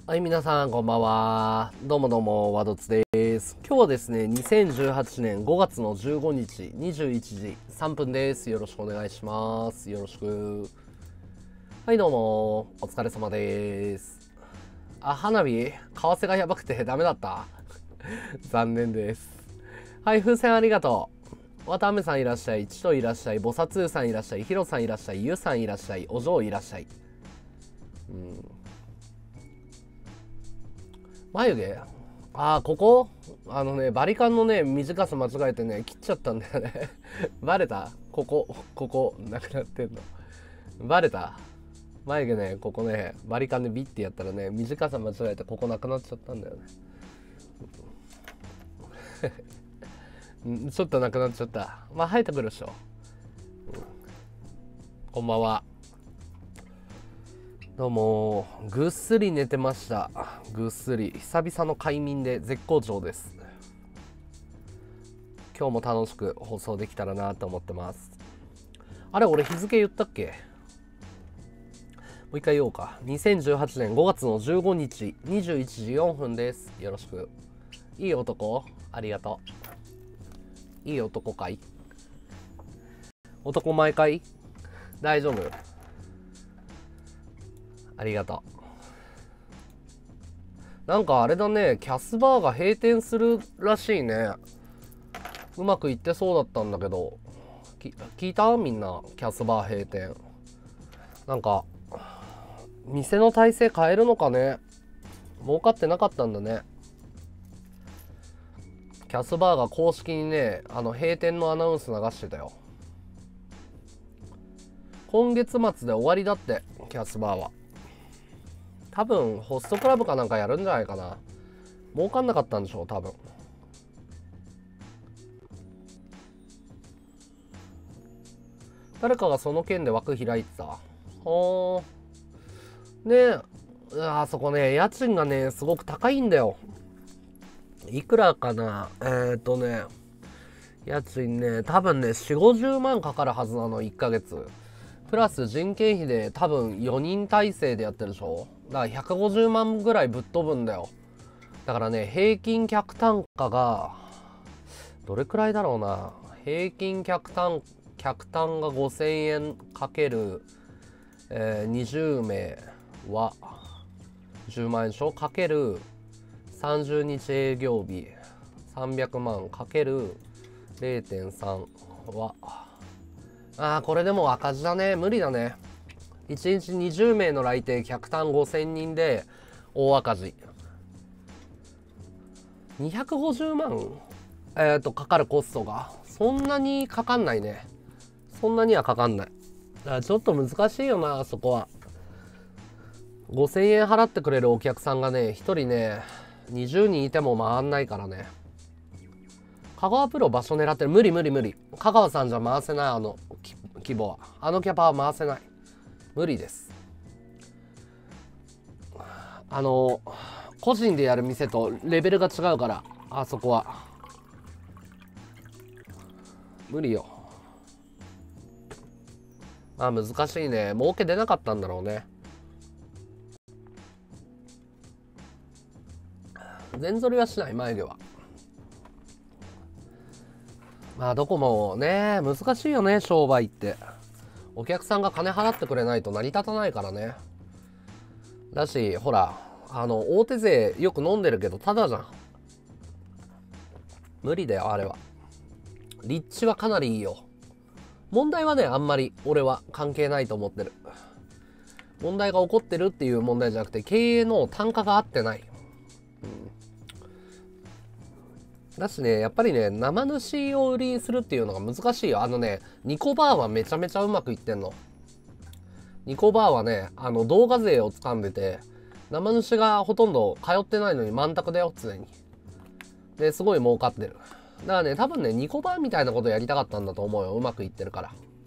はい、皆さん、こんばんは。どうもどうも、ワドツです。今日はですね、2018年5月の15日、21時3分です。よろしくお願いします。よろしく。はい、どうも、お疲れ様です。花火、為替がやばくてダメだった。残念です。はい、風船ありがとう。渡辺さんいらっしゃい、ちといらっしゃい、ぼさつーさんいらっしゃい、ひろさんいらっしゃい、ゆさんいらっしゃい、お嬢いらっしゃい。眉毛ここバリカンのね、短さ間違えてね、切っちゃったんだよね。バレたここ、なくなってんの。バレた眉毛ね、ここね、バリカンでビッてやったらね、短さ間違えてここなくなっちゃったんだよね。ちょっとなくなっちゃった。まあ、生えてくるでしょ。こんばんは。どうも、ぐっすり寝てました。ぐっすり。久々の快眠で絶好調です。今日も楽しく放送できたらなと思ってます。あれ、俺日付言ったっけ？もう一回言おうか。2018年5月の15日21時4分です。よろしく。いい男？ありがとう。いい男かい？男前かい？大丈夫？ありがとう。なんかあれだね、キャスバーが閉店するらしいね。うまくいってそうだったんだけど、聞いた？みんな、キャスバー閉店。なんか、店の体制変えるのかね。儲かってなかったんだね。キャスバーが公式にね、閉店のアナウンス流してたよ。今月末で終わりだって、キャスバーは。多分、ホストクラブかなんかやるんじゃないかな。儲かんなかったんでしょう、多分。誰かがその件で枠開いてた。ほー。ねえ、あそこね、家賃がね、すごく高いんだよ。いくらかな？家賃ね、多分ね、4、50万かかるはずなの、1ヶ月。プラス人件費で多分4人体制でやってるでしょ？だから150万ぐらいぶっ飛ぶんだよ。だからね、平均客単価が、どれくらいだろうな。平均客単が5000円かける、20名は10万円でしょ？かける30日営業日300万かける 0.3 は、これでも赤字だね。無理だね。1日20名の来店、客単5000人で大赤字。250万かかるコストがそんなにかかんないね。そんなにはかかんない。だからちょっと難しいよな、そこは。5000円払ってくれるお客さんがね、1人ね、20人いても回んないからね。香川プロ場所狙ってる。無理。香川さんじゃ回せない、規模は。あのキャパは回せない。無理です。個人でやる店とレベルが違うから、あそこは。無理よ。難しいね。儲け出なかったんだろうね。全剃りはしない、眉毛は。どこもね、難しいよね、商売って。お客さんが金払ってくれないと成り立たないからね。だし、ほら、大手勢よく飲んでるけど、ただじゃん。無理だよ、あれは。立地はかなりいいよ。問題はね、あんまり俺は関係ないと思ってる。問題が起こってるっていう問題じゃなくて、経営の単価が合ってない。だしね、やっぱりね、生主を売りにするっていうのが難しいよ。ニコバーはめちゃめちゃうまくいってんの。ニコバーはね、動画税を掴んでて、生主がほとんど通ってないのに満卓だよ、常に。で、すごい儲かってる。だからね、多分ね、ニコバーみたいなことやりたかったんだと思うよ。うまくいってるから。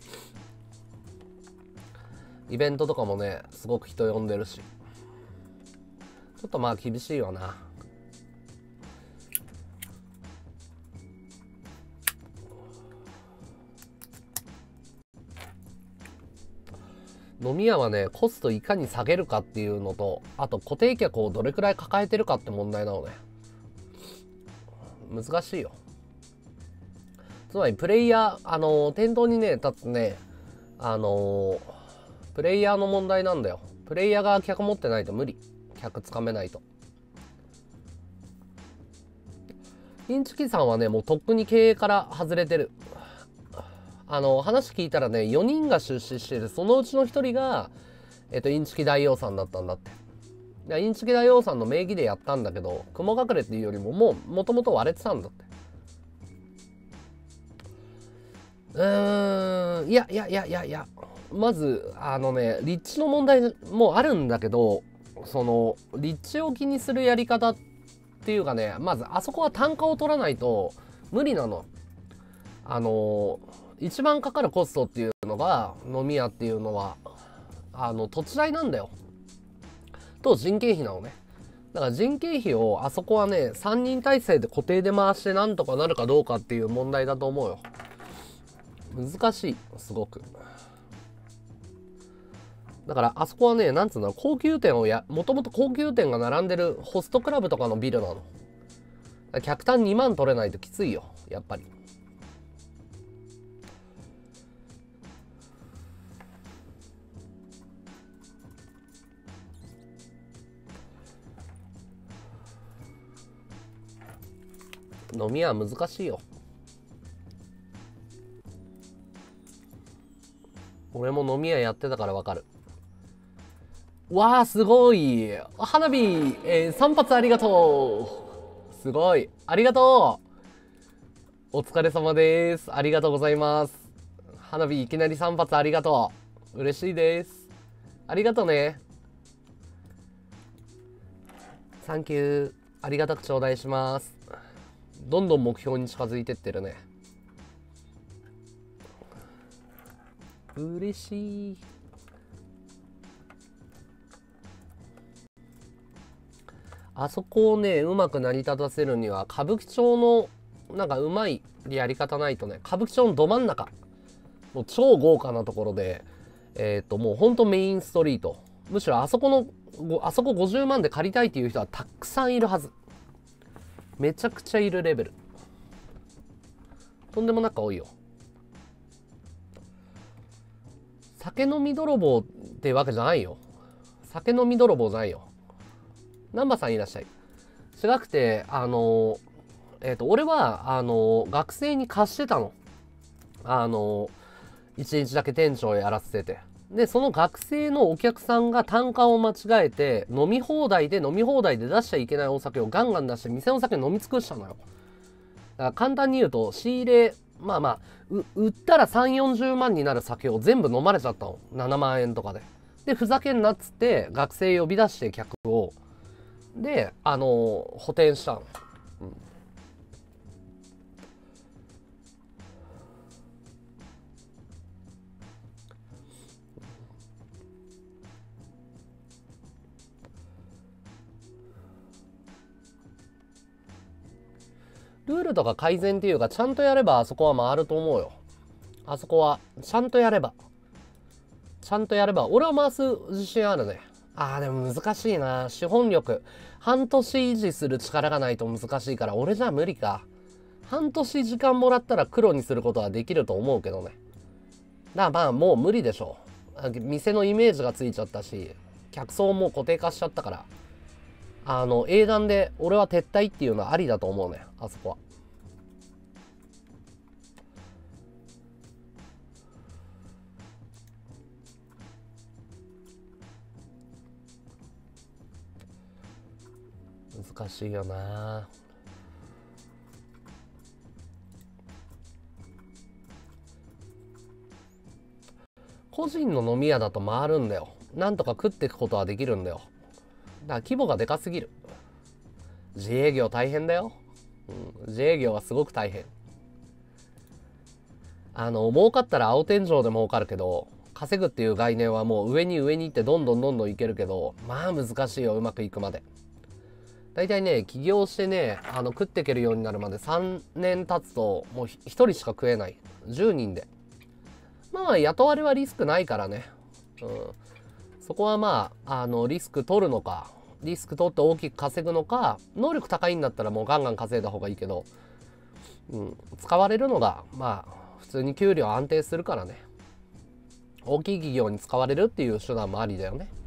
イベントとかもね、すごく人呼んでるし。ちょっと厳しいよな。 飲み屋はね、コストいかに下げるかっていうのと、あと固定客をどれくらい抱えてるかって問題なのね。難しいよ。つまりプレイヤー、店頭にね、立つね、プレイヤーの問題なんだよ。プレイヤーが客持ってないと無理。客つかめないと。インチキさんはね、もうとっくに経営から外れてる。話聞いたらね、4人が出資してる。そのうちの1人が、インチキ大王さんだったんだって。インチキ大王さんの名義でやったんだけど、雲隠れっていうよりももともと割れてたんだって。いや。まず、立地の問題もあるんだけど、その、立地を気にするやり方っていうかね、まず、あそこは単価を取らないと無理なの。一番かかるコストっていうのが、飲み屋っていうのは、土地代なんだよ。と人件費なのね。だから人件費をあそこはね、3人体制で固定で回してなんとかなるかどうかっていう問題だと思うよ。難しい、すごく。だからあそこはね、なんつうんだろう、高級店をもともと高級店が並んでるホストクラブとかのビルなの。客単2万取れないときついよ、やっぱり。飲み屋は難しいよ。俺も飲み屋やってたからわかる。わあ、すごい。花火、3発ありがとう。すごい。ありがとう。お疲れ様です。ありがとうございます。花火いきなり3発ありがとう。嬉しいです。ありがとうね。サンキュー。ありがたく頂戴します。どんどん目標に近づいてってるね。嬉しい。あそこをね、うまく成り立たせるには、歌舞伎町のなんかうまいやり方ないとね、歌舞伎町のど真ん中、もう超豪華なところで、もうほんとメインストリート。むしろあそこ50万で借りたいっていう人はたくさんいるはず。めちゃくちゃいるレベル。とんでもなく多いよ。酒飲み泥棒ってわけじゃないよ。酒飲み泥棒じゃないよ。南波さんいらっしゃい。違くて、俺は、学生に貸してたの。一日だけ店長やらせてて。で、その学生のお客さんが単価を間違えて、飲み放題で出しちゃいけないお酒をガンガン出して、店の酒飲み尽くしたのよ。だから簡単に言うと、仕入れ、売ったら3、40万になる酒を全部飲まれちゃったの。7万円とかで。で、ふざけんなっつって、学生呼び出して客を、で、補填したの。ルールとか改善っていうか、ちゃんとやればあそこは回ると思うよ。あそこは、ちゃんとやれば。俺は回す自信あるね。でも難しいな。資本力。半年維持する力がないと難しいから、俺じゃ無理か。半年時間もらったら黒にすることはできると思うけどね。だからもう無理でしょ。店のイメージがついちゃったし、客層も固定化しちゃったから。英断で俺は撤退っていうのはありだと思うね、あそこは。難しいよな。個人の飲み屋だと回るんだよ。なんとか食っていくことはできるんだよ。だから規模がでかすぎる。自営業大変だよ。自営業はすごく大変。儲かったら青天井で儲かるけど、稼ぐっていう概念はもう上に行ってどんどんいけるけど、難しいよ、うまくいくまで。大体ね、起業してね、食っていけるようになるまで3年経つと、もう1人しか食えない。10人で。雇われはリスクないからね。 そこはまあ、リスク取るのか、リスク取って大きく稼ぐのか、能力高いんだったらもうガンガン稼いだ方がいいけど、使われるのがまあ普通に給料安定するからね。大きい企業に使われるっていう手段もありだよね。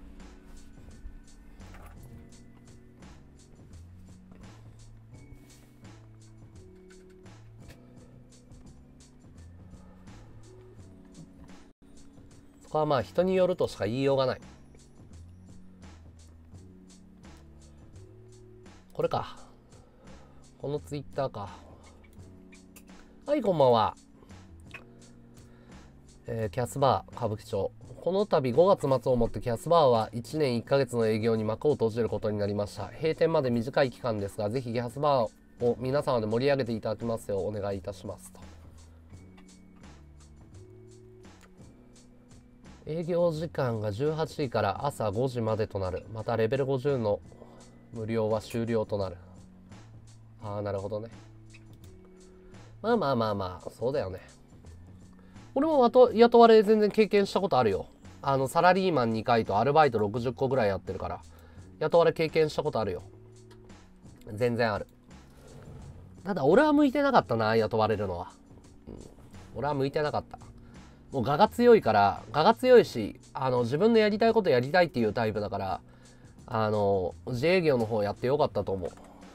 そこはまあ人によるとしか言いようがない。これか。このツイッターか。はい、こんばんは。キャスバー歌舞伎町。この度5月末をもってキャスバーは1年1ヶ月の営業に幕を閉じることになりました。閉店まで短い期間ですが、ぜひキャスバーを皆様で盛り上げていただきますようお願いいたしますと。営業時間が18時から朝5時までとなる。またレベル50の無料は終了となる。ああ、なるほどね。まあ、そうだよね。俺も雇われ全然経験したことあるよ。サラリーマン2回とアルバイト60個ぐらいやってるから、雇われ経験したことあるよ。全然ある。ただ俺は向いてなかったな、雇われるのは。俺は向いてなかった。もう我が強いから、我が強いし、自分のやりたいことやりたいっていうタイプだから、自営業の方やってよかったと思う。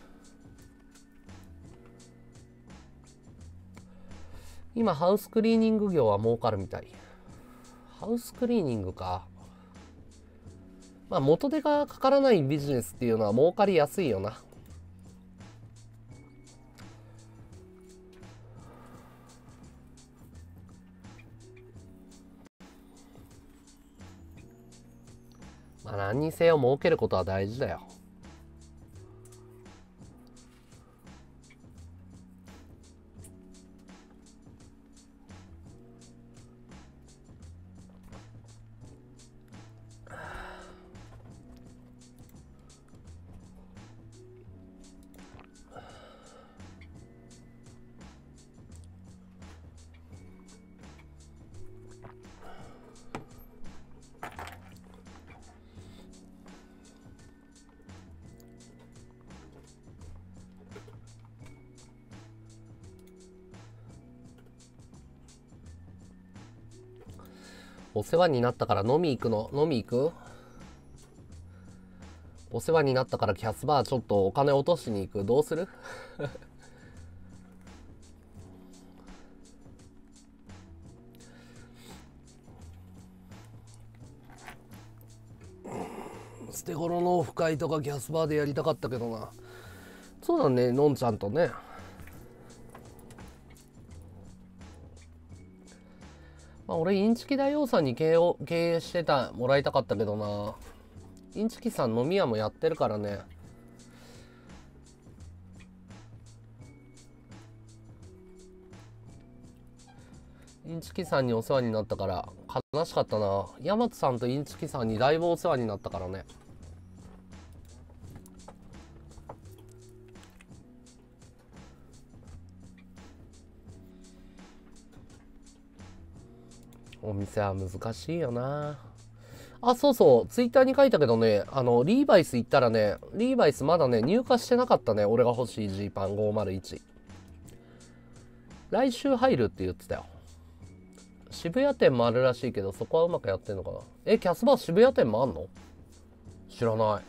今ハウスクリーニング業は儲かるみたい。ハウスクリーニングか。まあ元手がかからないビジネスっていうのは儲かりやすいよな。まあ何にせよ儲けることは大事だよ。お世話になったから飲み行くの？飲み行く？お世話になったからキャスバーちょっとお金落としに行く？どうする？捨て頃のオフ会とかキャスバーでやりたかったけどな。そうだね、のんちゃんとね。まあ俺インチキ大王さんに経営してもらいたかったけどな。インチキさん飲み屋もやってるからね。インチキさんにお世話になったから悲しかったな。ヤマトさんとインチキさんにだいぶお世話になったからね。お店は難しいよな。あ、そうそう、ツイッターに書いたけどね、リーバイス行ったらね、リーバイスまだね、入荷してなかったね、俺が欲しいジーパン501。来週入るって言ってたよ。渋谷店もあるらしいけど、そこはうまくやってんのかな。キャスバー渋谷店もあんの？知らない。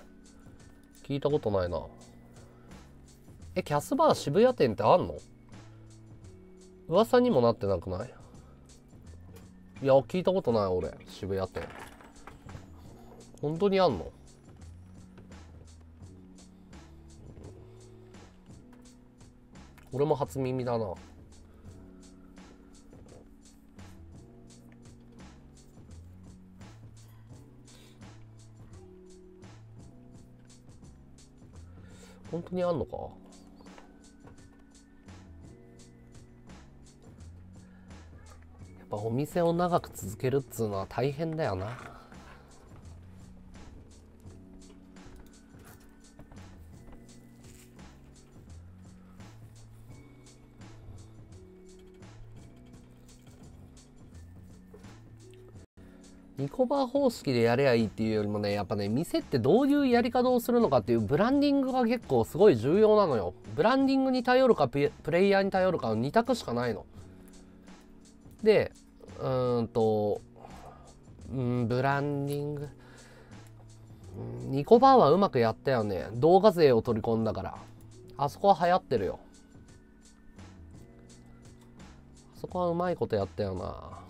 聞いたことないな。キャスバー渋谷店ってあんの？噂にもなってなくない？いや、聞いたことない俺、渋谷店。本当にあんの？俺も初耳だな。本当にあんのか？やっぱお店を長く続けるっつうのは大変だよな。 ニコバー方式でやればいいっていうよりもね、やっぱね、店ってどういうやり方をするのかっていうブランディングが結構すごい重要なのよ。ブランディングに頼るかプレイヤーに頼るかの2択しかないの。で、ブランディング。ニコバーはうまくやったよね。動画税を取り込んだから。あそこは流行ってるよ。あそこはうまいことやったよな。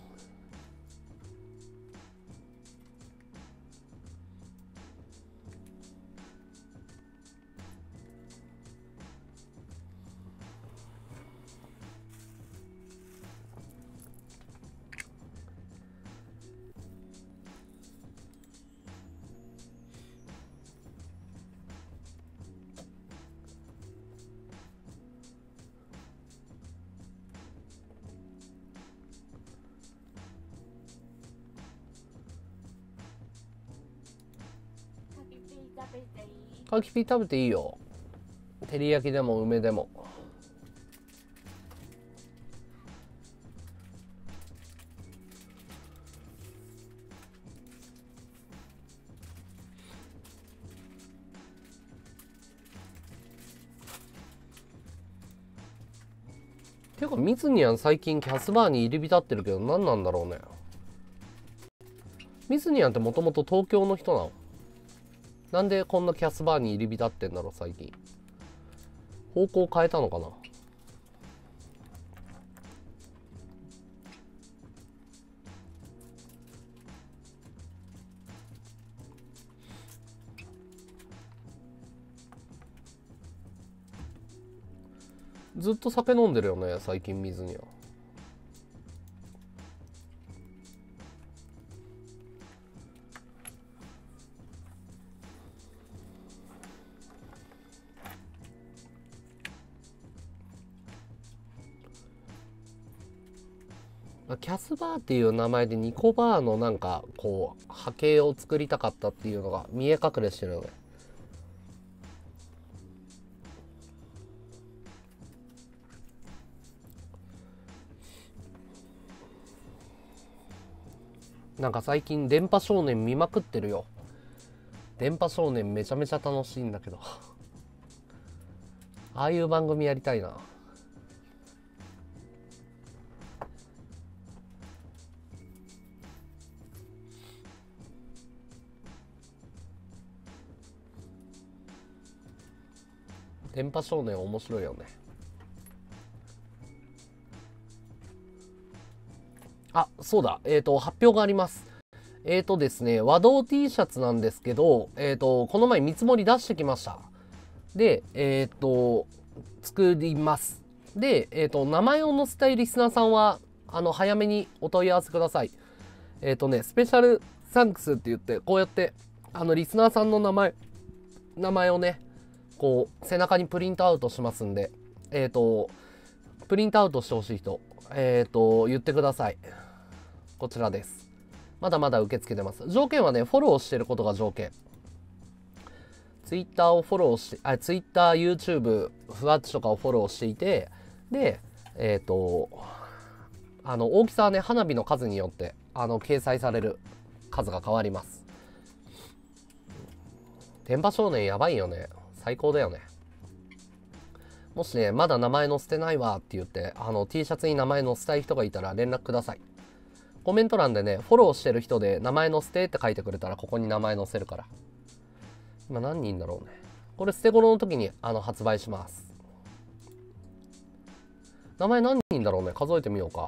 カキピー食べていいよ。照り焼きでも梅でも。てかミズニアン最近キャスバーに入り浸ってるけど何なんだろうね。ミズニアンってもともと東京の人なの？なんでこんなキャスバーに入り浸ってんだろう最近。方向変えたのかな。ずっと酒飲んでるよね最近水には。キャスバーっていう名前でニコバーのなんかこう波形を作りたかったっていうのが見え隠れしてるよね。なんか最近電波少年見まくってるよ。電波少年めちゃめちゃ楽しいんだけどああいう番組やりたいな。電波少年面白いよね。あ、そうだ。発表があります。ですね、和道 T シャツなんですけど、この前見積もり出してきました。で、作ります。で、名前を載せたいリスナーさんは、早めにお問い合わせください。スペシャルサンクスって言って、こうやって、リスナーさんの名前をね、こう、背中にプリントアウトしますんで、プリントアウトしてほしい人、言ってください。こちらです。まだまだ受け付けてます。条件はね、フォローしてることが条件。Twitter をフォローして、Twitter、YouTube、ふわっちとかをフォローしていて、で、大きさはね、花火の数によって、掲載される数が変わります。電波少年やばいよね。最高だよね。もしね、まだ名前載せてないわって言って、T シャツに名前載せたい人がいたら連絡ください。コメント欄でね、フォローしてる人で名前載せてって書いてくれたら、ここに名前載せるから。今何人だろうね。これ捨て頃の時に発売します。名前何人だろうね。数えてみよう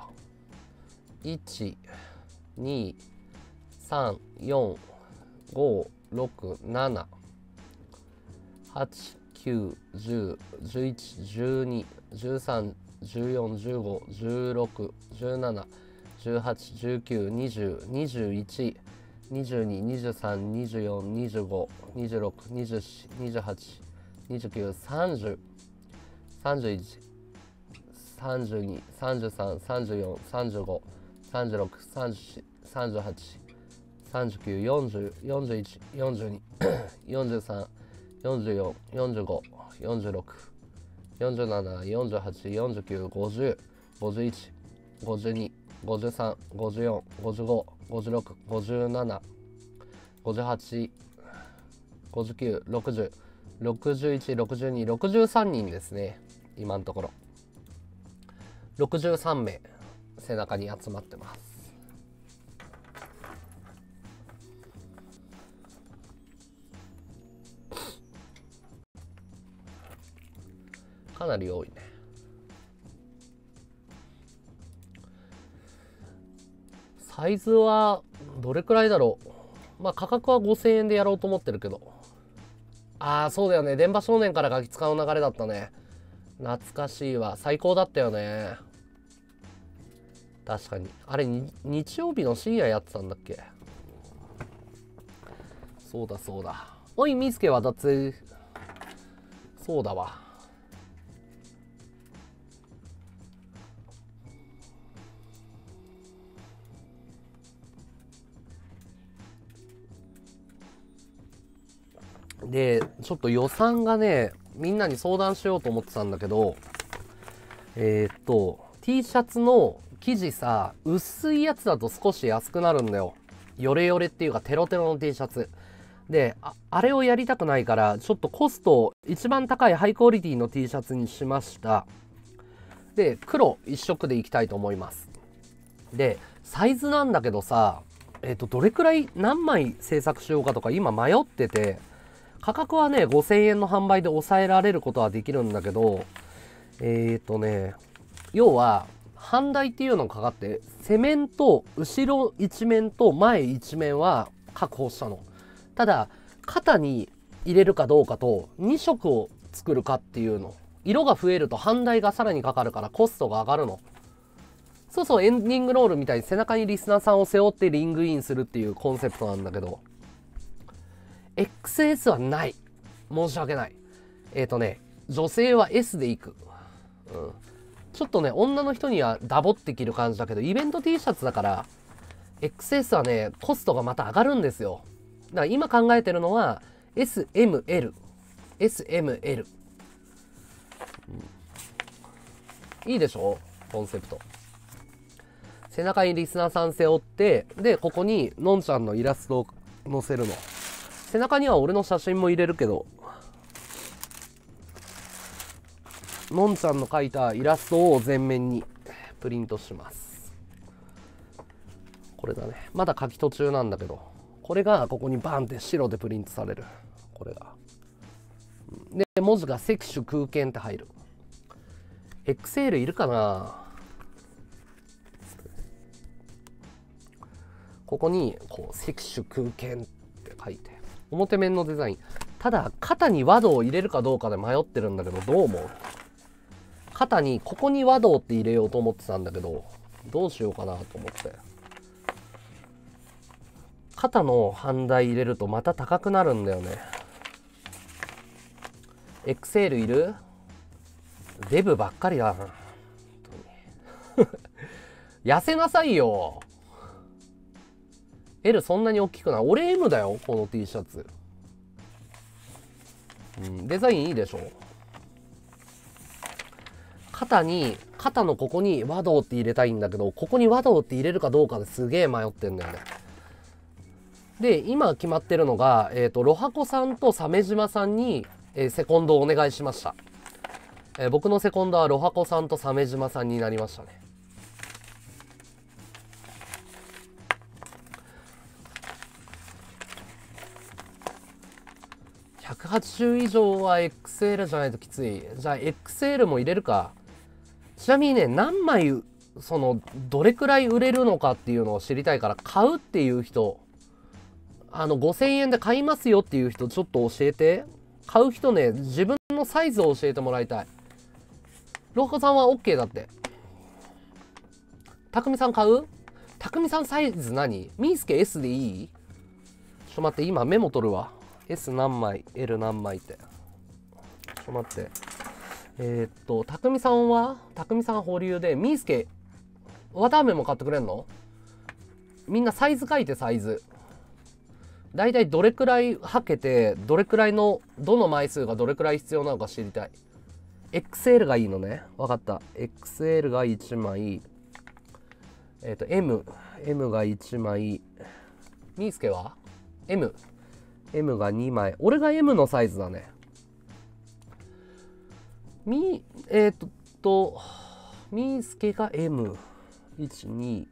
か。1、2、3、4、5、6、7、8、9、10、11、12、13、14、15、16、17、18、19、20、21、22、23、24、25、26、27、28、29、30、31、32、33、34、35、36、37、38、39、40、41、42、43、44、45、46、47、48、49、50、51、52、 53、54、55、56、57、58、59、60、61、62、63人ですね。今のところ。63名、背中に集まってます。かなり多いね。サイズはどれくらいだろう。まあ価格は5000円でやろうと思ってるけど。ああ、そうだよね。電波少年からガキ使う流れだったね。懐かしいわ。最高だったよね。確かに。あれ、日曜日の深夜やってたんだっけ。そうだそうだ。おい、みつけはだって、そうだわ。で、ちょっと予算がね、みんなに相談しようと思ってたんだけど、T シャツの生地さ、薄いやつだと少し安くなるんだよ。ヨレヨレっていうかテロテロの T シャツ。で、あれをやりたくないから、ちょっとコスト一番高いハイクオリティの T シャツにしました。で、黒一色でいきたいと思います。で、サイズなんだけどさ、どれくらい何枚制作しようかとか今迷ってて、価格はね、5000円の販売で抑えられることはできるんだけど、要は、半台っていうのがかかって、背面と後ろ一面と前一面は確保したの。ただ、肩に入れるかどうかと、2色を作るかっていうの。色が増えると半台がさらにかかるからコストが上がるの。そうそう、エンディングロールみたいに背中にリスナーさんを背負ってリングインするっていうコンセプトなんだけど、XS はない。申し訳ない。女性は S でいく。ちょっとね、女の人にはダボって着る感じだけど、イベント T シャツだから、XS はね、コストがまた上がるんですよ。だから今考えてるのは、SML。SML。いいでしょコンセプト。背中にリスナーさん背負って、で、ここにのんちゃんのイラストを載せるの。背中には俺の写真も入れるけど、のんちゃんの描いたイラストを全面にプリントします。これだね。まだ書き途中なんだけど、これがここにバーンって白でプリントされる。これが。で、文字がセクシュ空間って入る。XL いるかな？ここにこうセクシュ空間って書いて、表面のデザイン。ただ肩に和道を入れるかどうかで迷ってるんだけど、どう思う？肩にここに和道って入れようと思ってたんだけど、どうしようかなと思って。肩の半台入れるとまた高くなるんだよね。XL いる？デブばっかりだな。痩せなさいよ。L そんなに大きくない。俺 M だよ、この T シャツ。デザインいいでしょ。肩のここに和道って入れたいんだけど、ここに和道って入れるかどうかですげえ迷ってんだよね。で、今決まってるのが、ロハコさんと鮫島さんに、セコンドをお願いしました。僕のセコンドはロハコさんと鮫島さんになりましたね。180以上は XL じゃないときつい。じゃあ XL も入れるか。ちなみにね、何枚、どれくらい売れるのかっていうのを知りたいから、買うっていう人、5000円で買いますよっていう人、ちょっと教えて。買う人ね、自分のサイズを教えてもらいたい。ロハコさんは OK だって。たくみさん買う？たくみさんサイズ何？みーすけ S でいい？ちょっと待って、今メモ取るわ。S 何枚 L 何枚って。ちょっと待って。たくみさん保留で、みーすけ、綿あめも買ってくれんの？みんなサイズ書いて、サイズ。だいたいどれくらいはけて、どれくらいの、どの枚数がどれくらい必要なのか知りたい。XL がいいのね。わかった。XL が1枚。 M が1枚。みーすけは M が2枚。俺が M のサイズだね。みーすけが M1、2。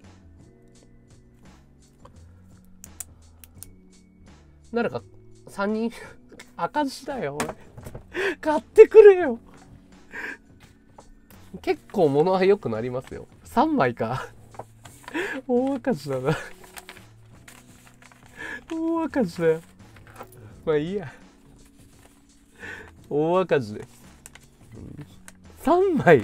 誰か3人赤字だよ、俺。買ってくれよ。結構物は良くなりますよ。3枚か。大赤字だな。大赤字だよ。まあいいや。大赤字です。3枚。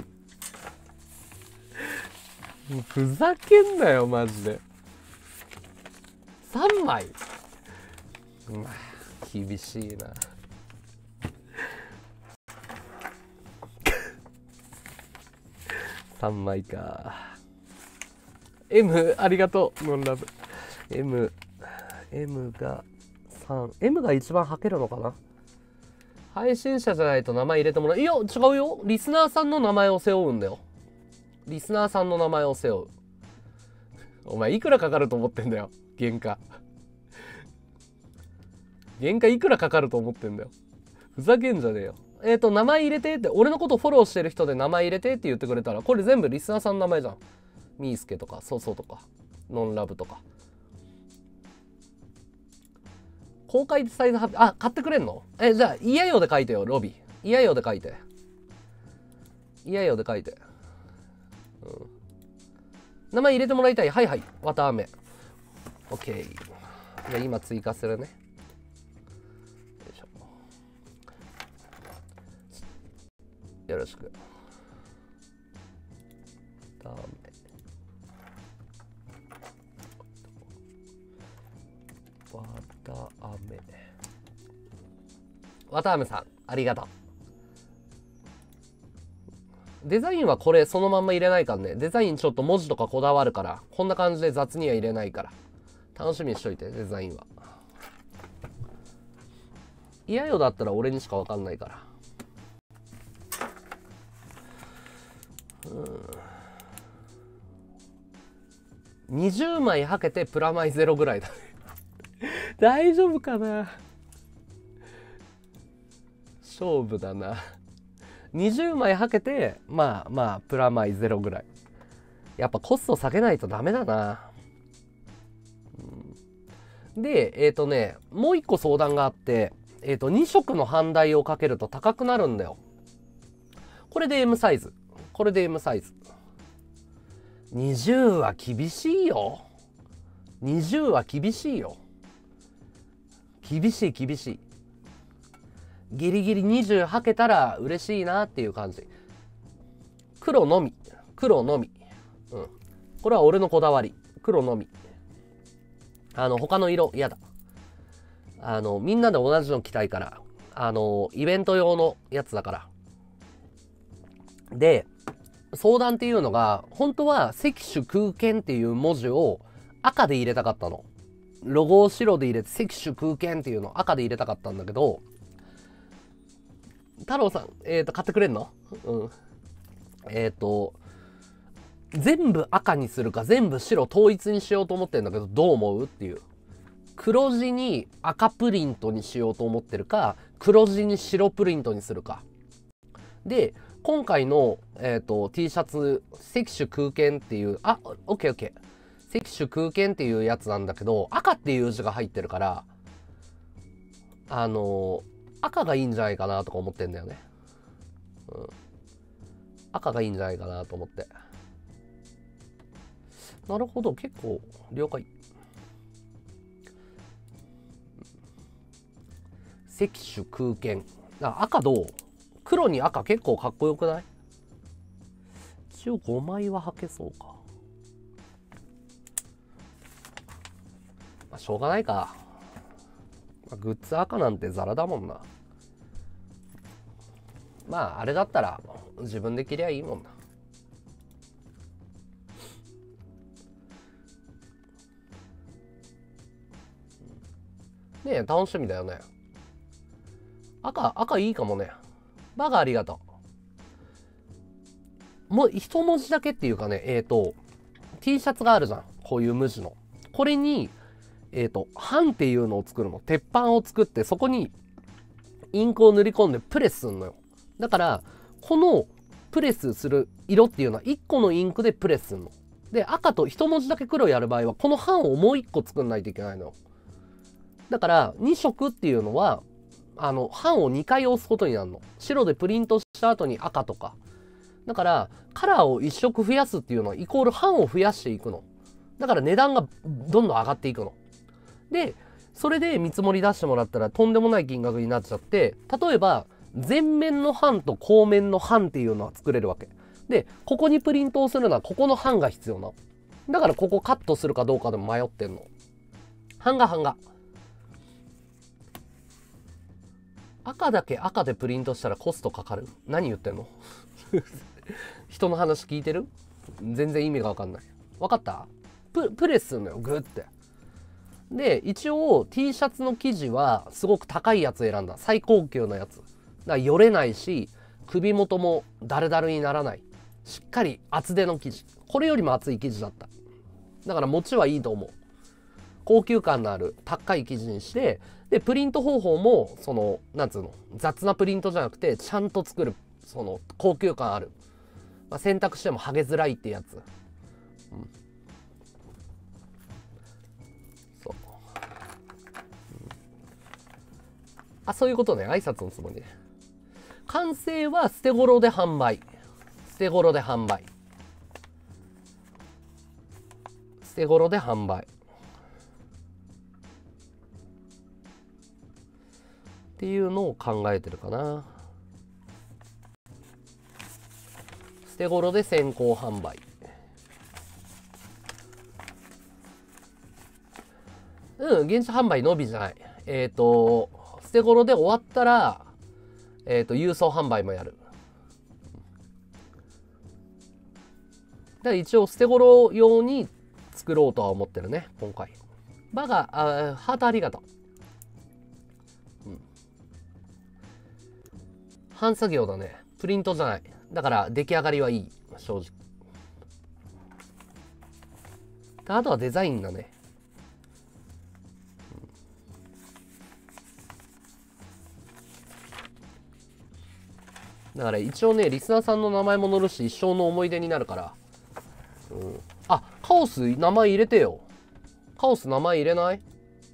ふざけんなよ、マジで。3枚。まあ、厳しいな。3枚か。M ありがとう、ノンラブ。M が3。M が一番履けるのかな。配信者じゃないと名前入れてもらう。いや、違うよ。リスナーさんの名前を背負うんだよ。リスナーさんの名前を背負う。お前いくらかかると思ってんだよ。原価いくらかかると思ってんだよ。ふざけんじゃねえよ。名前入れてって、俺のことフォローしてる人で名前入れてって言ってくれたら、これ全部リスナーさんの名前じゃん。みーすけとか、そうそうとか、ノンラブとか。公開サイズ発表、あ、買ってくれんの？じゃあ、いやよで書いてよ、ロビー。いやよで書いて。いやよで書いて。うん。名前入れてもらいたい。はいはい。わたあめ。OK。じゃあ、今追加するね。よろしく。ダメ。わたあめ。わたあめさん、ありがとう。デザインはこれそのまんま入れないからね。デザインちょっと文字とかこだわるから、こんな感じで雑には入れないから。楽しみにしといて、デザインは。嫌よだったら俺にしかわかんないから。20枚はけてプラマイ0ぐらいだね。大丈夫かな。勝負だな。20枚はけてまあプラマイ0ぐらい。やっぱコスト下げないとダメだな。でもう一個相談があって、2色の半台をかけると高くなるんだよ。これで M サイズ。これで M サイズ。20は厳しいよ。20は厳しいよ。厳しい。ギリギリ20はけたら嬉しいなっていう感じ。黒のみ。うん。これは俺のこだわり。黒のみ。他の色嫌だ。みんなで同じの着たいから。イベント用のやつだから。で、相談っていうのが、本当は赤手空拳っていう文字を赤で入れたかったの。ロゴを白で入れて赤手空拳っていうのを赤で入れたかったんだけど、太郎さん、買ってくれんの？うん。全部赤にするか全部白統一にしようと思ってるんだけど、どう思うっていう。黒地に赤プリントにしようと思ってるか、黒地に白プリントにするか。で、今回の、T シャツ、赤手空拳っていう、OK。赤手空拳っていうやつなんだけど、赤っていう字が入ってるから、赤がいいんじゃないかなとか思ってんだよね。うん。赤がいいんじゃないかなと思って。なるほど、結構了解。赤手空拳。赤どう？黒に赤結構かっこよくない？一応5枚は履けそうか。まあ、しょうがないか。グッズ赤なんてザラだもんな。まああれだったら自分で着りゃいいもんな。ねえ、楽しみだよね。赤いいかもね。バカありがとう。もう一文字だけっていうかね、T T シャツがあるじゃん。こういう無地の。これに、版っていうのを作るの。鉄板を作って、そこにインクを塗り込んでプレスするのよ。だから、このプレスする色っていうのは1個のインクでプレスするの。で、赤と一文字だけ黒やる場合は、この版をもう1個作んないといけないのよ。だから、2色っていうのは、版を2回押すことになるの。白でプリントした後に赤とか。だから、カラーを1色増やすっていうのは、イコール版を増やしていくの。だから値段がどんどん上がっていくの。で、それで見積もり出してもらったらとんでもない金額になっちゃって、例えば、前面の版と後面の版っていうのは作れるわけ。で、ここにプリントをするのはここの版が必要なの。だからここカットするかどうかでも迷ってんの。版が。赤だけ赤でプリントしたらコストかかる？何言ってんの？人の話聞いてる？全然意味がわかんない。わかった？プレスするのよ、グーって。で、一応 T シャツの生地はすごく高いやつ選んだ。最高級のやつ。だからよれないし、首元もダルダルにならない。しっかり厚手の生地。これよりも厚い生地だった。だから持ちはいいと思う。高級感のある高い生地にして、で、プリント方法も、なんつうの、雑なプリントじゃなくて、ちゃんと作る、高級感ある。まあ、洗濯しても剥げづらいってやつ。うん。そう。あ、そういうことね。挨拶のつもりで。完成は捨て頃で販売。捨て頃で販売。捨て頃で販売。っていうのを考えてるかな。捨て頃で先行販売。現地販売のみじゃない。捨て頃で終わったら、郵送販売もやる。だから一応捨て頃用に作ろうとは思ってるね、今回。ハートありがとう。半作業だね。プリントじゃない。だから出来上がりはいい。正直。あとはデザインだね。だから一応ね、リスナーさんの名前も載るし、一生の思い出になるから。あ、カオス名前入れてよ。カオス名前入れない？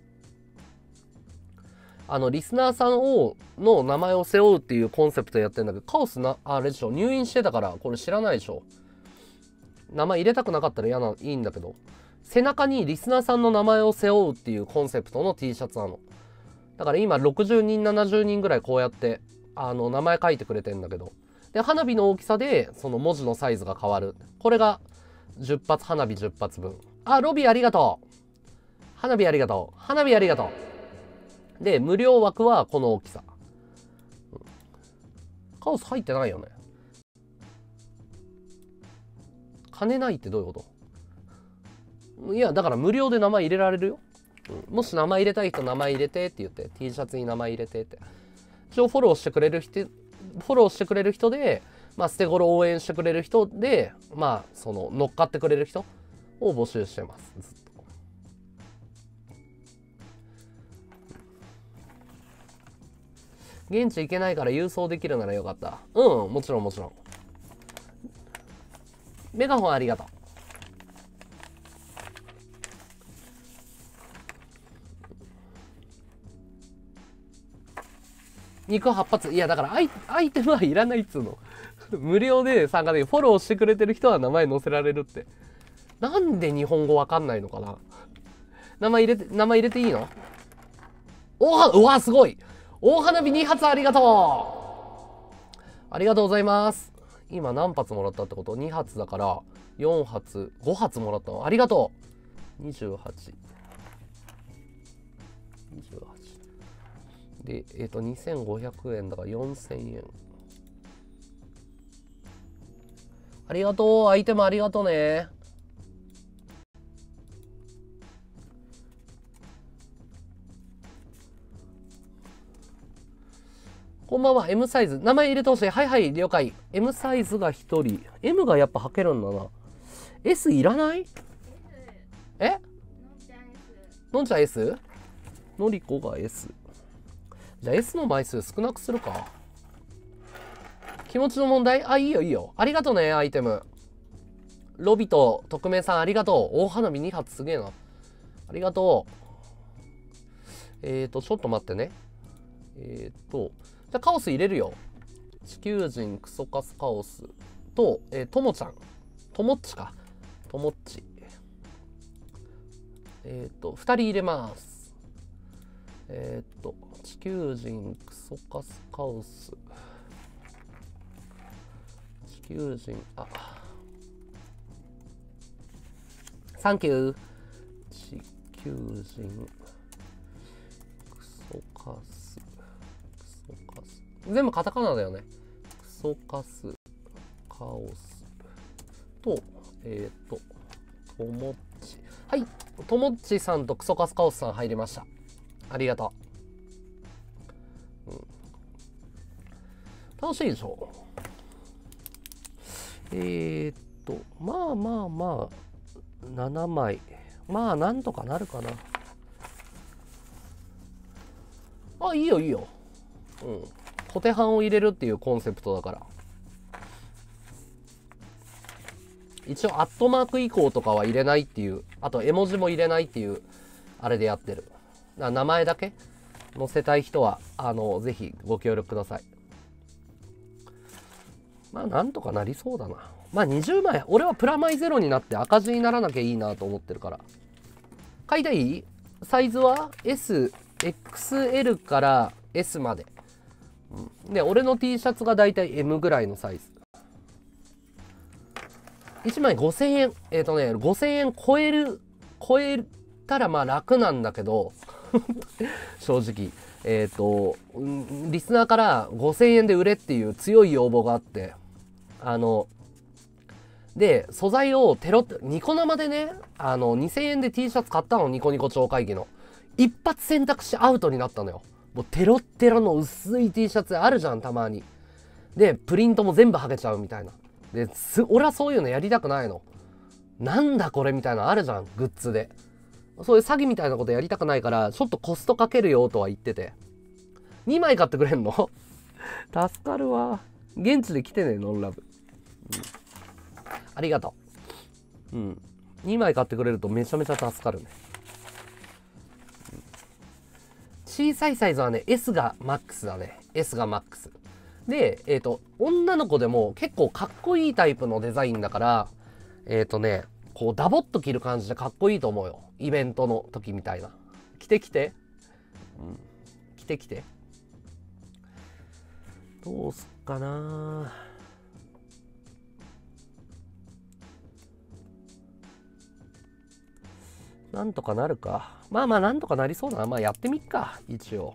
リスナーさんの名前を背負うっていうコンセプトやってんだけど、カオスあれでしょ、入院してたから、これ知らないでしょ。名前入れたくなかったらいいんだけど、背中にリスナーさんの名前を背負うっていうコンセプトの T シャツなの。だから今60人、70人ぐらいこうやって、名前書いてくれてんだけど。で、花火の大きさで、その文字のサイズが変わる。これが、10発、花火10発分。あ、ロビーありがとう。花火ありがとう。花火ありがとう。で、無料枠はこの大きさ。カオス入ってないよね。金ないってどういうこと？いや、だから無料で名前入れられるよ。もし名前入れたい人名前入れてって言って、T シャツに名前入れてって。一応フォローしてくれる人で、まあ、捨て頃応援してくれる人で、まあ、乗っかってくれる人を募集してます。ずっと。現地行けないから郵送できるならよかった。もちろんもちろん。メガホンありがとう。肉8発。いや、だからアイテムはいらないっつうの。無料で参加でフォローしてくれてる人は名前載せられるって。なんで日本語わかんないのかな。名前入れていいの？うわ、すごい！大花火2発ありがとう！ありがとうございます。今何発もらったってこと？ 2 発だから4発、5発もらったの。ありがとう！ 28。で、2500円だから4000円。ありがとう。アイテムありがとうね。こんばんは。M サイズ。名前入れてほしい。はいはい、了解。M サイズが1人。M がやっぱ履けるんだな。 S いらない？え？のんちゃん S？ のりこが S。じゃあ S の枚数少なくするか。気持ちの問題？あ、いいよいいよ。ありがとうね、アイテム。ロビと匿名さんありがとう。大花火2発すげえな。ありがとう。ちょっと待ってね。じゃあカオス入れるよ。地球人クソカスカオスと、ともちゃん。ともっちか。ともっち。2人入れます。地球人クソカスカオス。地球人、サンキュー。地球人クソカス。全部カタカナだよね。クソカスカオスと、ともっち。はい。ともっちさんとクソカスカオスさん入りました。ありがとう。楽しいでしょ。まあまあまあ、7枚。まあ、なんとかなるかな。あ、いいよいいよ。小手半を入れるっていうコンセプトだから。一応、アットマーク以降とかは入れないっていう、あと絵文字も入れないっていう、あれでやってる。名前だけ載せたい人は、ぜひご協力ください。まあ、なんとかなりそうだな。まあ、20枚、俺はプラマイゼロになって赤字にならなきゃいいなと思ってるから。買いたい？サイズは S、XL から S まで。で、俺の T シャツがだいたい M ぐらいのサイズ。1枚5000円。5000円超えたらまあ楽なんだけど、正直。リスナーから5000円で売れっていう強い要望があって、で、素材をニコ生でね、2000円で T シャツ買ったの、ニコニコ超会議の。一発選択肢アウトになったのよ。もうテロッテロの薄い T シャツあるじゃん、たまに。で、プリントも全部剥げちゃうみたいな。で、俺はそういうのやりたくないの。なんだこれみたいなのあるじゃん、グッズで。そういう詐欺みたいなことやりたくないから、ちょっとコストかけるよとは言ってて。2枚買ってくれんの？助かるわ。現地で来てね、ノンラブ。ありがとう。2枚買ってくれるとめちゃめちゃ助かるね。小さいサイズはね、S がマックスだね。S がマックス。で、女の子でも結構かっこいいタイプのデザインだから、こうダボっと着る感じでかっこいいと思うよ。イベントの時みたいな。着て。着て。どうすっかな。なんとかなるか。まあまあなんとかなりそうだな。まあやってみっか、一応。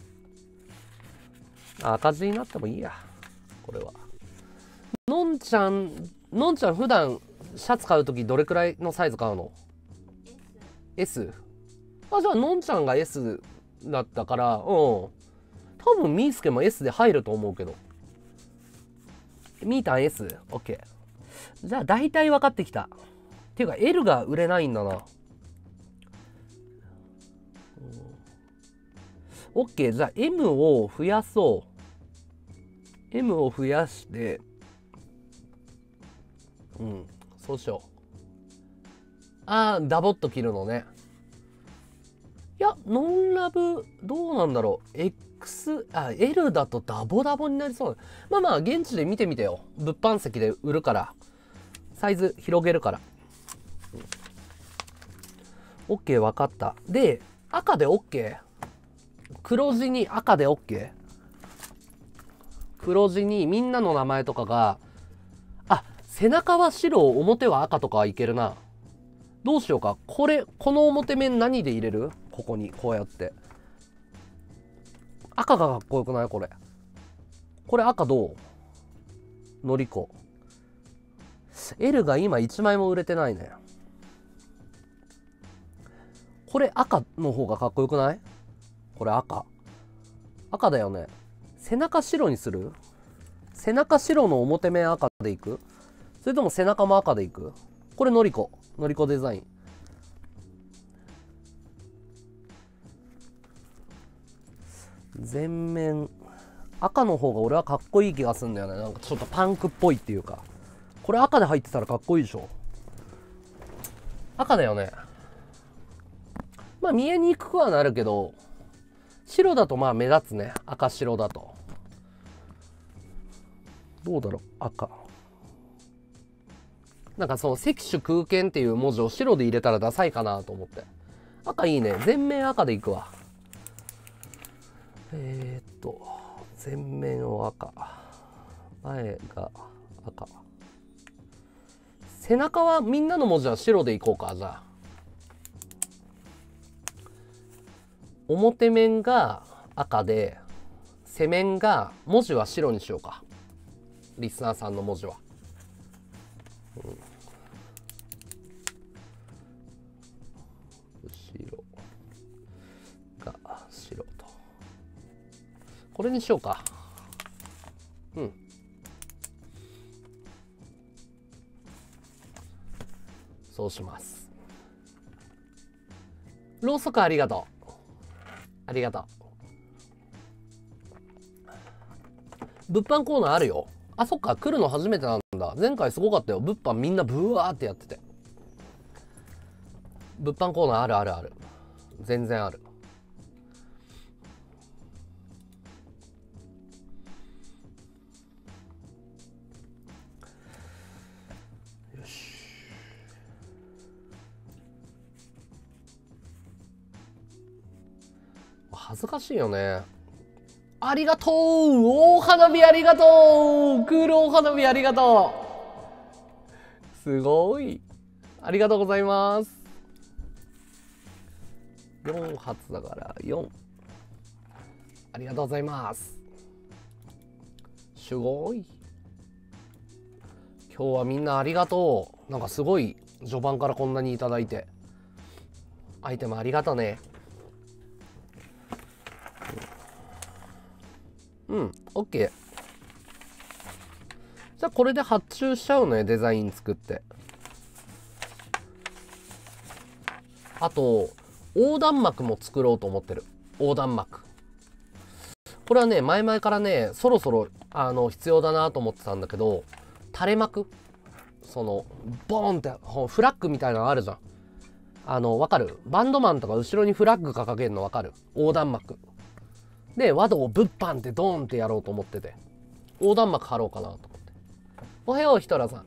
赤字になってもいいや。これは。のんちゃん普段シャツ買うときどれくらいのサイズ買うの？ S？ じゃあのんちゃんが S だったから、多分みーすけも S で入ると思うけど。みーたん S？ OK。じゃあ大体分かってきた。っていうか L が売れないんだな。OK。じゃあ M を増やそう。M を増やして、そうしよう。ダボっと切るのね。いや、ノンラブ、どうなんだろう。L だとダボダボになりそう。まあまあ、現地で見てみてよ。物販席で売るから。サイズ広げるから。OK、分かった。で、赤で OK。黒地に赤で OK。黒地にみんなの名前とかが、背中は白、表は赤とかはいけるな。どうしようか。この表面何で入れる？ここに、こうやって。赤がかっこよくない？これ。これ赤どう？のりこ。L が今1枚も売れてないね。これ赤の方がかっこよくない？これ赤。赤だよね。背中白にする？背中白の表面赤でいく？それとも背中も赤でいく？ これのりこデザイン。全面赤の方が俺はかっこいい気がするんだよね。なんかちょっとパンクっぽいっていうか、これ赤で入ってたらかっこいいでしょ。赤だよね。まあ見えにくくはなるけど、白だとまあ目立つね。赤白だとどうだろう。赤なんかその赤手空拳っていう文字を白で入れたらダサいかなと思って。赤いいね。全面赤でいくわ。全面を赤、前が赤、背中はみんなの文字は白でいこうか。じゃあ表面が赤で背面が文字は白にしようか。リスナーさんの文字は、後ろが白と、これにしようか。そうします。ろうそくありがとう。ありがとう。物販コーナーあるよ。あ、そっか、来るの初めてなんだ。前回すごかったよ。物販みんなブワーってやってて。物販コーナーあるあるある。全然ある。よし。恥ずかしいよね。ありがとう。大花火ありがとう。クール大花火ありがとう。すごい。ありがとうございます。4発だから4。ありがとうございます。すごい。今日はみんなありがとう。なんかすごい序盤からこんなにいただいて。アイテムありがとね。オッケー。じゃあこれで発注しちゃうのよ、デザイン作って。あと横断幕も作ろうと思ってる。横断幕、これはね前々からねそろそろ必要だなと思ってたんだけど、垂れ幕、そのボーンってフラッグみたいなのあるじゃん。わかる？バンドマンとか後ろにフラッグ掲げるのわかる？横断幕で和道をぶっぱんってドーンってやろうと思ってて、横断幕貼ろうかなと思って。おはようひとらさん。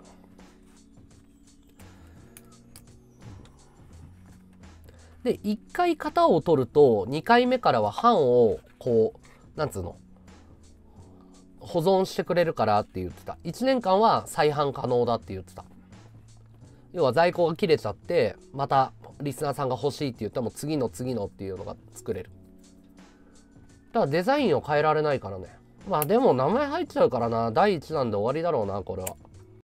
で1回型を取ると2回目からは版をこうなんつうの保存してくれるからって言ってた。1年間は再販可能だって言ってた。要は在庫が切れちゃってまたリスナーさんが欲しいって言ったらもう次の次のっていうのが作れる。だからデザインを変えられないからね。まあでも名前入っちゃうからな。第1弾で終わりだろうなこれは。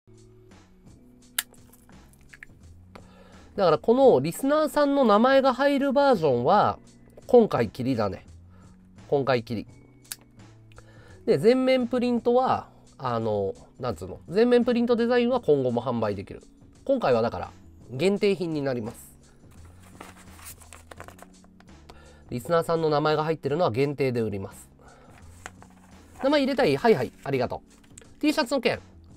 だからこのリスナーさんの名前が入るバージョンは今回きりだね。今回きりで、全面プリントはなんつうの、全面プリントデザインは今後も販売できる。今回はだから限定品になります。リスナーさんの名前が入ってるのは限定で売ります。名前入れたい？はいはい、ありがとう。 T シャツの件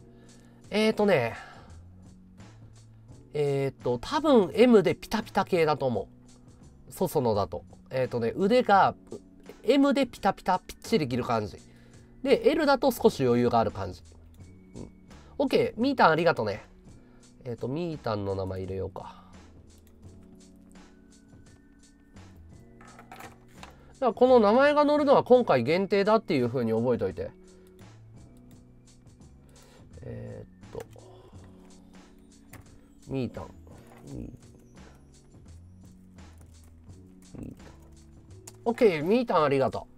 多分 M でピタピタ系だと思う。ソソノだと腕が M でピタピタぴっちり着る感じで、 L だと少し余裕がある感じ。OK、ミータンありがとね。ミータンの名前入れようか。だからこの名前が載るのは今回限定だっていう風に覚えておいて。ミータン。OK、ミータンありがと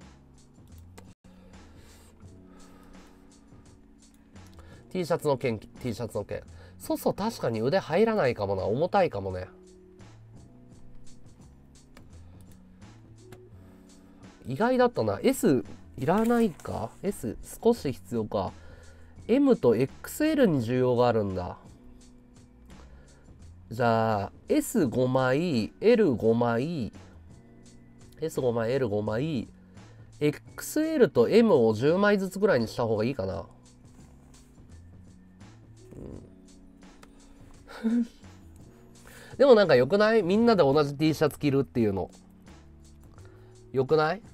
う。T シャツの件、T シャツの件。そうそう、確かに腕入らないかもな。重たいかもね。意外だったな。S いらないか？ S 少し必要か。M と XL に需要があるんだ。 じゃあ S5 枚 L5 枚 S5 枚 L5 枚 XL と M を10枚ずつぐらいにした方がいいかな。でもなんか良くない？みんなで同じ T シャツ着るっていうの良くない？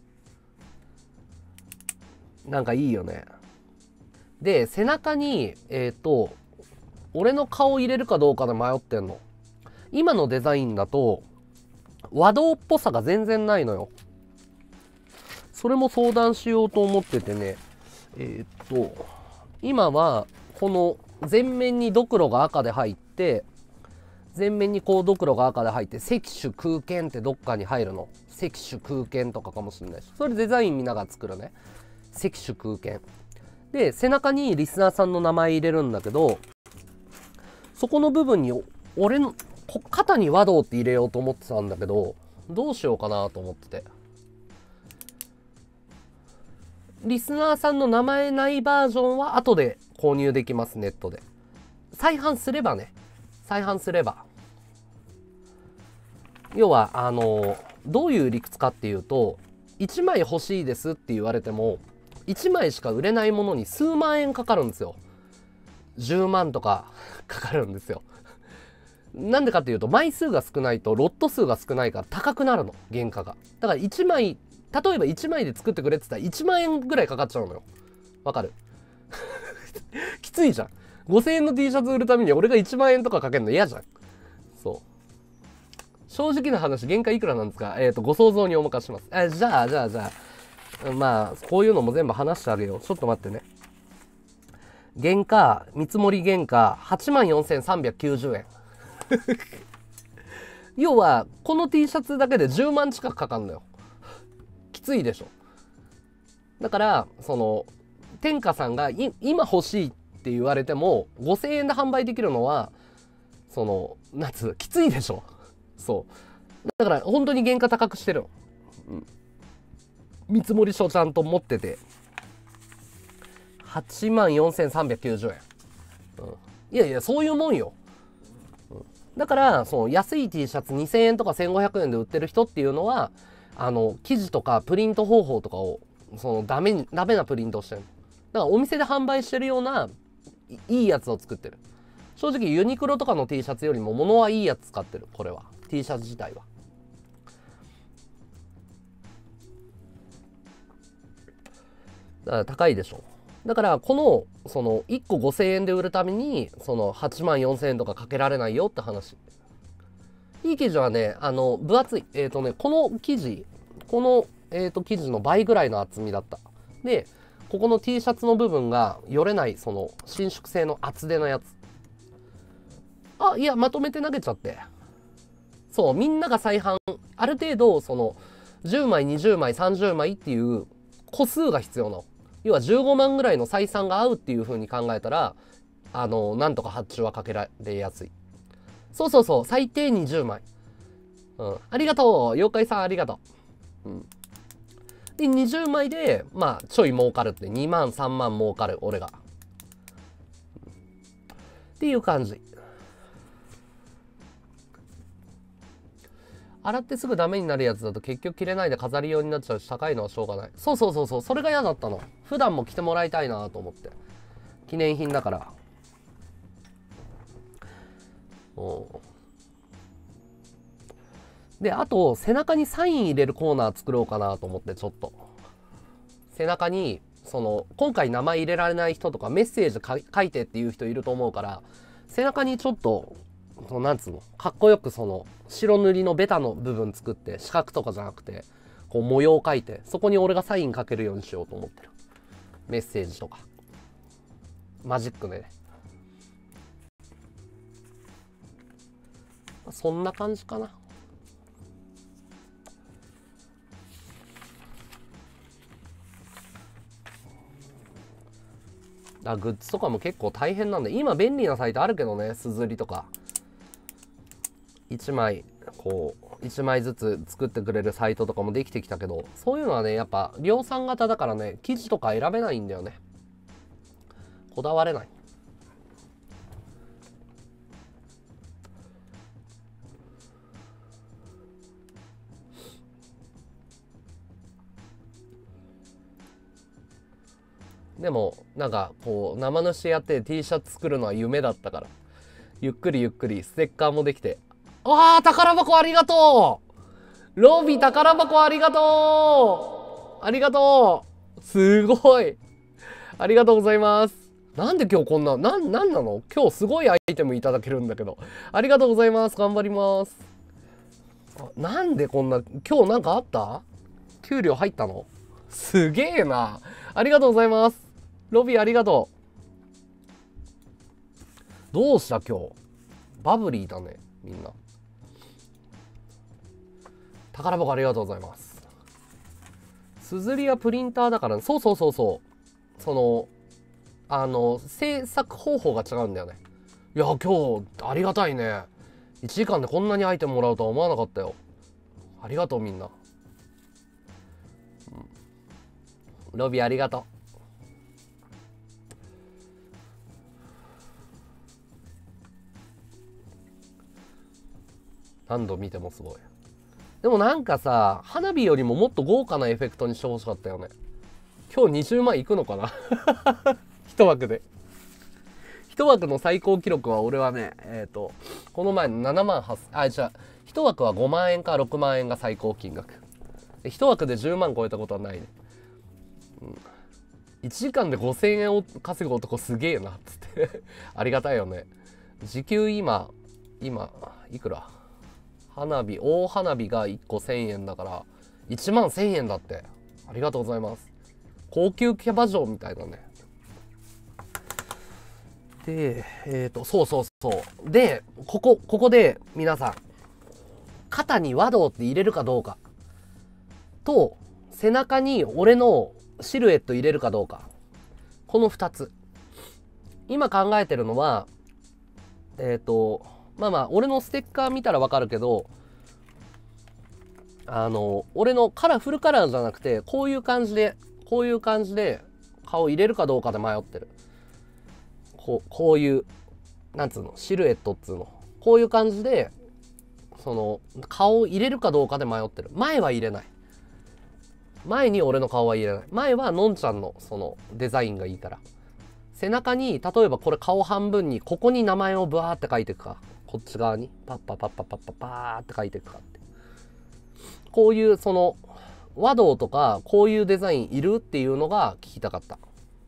なんかいいよね。で背中に俺の顔入れるかどうかで迷ってんの。今のデザインだと和道っぽさが全然ないのよ。それも相談しようと思っててね。今はこの全面にドクロが赤で入って、全面にこうドクロが赤で入って、赤手空間ってどっかに入るの。赤手空間とかかもしれないし、それデザイン見ながら作るね。赤手空間で背中にリスナーさんの名前入れるんだけど、そこの部分に俺の肩に和道って入れようと思ってたんだけど、どうしようかなと思ってて。リスナーさんの名前ないバージョンは後で購入できます。ネットで再販すればね。再販すれば、要はどういう理屈かっていうと、1枚欲しいですって言われても1枚しか売れないものに数万円かかるんですよ。10万とかかかるんですよ。なんでかっていうと、枚数が少ないとロット数が少ないから高くなるの、原価が。だから1枚、例えば1枚で作ってくれって言ったら1万円ぐらいかかっちゃうのよ。わかる？きついじゃん。5000円の T シャツ売るために俺が1万円とかかけるの嫌じゃん。そう。正直な話、原価いくらなんですか？ご想像にお任せします。じゃあ、まあ、こういうのも全部話してあげよう。ちょっと待ってね。原価、見積もり原価、84,390円。要は、この T シャツだけで10万近くかかるのよ。きついでしょ。だから、天下さんが今欲しいって言われても、5000円で販売できるのは、きついでしょ。そう。だから、本当に原価高くしてるの。見積書ちゃんと持ってて。84,390円。いやいや、そういうもんよ。だから、安い T シャツ2000円とか1500円で売ってる人っていうのは、生地とかプリント方法とかを、ダメなプリントをしてる。だからお店で販売してるようないいやつを作ってる。正直ユニクロとかの T シャツよりも物はいいやつ使ってる。これは T シャツ自体は。だから高いでしょ。だからこの1個5000円で売るために84,000円とかかけられないよって話。いい生地はね、分厚い。この生地生地の倍ぐらいの厚みだった。で、ここの T シャツの部分がよれない、伸縮性の厚手のやつ。いや、まとめて投げちゃって。そう、みんなが再販、ある程度、10枚、20枚、30枚っていう個数が必要なの。要は15万ぐらいの採算が合うっていう風に考えたら、なんとか発注はかけられやすい。そう、最低20枚。ありがとう、妖怪さんありがとう。で、20枚で、まあ、ちょい儲かるって、2万、3万儲かる、俺が。っていう感じ。洗ってすぐダメになるやつだと結局着れないで飾り用になっちゃうし、高いのはしょうがない。そう、それが嫌だったの。普段も着てもらいたいなと思って。記念品だから。で、あと、背中にサイン入れるコーナー作ろうかなと思って、ちょっと。背中に、今回名前入れられない人とか、メッセージ書いてっていう人いると思うから、背中にちょっと、なんつうの、かっこよく白塗りのベタの部分作って、四角とかじゃなくて、こう模様を書いて、そこに俺がサイン書けるようにしようと思ってる。メッセージとか。マジックでね。そんな感じかな。グッズとかも結構大変なんで、今便利なサイトあるけどね、すずりとか。1枚、1枚ずつ作ってくれるサイトとかもできてきたけど、そういうのはね、やっぱ量産型だからね、生地とか選べないんだよね。こだわれない。 でもなんかこう生主やって T シャツ作るのは夢だったから、ゆっくりゆっくりステッカーもできて、あー宝箱ありがとう、ロビー宝箱ありがとう、ありがとう、すごいありがとうございます。なんで今日こんな、なんなの今日すごいアイテムいただけるんだけど。ありがとうございます。頑張ります。なんでこんな、今日なんかあった？給料入ったの？すげえな。ありがとうございます。ロビーありがとう。どうした今日。バブリーだね、みんな。宝箱ありがとうございます。すずりはプリンターだから、ね、そう。その、制作方法が違うんだよね。いや、今日、ありがたいね。1時間でこんなにアイテムもらうとは思わなかったよ。ありがとう、みんな。ロビーありがとう。何度見てもすごい。でもなんかさ、花火よりももっと豪華なエフェクトにしてほしかったよね。今日20万いくのかな一枠で。一枠の最高記録は俺はね、この前の7万8、じゃあ、一枠は5万円か6万円が最高金額。一枠で10万超えたことはないね。1時間で5000円を稼ぐ男すげえなっつってありがたいよね。時給今いくら？大花火が1個1000円だから1万1000円だって。ありがとうございます。高級キャバ嬢みたいだね。でそうでここで皆さん、肩に和道って入れるかどうかと、背中に俺のシルエット入れるかどうか、この2つ。今考えてるのは俺のステッカー見たらわかるけど、俺のフルカラーじゃなくてこういう感じで顔入れるかどうかで迷ってる。こういうなんつうの、シルエットっつうの、こういう感じでその顔を入れるかどうかで迷ってる。前は入れない。前に俺の顔は入れない。前はのんちゃんのそのデザインがいいから。背中に例えばこれ顔半分にここに名前をブワーって書いていくか、こっち側にパッパーって書いていくかって、こういうその和道とかこういうデザインいるっていうのが聞きたかった。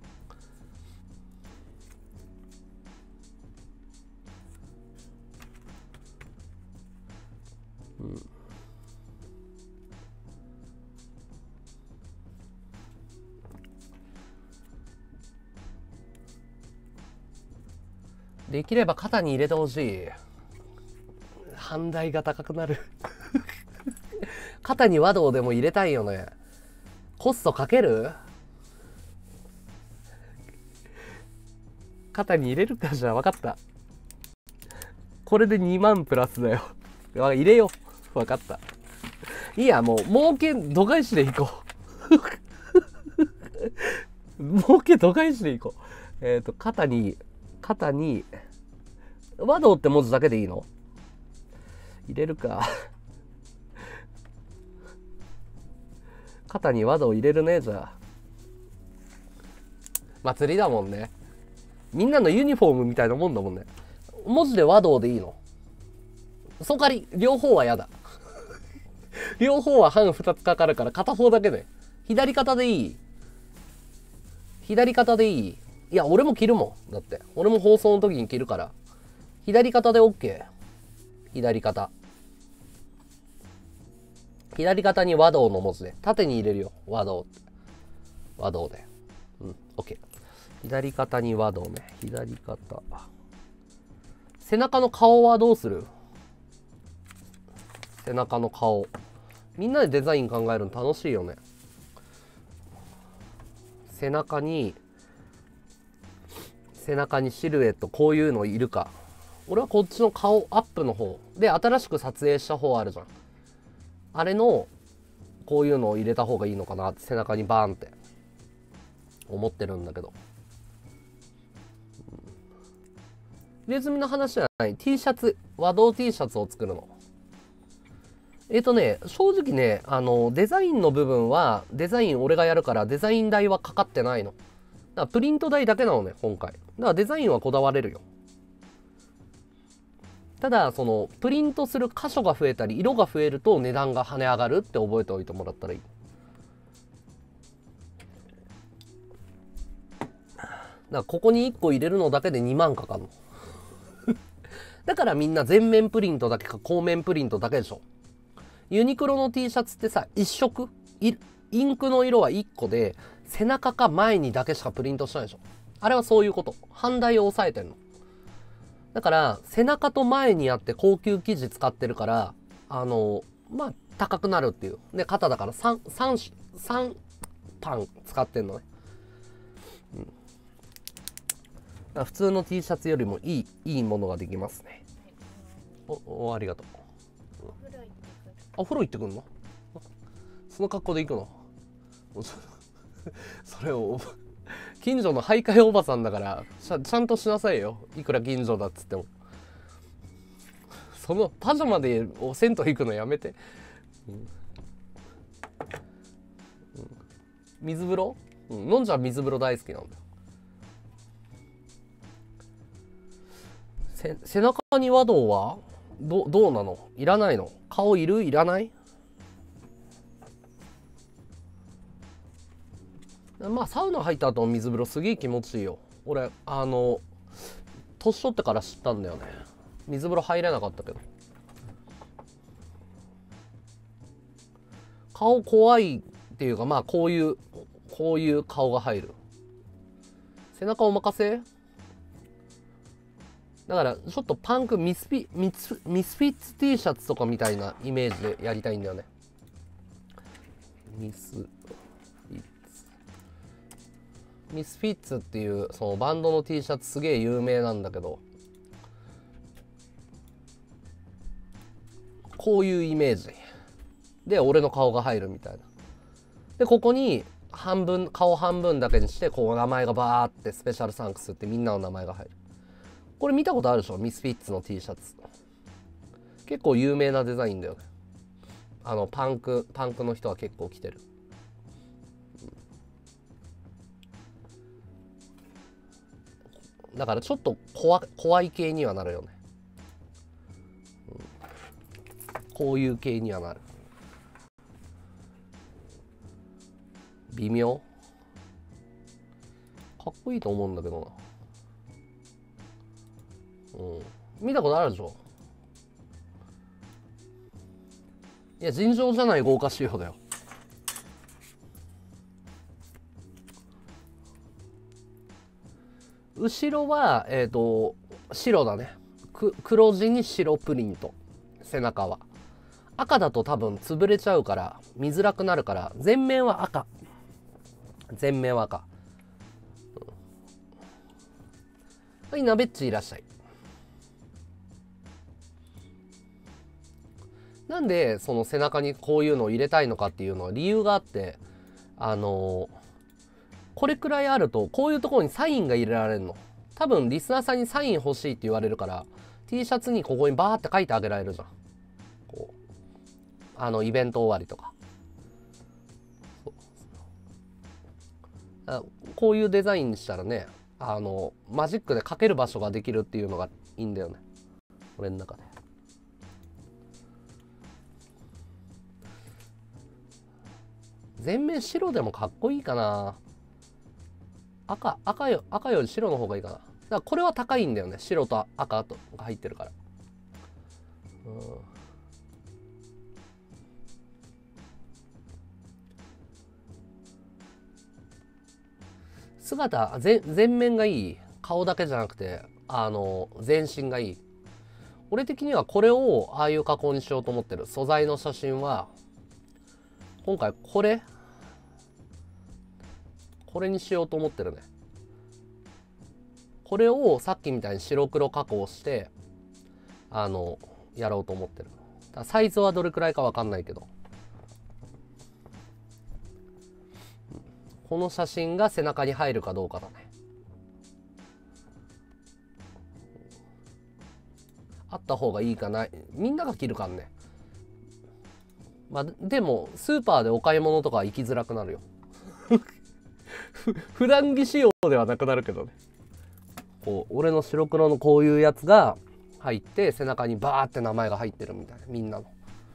できれば肩に入れてほしい。反対が高くなる肩に和道でも入れたいよね。コストかける？肩に入れるか。じゃあ分かった。これで2万プラスだよ入れよう。分かった。いや、もう儲け度外視でいこう儲け度外視でいこう。肩に和道って文字だけでいいの？入れるか肩に和道入れるね。じゃあ祭りだもんね。みんなのユニフォームみたいなもんだもんね。文字で和道でいいの？その代わり両方はやだ両方は半2つかかるから片方だけで。左肩でいい？左肩でいい？いや俺も着るもん。だって俺も放送の時に着るから左肩で OK。 左肩に和道の文字で縦に入れるよ。和道でOK。 左肩に和道ね。左肩。背中の顔はどうする？背中の顔みんなでデザイン考えるの楽しいよね。背中にシルエットこういうのいるか。俺はこっちの顔アップの方で新しく撮影した方あるじゃん。あれのこういうのを入れた方がいいのかなって背中にバーンって思ってるんだけど。入れ墨の話じゃない。 T シャツ、和道 T シャツを作るの。正直ね、デザインの部分はデザイン俺がやるからデザイン代はかかってないの。 らプリント代だけなのね今回。だからデザインはこだわれるよ。ただそのプリントする箇所が増えたり色が増えると値段が跳ね上がるって覚えておいてもらったらいい。だからここに1個入れるのだけで2万かかるのだからみんな全面プリントだけか後面プリントだけでしょ。ユニクロの T シャツってさ、一色インクの色は1個で背中か前にだけしかプリントしないでしょ。あれはそういうこと。反対を抑えてんの。だから背中と前にあって高級生地使ってるからまあ高くなるっていう。で肩だから3パン使ってんのね。だから普通の T シャツよりもいいものができますね。ありがとう。お風呂行ってくんの？その格好で行くの？それを近所の徘徊おばさんだからちゃんとしなさいよ。いくら近所だっつっても。そのパジャマで銭湯行くのやめて。水風呂？のんちゃん水風呂大好きなんだよ。背中に和道はどうなの？いらないの？顔いる？いらない？まあサウナ入った後の水風呂すげえ気持ちいいよ。俺年取ってから知ったんだよね。水風呂入れなかったけど。顔怖いっていうか、まあこういう顔が入る。背中お任せ？だからちょっとパンクミスフィッツ T シャツとかみたいなイメージでやりたいんだよね。ミスフィッツっていうそのバンドの T シャツすげえ有名なんだけど、こういうイメージで俺の顔が入るみたいな。でここに顔半分だけにしてこう名前がバーってスペシャルサンクスってみんなの名前が入る。これ見たことあるでしょ？ミスフィッツの T シャツ結構有名なデザインだよね。パンクの人は結構着てる。だからちょっと怖い系にはなるよね。こういう系にはなる。微妙？かっこいいと思うんだけどな。見たことあるでしょ？いや尋常じゃない豪華仕様だよ。後ろは白だね。黒地に白プリント。背中は赤だと多分潰れちゃうから見づらくなるから、前面は赤。はい、なべっちいらっしゃい。なんでその背中にこういうのを入れたいのかっていうのは理由があって、これくらいあるとこういうところにサインが入れられるの。多分リスナーさんにサイン欲しいって言われるから T シャツにここにバーって書いてあげられるじゃん。こうイベント終わりとか。こういうデザインにしたらね、マジックで書ける場所ができるっていうのがいいんだよね、俺の中で。全面白でもかっこいいかな。赤より白の方がいいかな。だからこれは高いんだよね、白と赤とが入ってるから。姿全面がいい。顔だけじゃなくて全身がいい。俺的にはこれをああいう加工にしようと思ってる。素材の写真は今回これにしようと思ってるね。これをさっきみたいに白黒加工してやろうと思ってる。サイズはどれくらいか分かんないけど、この写真が背中に入るかどうかだね。あった方がいいかな。みんなが着るからね。まあでもスーパーでお買い物とか行きづらくなるよ普段着仕様ではなくなるけどね。こう俺の白黒のこういうやつが入って背中にバーって名前が入ってるみたいな、みんなの。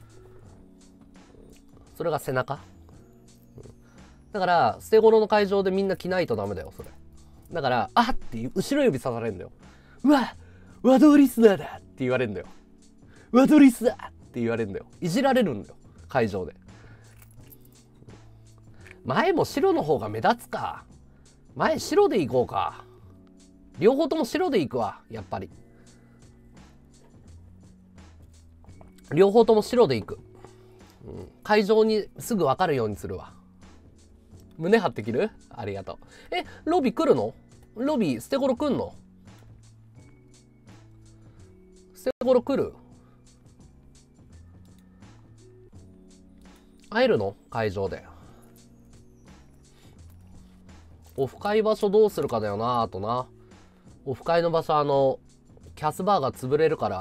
それが背中。だから捨て頃の会場でみんな着ないとダメだよそれ。だからあって後ろ指さされるんだよ。うわワドリスナーだって言われるんだよ。ワドリスだって言われるんだよ。いじられるんだよ会場で。前も白の方が目立つか。前白で行こうか。両方とも白で行くわやっぱり。両方とも白で行く、会場にすぐ分かるようにするわ。胸張って着る？ありがとう。ロビ来るの？ロビ捨て頃来んの？捨て頃来る？会えるの？会場で。オフ会場所どうするかだよな。あとな、オフ会の場所キャスバーが潰れるから。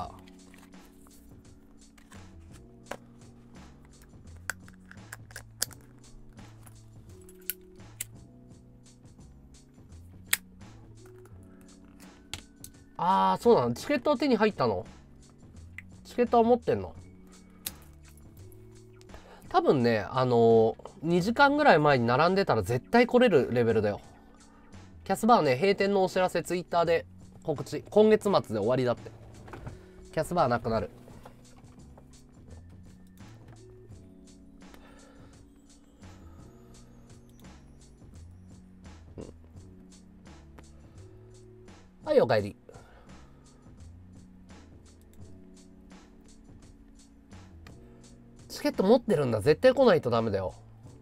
ああそうなの。チケットは手に入ったの？チケットは持ってんの？多分ね2時間ぐらい前に並んでたら絶対来れるレベルだよ。キャスバーね、閉店のお知らせツイッターで告知、今月末で終わりだって。キャスバーなくなる。はい、おかえり。チケット持ってるんだ。絶対来ないとダメだよ。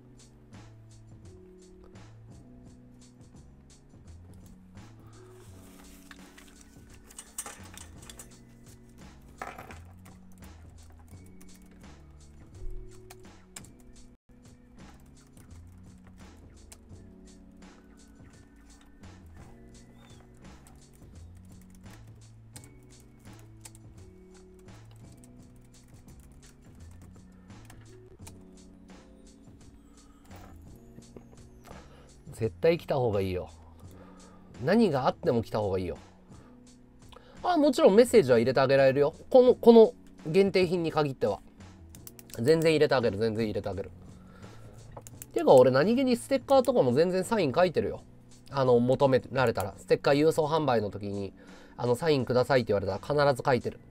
絶対来た方がいいよ。何があっても来た方がいいよ。もちろんメッセージは入れてあげられるよ。この限定品に限っては。全然入れてあげる、全然入れてあげる。ていうか俺何気にステッカーとかも全然サイン書いてるよ。求められたら。ステッカー郵送販売の時に、サインくださいって言われたら必ず書いてる。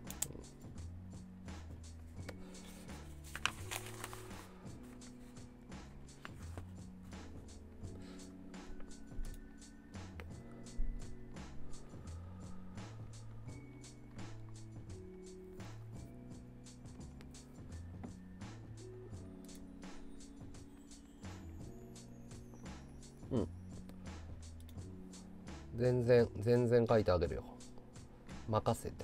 全然書いてあげるよ。任せて。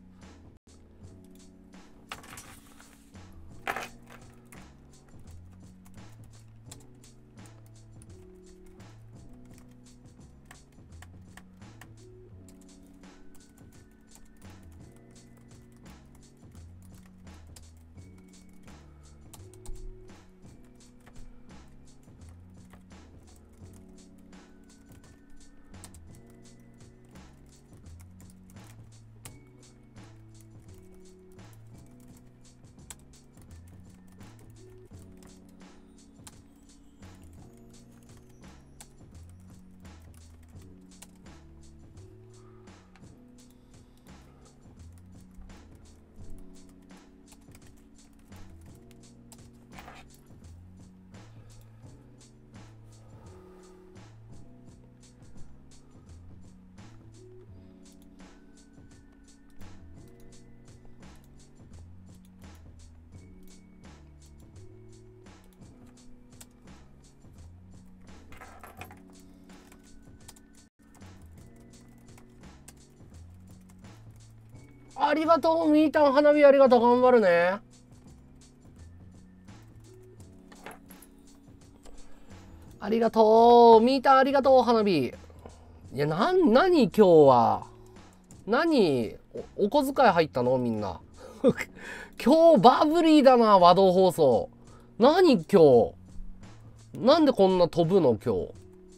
ありがとう、みーたん、花火ありがとう、頑張るね。ありがとう、みーたん、ありがとう、花火。いや、何今日は。お小遣い入ったのみんな。今日バブリーだな、和道放送。何今日。なんでこんな飛ぶの今日。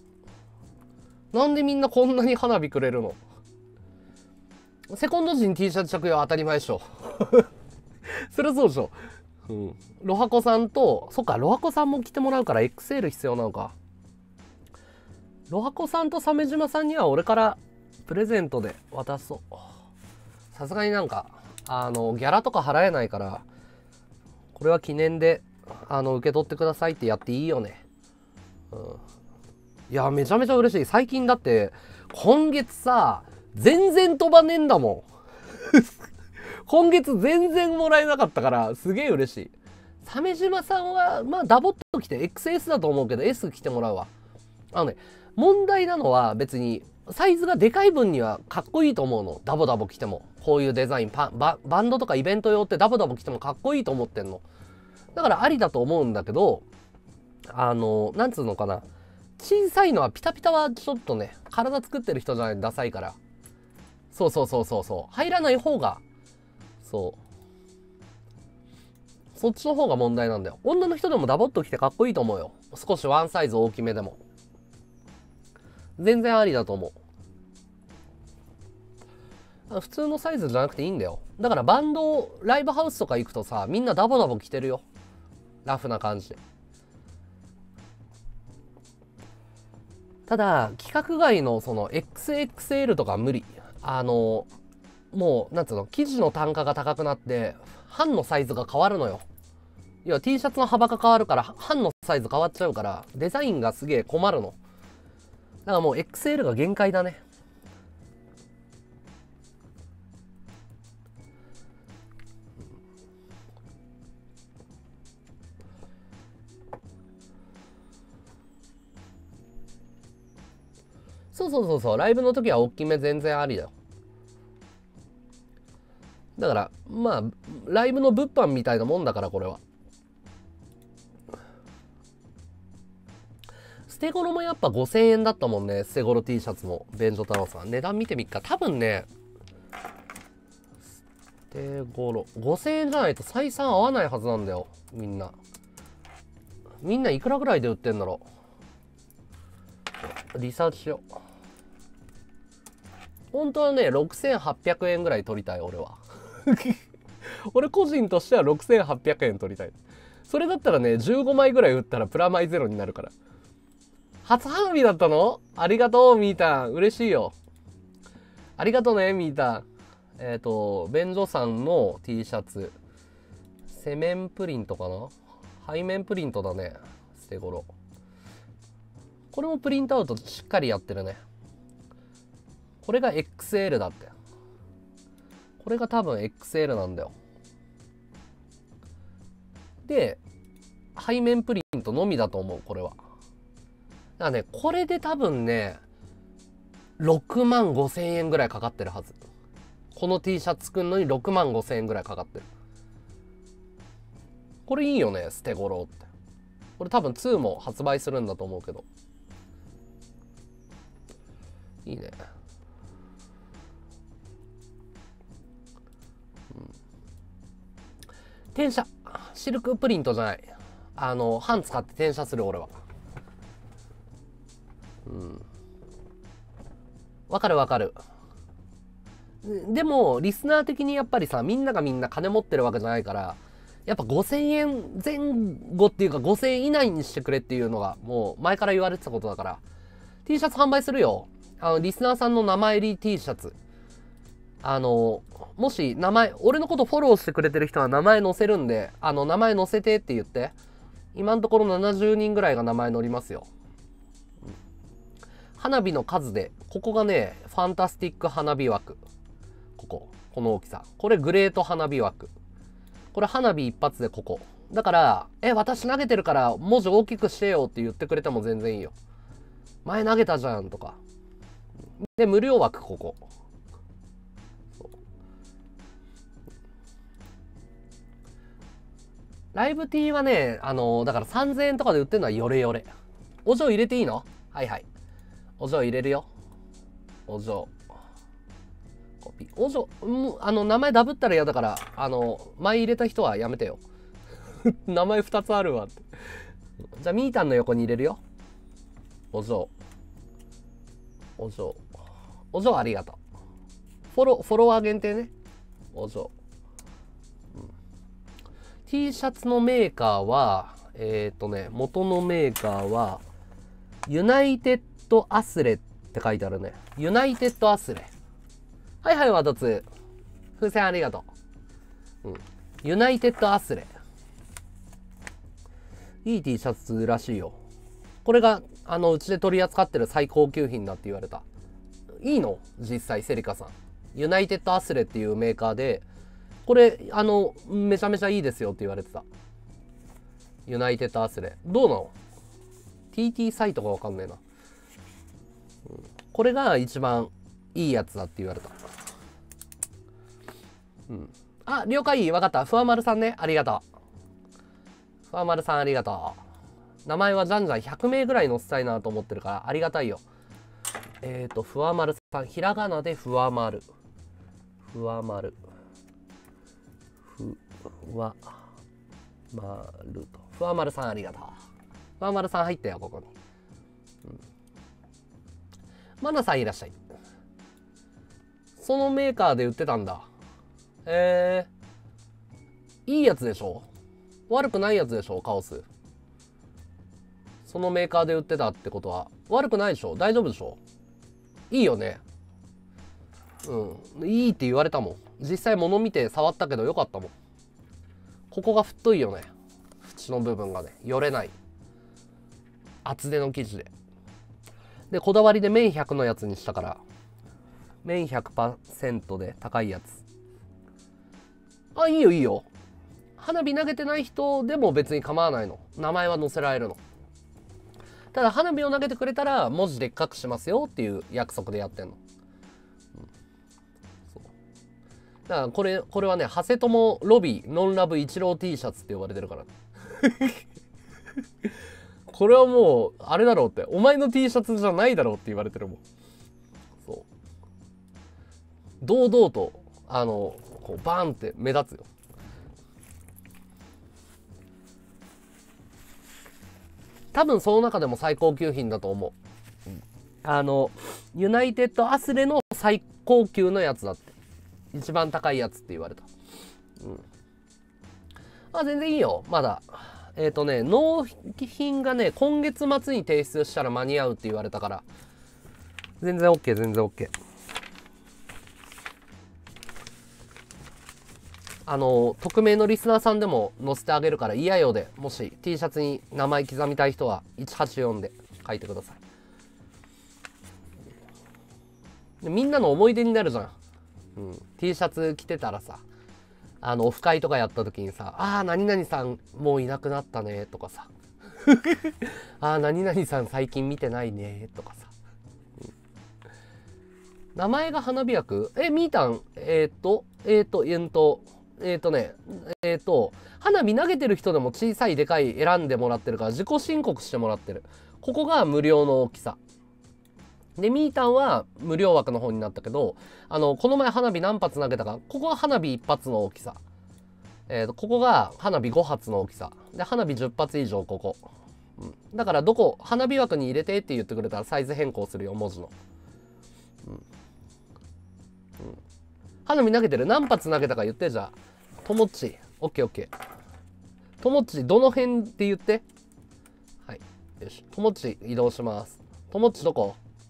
なんでみんなこんなに花火くれるの？セコンド時に T シャツ着用当たり前でしょ。そりゃそうでしょ。うん。ロハコさんと、そっか、ロハコさんも着てもらうから XL 必要なのか。ロハコさんと鮫島さんには俺からプレゼントで渡そう。さすがになんか、ギャラとか払えないから、これは記念で、受け取ってくださいってやっていいよね。うん。いや、めちゃめちゃ嬉しい。最近だって、今月さ、全然飛ばねえんだもん。今月全然もらえなかったから、すげえ嬉しい。鮫島さんは、まあ、ダボっと来て XS だと思うけど、S 来てもらうわ。問題なのは別に、サイズがでかい分にはかっこいいと思うの。ダボダボ着ても。こういうデザイン、バンドとかイベント用ってダボダボ着てもかっこいいと思ってんの。だからありだと思うんだけど、なんつうのかな。小さいのはピタピタはちょっとね、体作ってる人じゃないとダサいから。そうそうそうそうそう。入らない方が、そう。そっちの方が問題なんだよ。女の人でもダボっと着てかっこいいと思うよ。少しワンサイズ大きめでも。全然ありだと思う。普通のサイズじゃなくていいんだよ。だからバンド、ライブハウスとか行くとさ、みんなダボダボ着てるよ。ラフな感じで。ただ、規格外のその XXL とか無理。もう、なんつうの、生地の単価が高くなって、版のサイズが変わるのよ。要は T シャツの幅が変わるから、版のサイズ変わっちゃうから、デザインがすげえ困るの。だからもう XL が限界だね。そうそうそうそう、ライブの時は大きめ全然ありだよ。だから、まあ、ライブの物販みたいなもんだから、これは。捨て頃もやっぱ5000円だったもんね。捨て頃 T シャツも。便所太郎さん。値段見てみっか。多分ね、捨て頃。5000円じゃないと採算合わないはずなんだよ。みんな。みんないくらぐらいで売ってんだろう。リサーチしよう。本当はね、6800円ぐらい取りたい、俺は。俺個人としては6800円取りたい。それだったらね、15枚ぐらい売ったらプラマイゼロになるから。初花火だったの？ありがとう、みーたん。嬉しいよ。ありがとうね、みーたん。便所さんの T シャツ。背面プリントかな？背面プリントだね。捨て頃。これもプリントアウトしっかりやってるね。これが XL だって。これが多分 XL なんだよ。で、背面プリントのみだと思う、これは。だからね、これで多分ね、6万5千円ぐらいかかってるはず。この T シャツ作るのに6万5千円ぐらいかかってる。これいいよね、捨て頃って。これ多分2も発売するんだと思うけど。いいね。転写。シルクプリントじゃない。版使って転写する俺は。うん。わかるわかる。でも、リスナー的にやっぱりさ、みんながみんな金持ってるわけじゃないから、やっぱ5000円前後っていうか5000円以内にしてくれっていうのがもう前から言われてたことだから、T シャツ販売するよ。リスナーさんの名前入り T シャツ。もし名前、俺のことフォローしてくれてる人は名前載せるんで、名前載せてって言って。今のところ70人ぐらいが名前載りますよ。花火の数で、ここがね、ファンタスティック花火枠。この大きさ。これグレート花火枠。これ花火一発でここ。だから、私投げてるから文字大きくしてよって言ってくれても全然いいよ。前投げたじゃんとか。で、無料枠ここ。ライブ T はね、だから3000円とかで売ってるのはヨレヨレ。お嬢入れていいの？はいはい。お嬢入れるよ。お嬢。コピー。お嬢、名前ダブったら嫌だから、前入れた人はやめてよ。名前2つあるわって。じゃあ、みーたんの横に入れるよ。お嬢。 お嬢。お嬢ありがとう。フォロワー限定ね。お嬢。T シャツのメーカーは、元のメーカーは、ユナイテッドアスレって書いてあるね。ユナイテッドアスレ。はいはい、ワトツ。風船ありがとう。ユナイテッドアスレ。いい T シャツらしいよ。これが、うちで取り扱ってる最高級品だって言われた。いいの？実際、セリカさん。ユナイテッドアスレっていうメーカーで、これ、めちゃめちゃいいですよって言われてた。ユナイテッドアスレ。どうなの？ TT サイトがわかんねえな。これが一番いいやつだって言われた。あ、了解。わかった。ふわまるさんね。ありがとう。ふわまるさんありがとう。名前はじゃんじゃん100名ぐらい載せたいなと思ってるからありがたいよ。ふわまるさん。ひらがなでふわまる。ふわまる。ふわまると。ふわまるさんありがとう。ふわまるさん入ったよ、ここに。マナさんいらっしゃい。そのメーカーで売ってたんだ。いいやつでしょ？悪くないやつでしょ？カオス。そのメーカーで売ってたってことは悪くないでしょ？大丈夫でしょ？いいよね。いいって言われたもん。実際物見て触ったけどよかったもん。ここが太いよね。縁の部分がね、よれない。厚手の生地で。で、こだわりで綿100のやつにしたから。綿 100% で高いやつ。あ、いいよいいよ。花火投げてない人でも別に構わないの。名前は載せられるの。ただ花火を投げてくれたら文字でっかくしますよっていう約束でやってんの。そうだからこれはね、長谷友ロビーノンラブ一郎 T シャツって呼ばれてるから。これはもうあれだろうって、お前の T シャツじゃないだろうって言われてるもん。そう。堂々とこうバーンって目立つよ。多分その中でも最高級品だと思う。ユナイテッドアスレの最高級のやつだって。一番高いやつって言われた。あ、全然いいよ。まだ。納品がね、今月末に提出したら間に合うって言われたから。全然 OK、全然 OK。匿名のリスナーさんでも載せてあげるから、嫌よで、もし T シャツに名前刻みたい人は184で書いてください。でみんなの思い出になるじゃん。T シャツ着てたらさ、オフ会とかやった時にさ、何々さんもういなくなったねとかさ、何々さん最近見てないねとかさ、名前が花火役？みーたん、花火投げてる人でも小さいでかい選んでもらってるから自己申告してもらってる。ここが無料の大きさ。で、みーたんは無料枠の方になったけど、この前花火何発投げたか、ここは花火1発の大きさ。ここが花火5発の大きさ。で、花火10発以上ここ。だから花火枠に入れてって言ってくれたらサイズ変更するよ、文字の。花火投げてる？何発投げたか言って、じゃあ。ともっち。オッケーオッケー。ともっち、どの辺って言って。はい。よし。ともっち移動します。ともっちど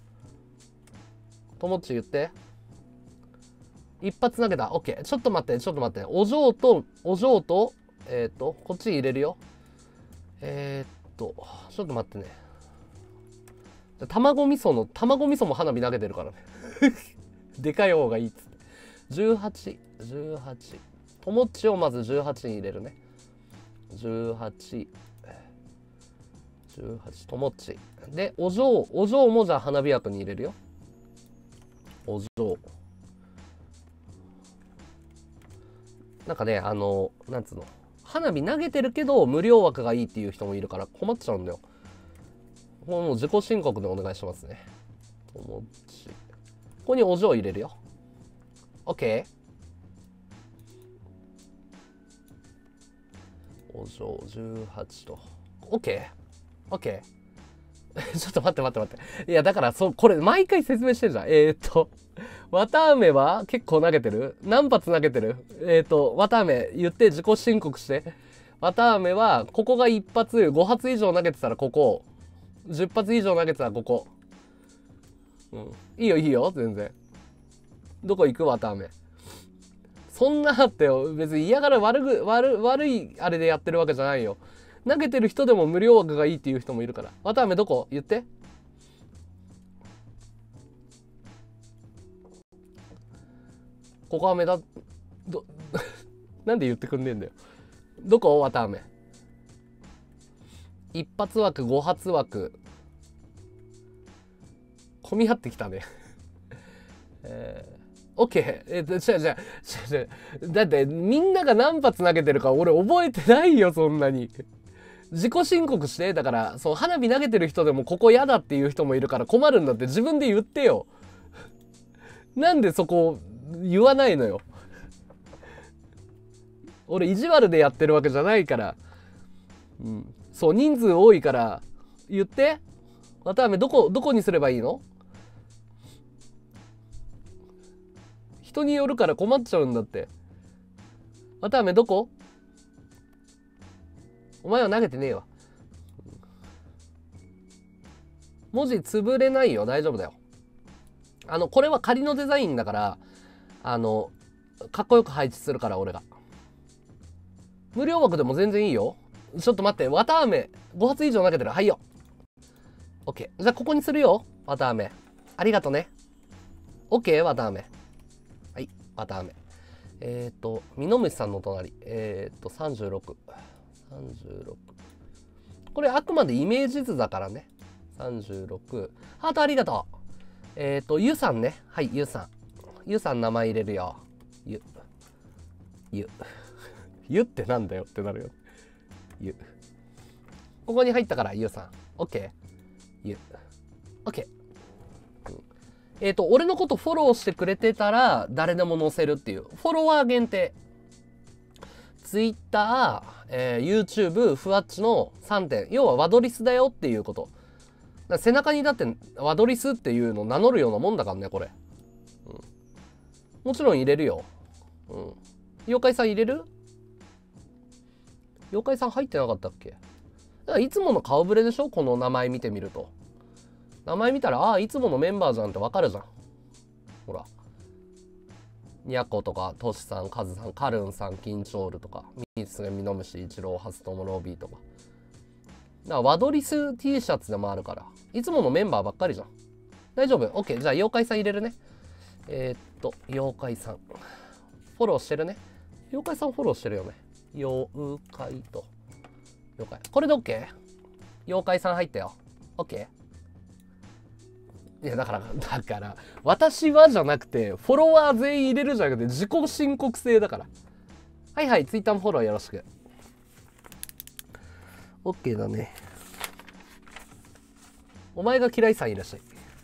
こともっち言って。一発投げた。オッケー。ちょっと待って。お嬢と、こっち入れるよ。ちょっと待ってね。卵味噌も花火投げてるからね。でかい方がいいっつって。18。ともっちをまず18に入れるね。18。ともっち。で、お嬢もじゃあ花火枠に入れるよ。お嬢。なんかね、なんつうの。花火投げてるけど無料枠がいいっていう人もいるから困っちゃうんだよ。もう自己申告でお願いしますね。ともっち。ここにお嬢入れるよ。OK？ お嬢18と。OK？ OK？ ちょっと待って待って待って。いや、だから、これ、毎回説明してるじゃん。綿あめは結構投げてる？何発投げてる？綿あめ言って自己申告して。綿あめは、ここが1発、5発以上投げてたらここ。10発以上投げてたらここ。うん。いいよいいよ、全然。どこ行く？綿あめ。そんなってよ、別に嫌がら悪いあれでやってるわけじゃないよ。投げてる人でも無料枠がいいっていう人もいるから。綿あめどこ？言って。ここは目立なんで言ってくんねえんだよ。どこ？綿あめ。一発枠、5発枠。混み合ってきたね。オッケー。だってみんなが何発投げてるか俺覚えてないよ、そんなに。自己申告して。だから、そう、花火投げてる人でもここ嫌だっていう人もいるから困るんだって自分で言ってよ。なんでそこ言わないのよ。俺意地悪でやってるわけじゃないから。うん。そう、人数多いから言って。綿あめどこにすればいいの？人によるから困っちゃうんだって。綿あめどこ？お前は投げてねえわ。文字潰れないよ。大丈夫だよ。これは仮のデザインだから、かっこよく配置するから、俺が。無料枠でも全然いいよ。ちょっと待って、綿あめ、5発以上投げてる。はいよ。OK。じゃあ、ここにするよ。綿あめ。ありがとね。OK、綿あめ。はい、綿あめ。ミノムシさんの隣。36。36。これあくまでイメージ図だからね。36。ハートありがとう。ゆさんね。はい、ゆさん。ゆさん名前入れるよ。ゆってなんだよってなるよ。ゆ。ここに入ったから、ゆさん。オッケー。ゆ。オッケー。俺のことフォローしてくれてたら、誰でも載せるっていう。フォロワー限定。Twitter、YouTube、ふわっちの3点。要はワドリスだよっていうこと。背中にだってワドリスっていうのを名乗るようなもんだからね、これ。うん、もちろん入れるよ。うん。妖怪さん入れる？妖怪さん入ってなかったっけ？だからいつもの顔ぶれでしょ？この名前見てみると。名前見たら、ああ、いつものメンバーじゃんってわかるじゃん。ほら。にゃことか、トシさん、カズさん、カルンさん、キンチョールとか、ミツゲミノムシ、イチロー、ハストモロビーとか。だからワドリス T シャツでもあるから、いつものメンバーばっかりじゃん。大丈夫？ OK。じゃあ、妖怪さん入れるね。妖怪さん。フォローしてるね。妖怪さんフォローしてるよね。妖怪と。妖怪。これで OK？ 妖怪さん入ったよ。OK？ いや、だから、私はじゃなくて、フォロワー全員入れるじゃなくて、自己申告制だから。はいはい、ツイッターもフォローよろしく。OK だね。お前が嫌いさんいらっしゃい。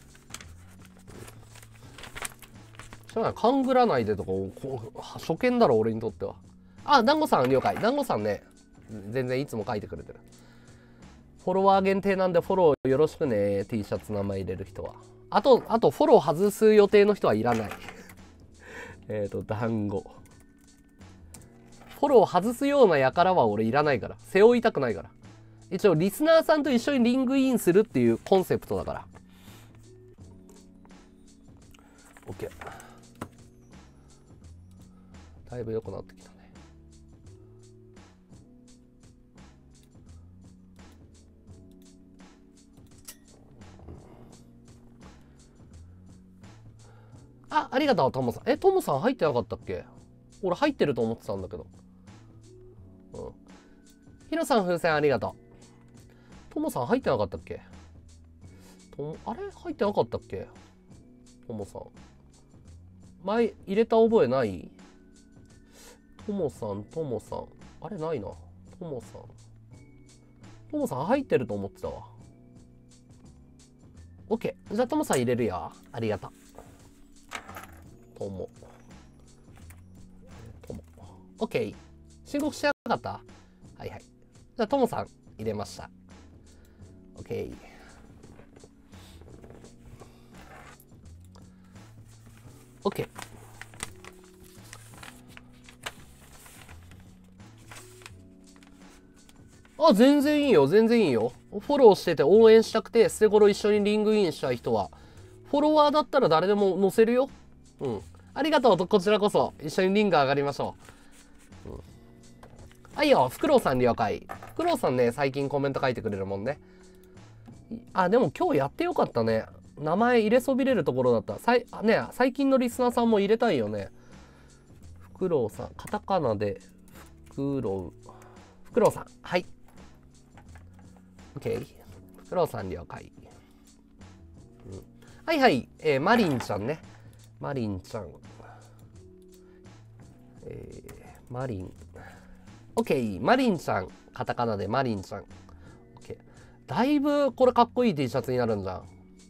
しょうがない。勘ぐらないでとか、初見だろ、俺にとっては。あ、団子さん了解。団子さんね、全然いつも書いてくれてる。フォロワー限定なんでフォローよろしくね。T シャツ名前入れる人は。あとフォロー外す予定の人はいらない。団子。フォロー外すような輩は俺いらないから。背負いたくないから。一応、リスナーさんと一緒にリングインするっていうコンセプトだから。OK。だいぶ良くなってきたね。ありがとう、トモさん。トモさん入ってなかったっけ？俺入ってると思ってたんだけど。うん。ヒロさん風船ありがとう。トモさん入ってなかったっけ？あれ入ってなかったっけ？トモさん。前入れた覚えない？トモさん。あれないな。トモさん入ってると思ってたわ。OK。じゃあトモさん入れるよ。ありがとう。トモ。OK。申告しなかった？はいはい。じゃあトモさん入れました。OK。 OK。あ、全然いいよ、全然いいよ。フォローしてて応援したくて、捨て頃一緒にリングインしたい人は、フォロワーだったら誰でも載せるよ。うん。ありがとうと、こちらこそ。一緒にリング上がりましょう。うん、はいよ、フクロウさん了解。フクロウさんね、最近コメント書いてくれるもんね。あ、でも今日やってよかったね。名前入れそびれるところだった。最近のリスナーさんも入れたいよね。フクロウさん、カタカナで、フクロウさん。はい。OK。フクロウさん了解。うん、はいはい。マリンちゃんね。マリンちゃん。マリン。OK。マリンちゃん。カタカナでマリンちゃん。OK。だいぶこれかっこいい T シャツになるんじゃん。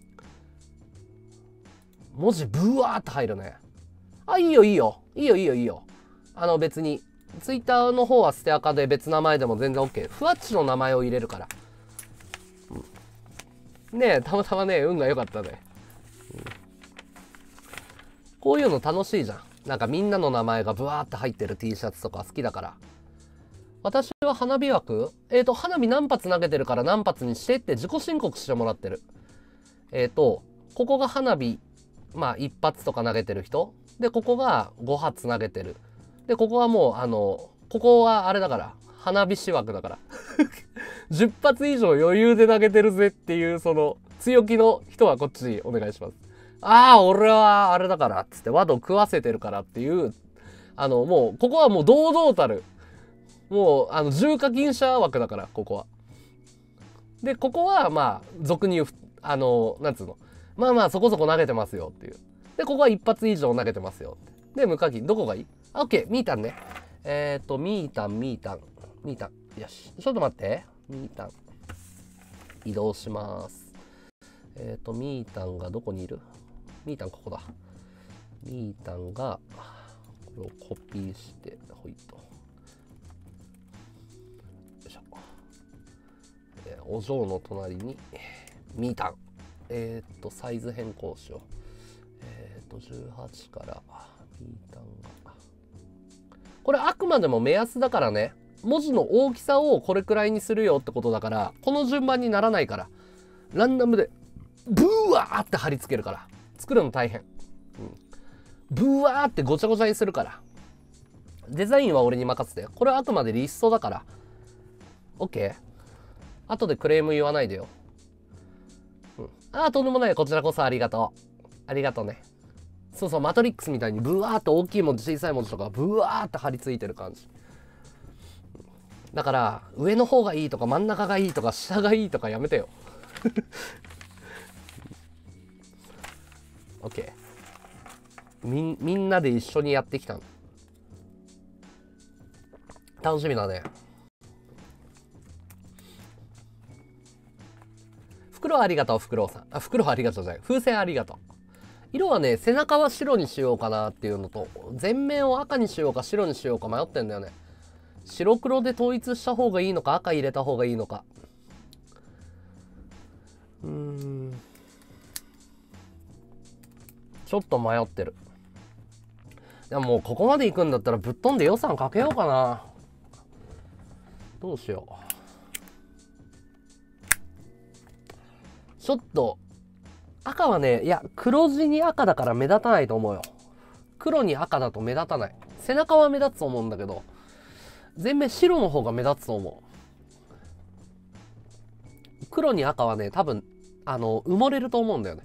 文字ブワーって入るね。あ、いいよいいよ。いいよいいよいいよ。別に。ツイッターの方はステアカで別名前でも全然 OK。ふわっちの名前を入れるから。うん、ねえ、たまたまね、運が良かったね。うん、こういうの楽しいじゃん。なんかみんなの名前がブワーって入ってる T シャツとか好きだから。私は花火枠花火何発投げてるから何発にしてって自己申告してもらってる。ここが花火、まあ1発とか投げてる人。で、ここが5発投げてる。で、ここはもう、ここはあれだから、花火師枠だから。10発以上余裕で投げてるぜっていう、その、強気の人はこっちにお願いします。ああ、俺はあれだから、つって、ワド食わせてるからっていう、もう、ここはもう堂々たる、もう、重課金者枠だから、ここは。で、ここは、まあ、俗に言う、なんつうの。まあまあ、そこそこ投げてますよっていう。で、ここは1発以上投げてますよ。で、無課金。どこがいい？あ、オッケー。ミータンね。ミータン。よし。ちょっと待って。ミータン。移動します。ミータンがどこにいる？ミータンここだ。ミータンが、これをコピーして、ほいと。よいしょ。お嬢の隣に、ミータン。サイズ変更しよう。18からミータンが。これあくまでも目安だからね。文字の大きさをこれくらいにするよってことだから、この順番にならないから。ランダムで、ブワーって貼り付けるから。作るの大変。うん、ブワーってごちゃごちゃにするから。デザインは俺に任せて。これはあくまでリストだから。OK？ 後でクレーム言わないでよ。ああ、とんでもない。こちらこそありがとう。ありがとうね。そうそう、マトリックスみたいにブワーっと大きい文字、小さい文字とか、ブワーって貼り付いてる感じ。だから、上の方がいいとか、真ん中がいいとか、下がいいとかやめてよ。OK。みんなで一緒にやってきたの。楽しみだね。袋ありがとう、袋さん。あ、袋ありがとうじゃない。風船ありがとう。色はね、背中は白にしようかなっていうのと、全面を赤にしようか白にしようか迷ってんだよね。白黒で統一した方がいいのか、赤入れた方がいいのか。ちょっと迷ってる。でももうここまで行くんだったらぶっ飛んで予算かけようかな。どうしよう。ちょっと、赤はね、いや、黒地に赤だから目立たないと思うよ。黒に赤だと目立たない。背中は目立つと思うんだけど、全面白の方が目立つと思う。黒に赤はね、多分、埋もれると思うんだよね。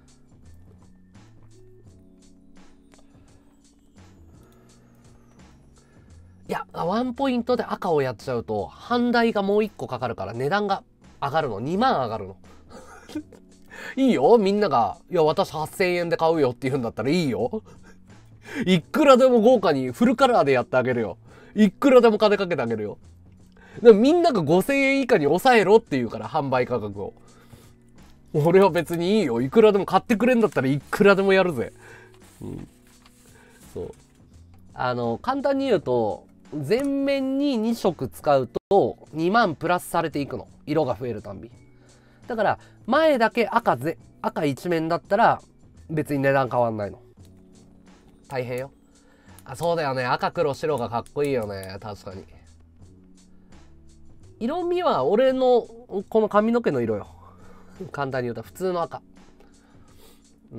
いや、ワンポイントで赤をやっちゃうと、半台がもう1個かかるから値段が上がるの。2万上がるの。いいよ、みんなが、いや、私8000円で買うよって言うんだったらいいよ。いくらでも豪華にフルカラーでやってあげるよ。いくらでも金かけてあげるよ。でもみんなが5000円以下に抑えろって言うから、販売価格を。俺は別にいいよ。いくらでも買ってくれんだったらいくらでもやるぜ。うん。そう。簡単に言うと、全面に2色使うと2万プラスされていくの。色が増えるたんび。だから、前だけ赤一面だったら別に値段変わんないの。 大変よ。あ、そうだよね。赤黒白がかっこいいよね。確かに。色味は俺のこの髪の毛の色よ。簡単に言うと普通の赤。うん。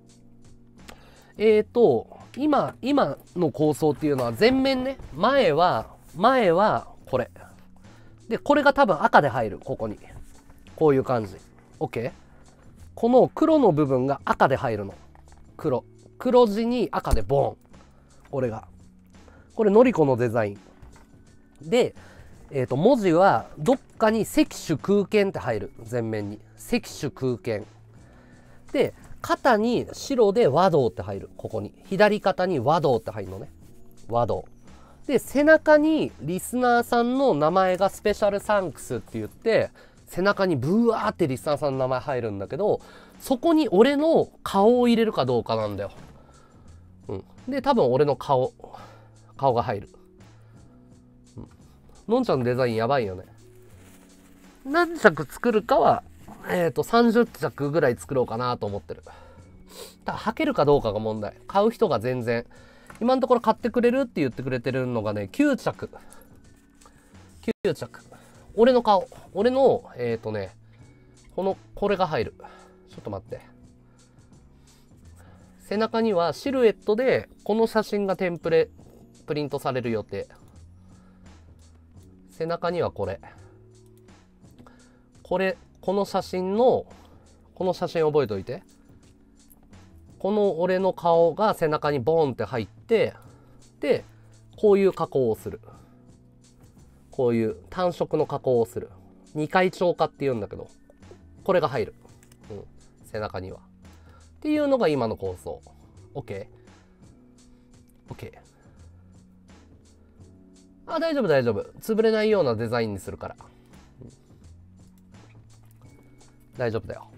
今の構想っていうのは前面ね。前はこれ。で、これが多分赤で入る。ここに。こういう感じ。OK？ この黒の部分が赤で入るの。黒地に赤でボン。これのりこのデザイン。で、文字はどっかに赤手空拳って入る。前面に。赤手空拳。で、肩に白で和道って入る。ここに。左肩に和道って入るのね。和道。で、背中にリスナーさんの名前がスペシャルサンクスって言って、背中にブワーってリスナーさんの名前入るんだけど、そこに俺の顔を入れるかどうかなんだよ。うん。で、多分俺の顔が入る。うん。のんちゃんのデザインやばいよね。何着作るかは、30着ぐらい作ろうかなと思ってる。ただ履けるかどうかが問題。買う人が全然。今のところ買ってくれるって言ってくれてるのがね、9着。9着。俺の顔。俺の、これが入る。ちょっと待って。背中にはシルエットで、この写真がプリントされる予定。背中にはこれ。この写真覚えておいて。この俺の顔が背中にボーンって入って、で、こういう加工をする。こういう単色の加工をする。2回超過って言うんだけど、これが入る。うん。背中には。っていうのが今の構想。OK？ OK。あ、大丈夫。潰れないようなデザインにするから。うん、大丈夫だよ。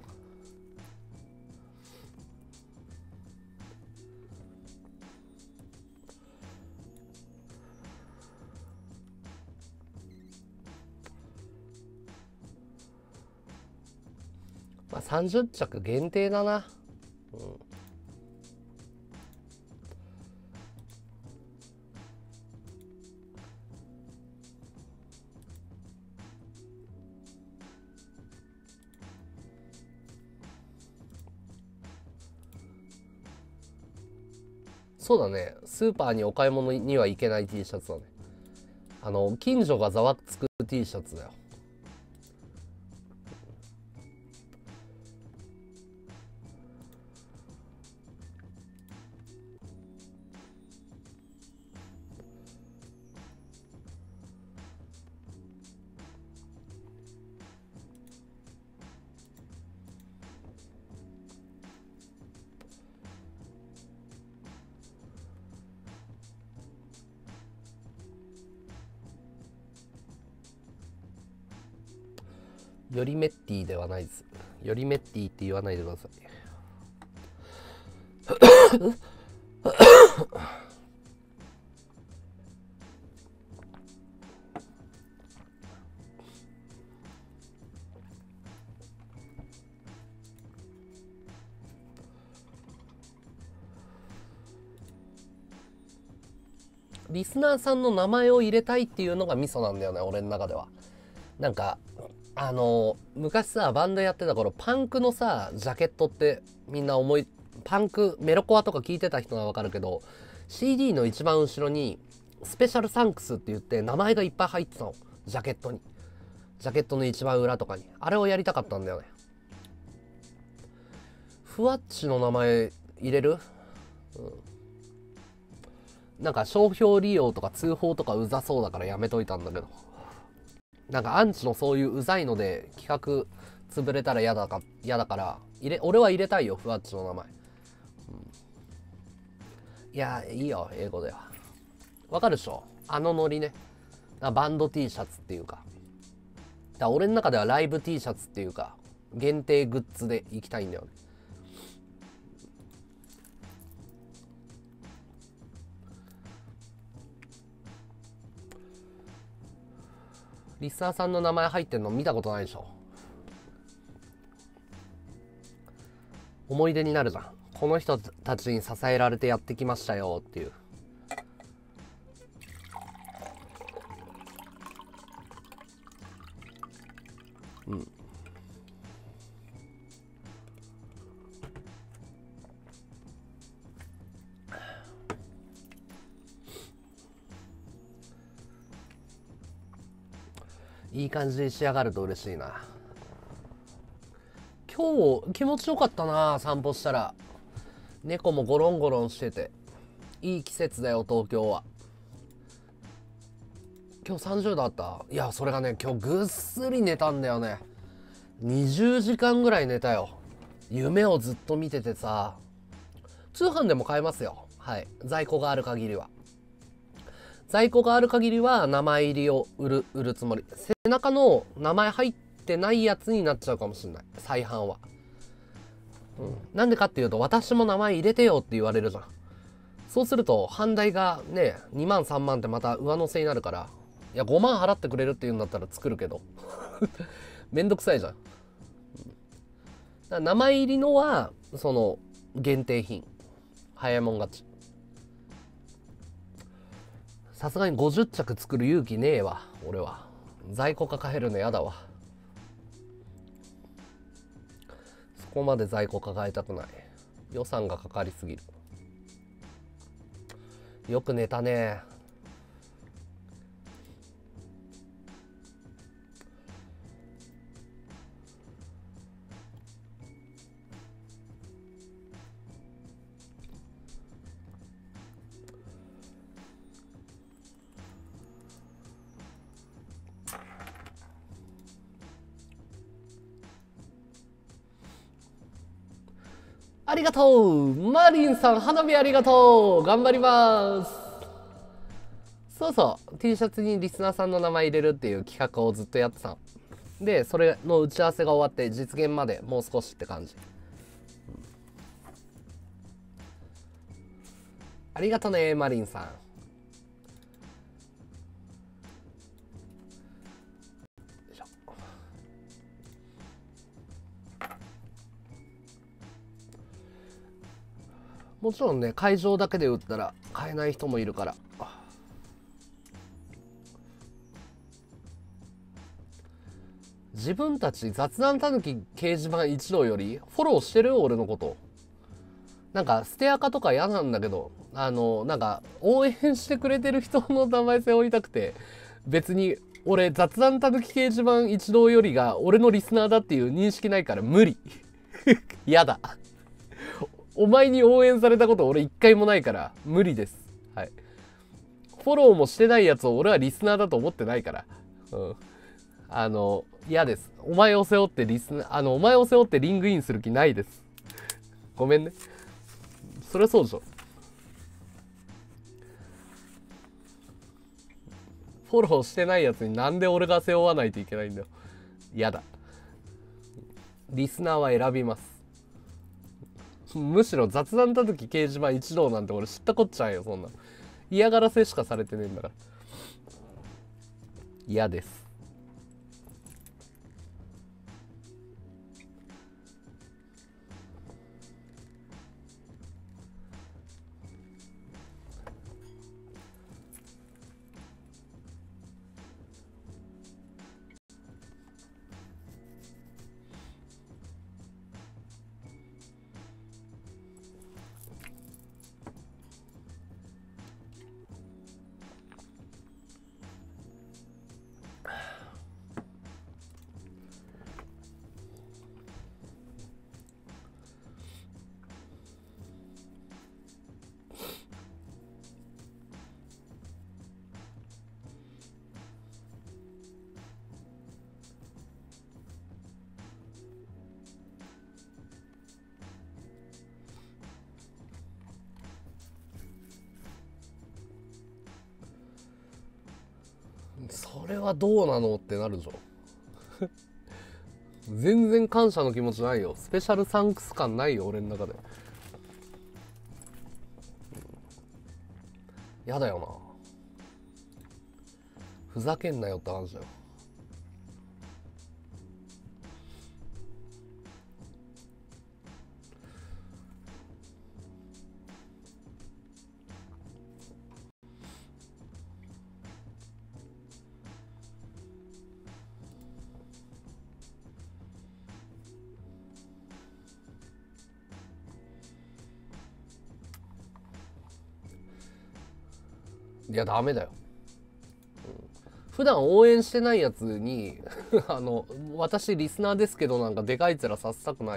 まあ、30着限定だな。うん。そうだね。スーパーにお買い物には行けない T シャツだね。近所がざわつく T シャツだよ。よりメッティではないです。よりメッティって言わないでください。リスナーさんの名前を入れたいっていうのがミソなんだよね、俺の中では。なんか昔さバンドやってた頃パンクのさジャケットってみんなパンクメロコアとか聞いてた人はわかるけど CD の一番後ろにスペシャルサンクスって言って名前がいっぱい入ってたの。ジャケットの一番裏とかにあれをやりたかったんだよね。ふわっちの名前入れる、うん、なんか商標利用とか通報とかうざそうだからやめといたんだけど、なんかアンチのそういううざいので企画潰れたら嫌だから俺は入れたいよ、ふわっちの名前、うん、いやいいよ英語では。わかるでしょノリね。バンド T シャツっていうか、俺の中ではライブ T シャツっていうか限定グッズで行きたいんだよね。リスナーさんの名前入ってんの見たことないでしょ。思い出になるじゃん。 この人たちに支えられてやってきましたよっていう。うん。いい感じに仕上がると嬉しいな。今日気持ちよかったな、散歩したら。猫もゴロンゴロンしてていい季節だよ東京は。今日30度あった。いやそれがね、今日ぐっすり寝たんだよね。20時間ぐらい寝たよ。夢をずっと見ててさ。通販でも買えますよ。はい、在庫がある限りは。在庫がある限りは名前入りを売るつもり。背中の名前入ってないやつになっちゃうかもしれない、再販は。なんでかっていうと、私も名前入れてよって言われるじゃん。そうすると販売がね、2万3万ってまた上乗せになるから、いや5万払ってくれるって言うんだったら作るけどめんどくさいじゃん。だから名前入りのはその限定品、早いもん勝ち。さすがに50着作る勇気ねえわ俺は。在庫抱えるのやだわ。そこまで在庫抱えたくない。予算がかかりすぎる。よく寝たね。ありがとうマリンさん、花火ありがとう。頑張ります。そうそう、 T シャツにリスナーさんの名前入れるっていう企画をずっとやってた。でそれの打ち合わせが終わって実現までもう少しって感じ。ありがとねマリンさん。もちろんね、会場だけで売ったら買えない人もいるから。自分たち雑談たぬき掲示板一同よりフォローしてるよ俺のこと。なんかステアカとか嫌なんだけど、なんか応援してくれてる人の名前背負いたくて、別に俺雑談たぬき掲示板一同よりが俺のリスナーだっていう認識ないから無理やだお前に応援されたこと俺一回もないから無理です。はい。フォローもしてないやつを俺はリスナーだと思ってないから。うん。嫌です。お前を背負ってお前を背負ってリングインする気ないです。ごめんね。そりゃそうでしょ。フォローしてないやつになんで俺が背負わないといけないんだよ。嫌だ。リスナーは選びます。むしろ雑談た時掲示板一同なんて俺知ったこっちゃんよ、そんな。嫌がらせしかされてねえんだから。嫌です。それはどうなのってなるぞ全然感謝の気持ちないよ。スペシャルサンクス感ないよ俺の中で。やだよな。ふざけんなよって話だよ。 いやダメだよ。普段応援してないやつに私リスナーですけどなんかでかい面させたくない。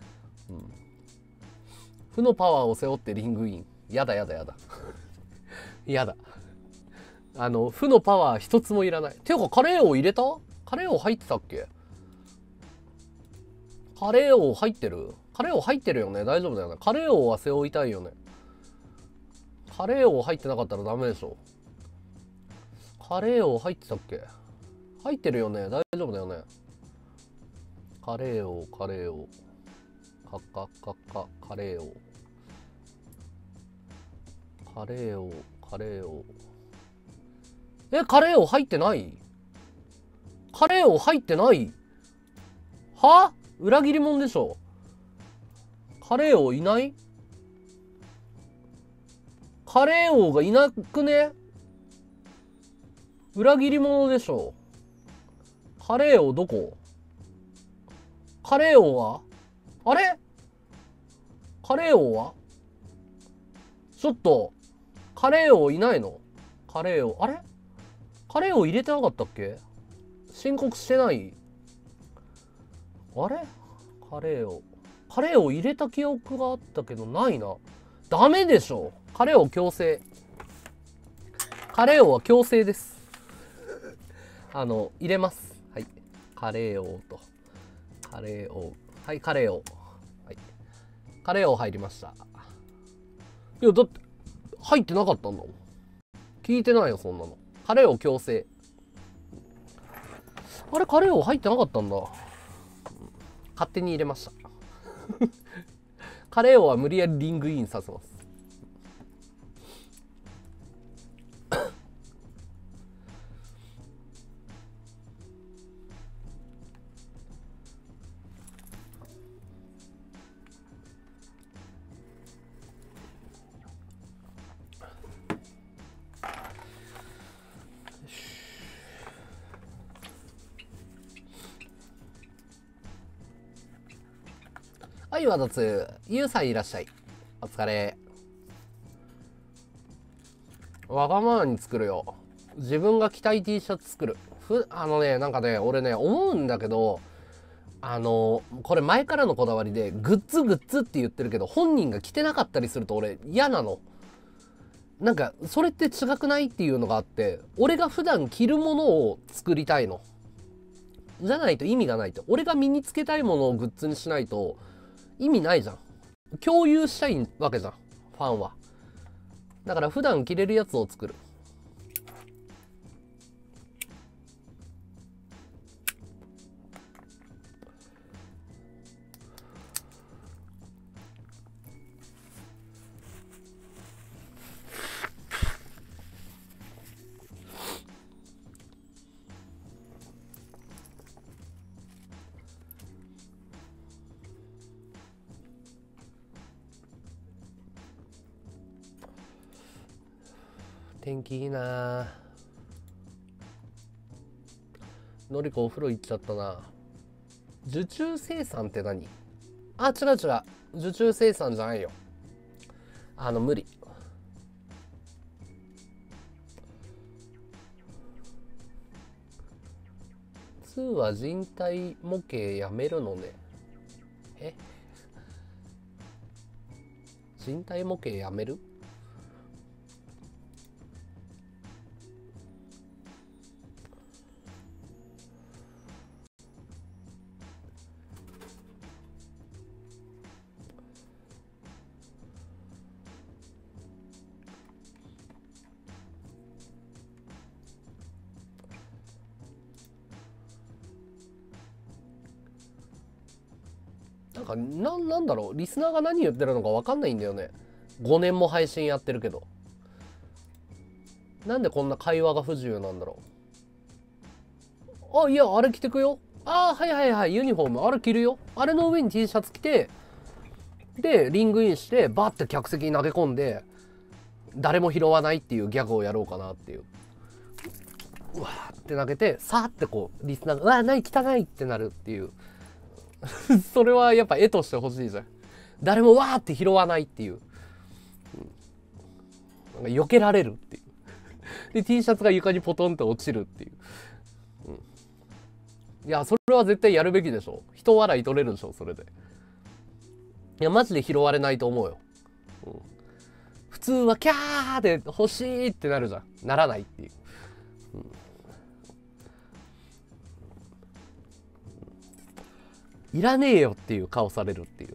負のパワーを背負ってリングイン。やだやだやだやだ。負のパワー一つもいらない。ていうかカレー王入れた？カレー王入ってたっけ？カレー王入ってる？カレー王入ってるよね。大丈夫だよね。カレー王は背負いたいよね。カレー王入ってなかったらダメでしょ。カレー王入ってたっけ？入ってるよね。大丈夫だよね。カレー王、カレー王。カレー王。カレー王、カレー王。カレー王入ってない？カレー王入ってない？は？裏切り者でしょ。カレー王いない？カレー王がいなくね？裏切り者でしょ。カレー王どこ？カレー王は？あれ？カレー王は？ちょっとカレー王いないの？カレー王、あれ？カレー王入れてなかったっけ？申告してない？あれ？カレー王入れた記憶があったけどないな。ダメでしょ。カレー王強制。カレー王は強制です。入れます。はい。カレー王と。カレー王。はい、カレー王。はい。カレー王入りました。いや、だって、入ってなかったんだもん。聞いてないよ、そんなの。カレー王強制。あれ、カレー王入ってなかったんだ。勝手に入れました。カレー王は無理やりリングインさせます。はい、和田つゆうさんいらっしゃい。お疲れ。わがままに作るよ。自分が着たい T シャツ作る。なんかね、俺ね、思うんだけど、これ前からのこだわりで、グッズって言ってるけど、本人が着てなかったりすると俺嫌なの。なんか、それって違くないっていうのがあって、俺が普段着るものを作りたいの。じゃないと意味がないと。俺が身につけたいものをグッズにしないと、意味ないじゃん。共有したいわけじゃん、ファンは。だから普段着れるやつを作る。天気いいな。のりこお風呂行っちゃったな。受注生産って何？あ、違う違う。受注生産じゃないよ。無理。2は人体模型やめるのね。人体模型やめる？なんだろう、リスナーが何言ってるのか分かんないんだよね。5年も配信やってるけど。なんでこんな会話が不自由なんだろう。あ、いや、あれ着てくよ。あ、はいはいはい、ユニフォーム、あれ着るよ。あれの上に T シャツ着て、で、リングインして、バッて客席に投げ込んで、誰も拾わないっていうギャグをやろうかなっていう。うわーって投げて、さーってこう、リスナーが、うわ、何汚いってなるっていう。それはやっぱ絵としてほしいじゃん。誰もわーって拾わないっていう。なんか避けられるっていう。 で T シャツが床にポトンと落ちるっていう、いやそれは絶対やるべきでしょ。人笑い取れるでしょそれで。いやマジで拾われないと思うよ、普通はキャーで欲しいってなるじゃん。ならないっていう、いらねえよっていう顔されるっていうね。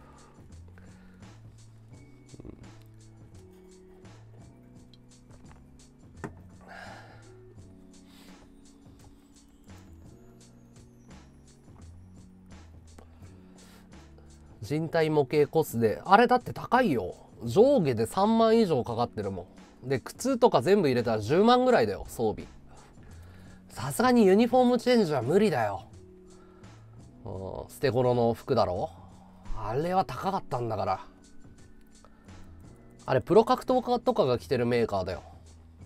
人体模型コスであれだって高いよ。上下で3万以上かかってるもん。で靴とか全部入れたら10万ぐらいだよ装備。さすがにユニフォームチェンジは無理だよ。捨て頃の服だろ。あれは高かったんだから。あれプロ格闘家とかが着てるメーカーだよ。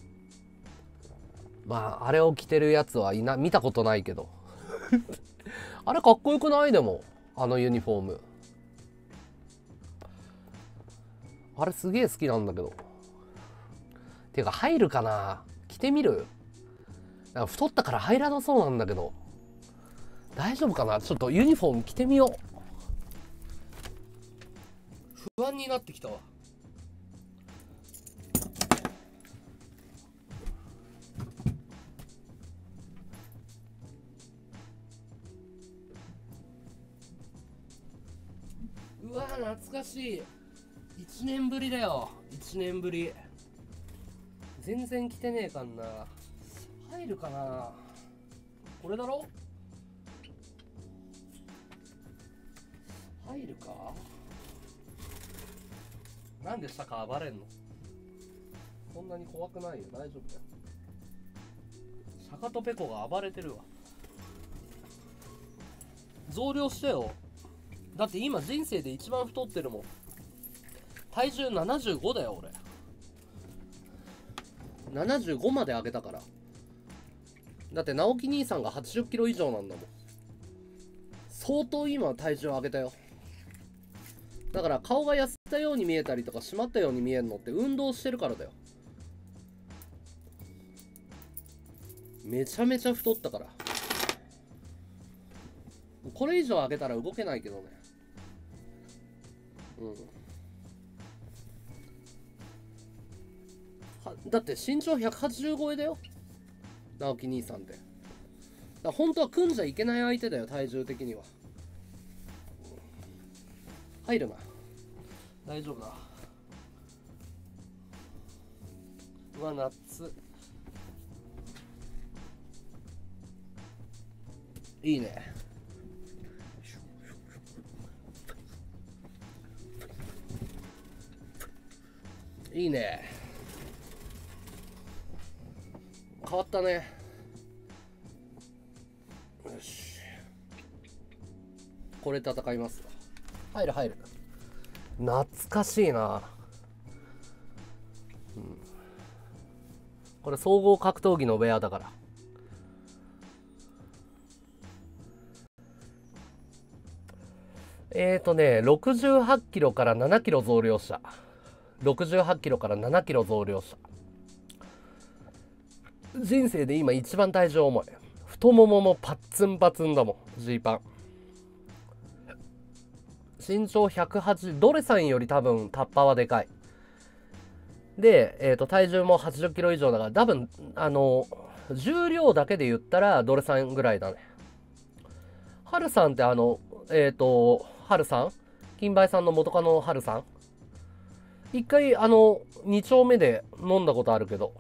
まああれを着てるやつは見たことないけどあれかっこよくない？でもあのユニフォームあれすげえ好きなんだけど。ていうか入るかな、着てみる？なんか太ったから入らなそうなんだけど大丈夫かな。ちょっとユニフォーム着てみよう。不安になってきたわ。うわ懐かしい。1年ぶりだよ。1年ぶり。全然着てねえかんな。入るかな。これだろ。入るか。なんで下か暴れんの。そんなに怖くないよ。大丈夫だよ。シャカとペコが暴れてるわ。増量してよ。だって今人生で一番太ってるもん。体重75だよ俺。75まで上げたから。だって直樹兄さんが80キロ以上なんだもん。相当今体重上げたよ。だから顔が痩せたように見えたりとか締まったように見えるのって運動してるからだよ。めちゃめちゃ太ったから。これ以上上げたら動けないけどね。だって身長180超えだよ直樹兄さんって。だから本当は組んじゃいけない相手だよ体重的には。入るな。大丈夫だ。うわ夏いいね。いいね。変わったね。よしこれ戦います。入る入る。懐かしいな、これ総合格闘技のウェアだから。68キロから7キロ増量した。68キロから7キロ増量した。人生で今一番体重重い。太もももパッツンパツンだもん。ジーパン。身長180、ドレさんより多分タッパーはでかい。で、体重も80キロ以上だから、多分重量だけで言ったらドレさんぐらいだね。ハルさんってハルさん、金梅さんの元カノのハルさん、一回2丁目で飲んだことあるけど、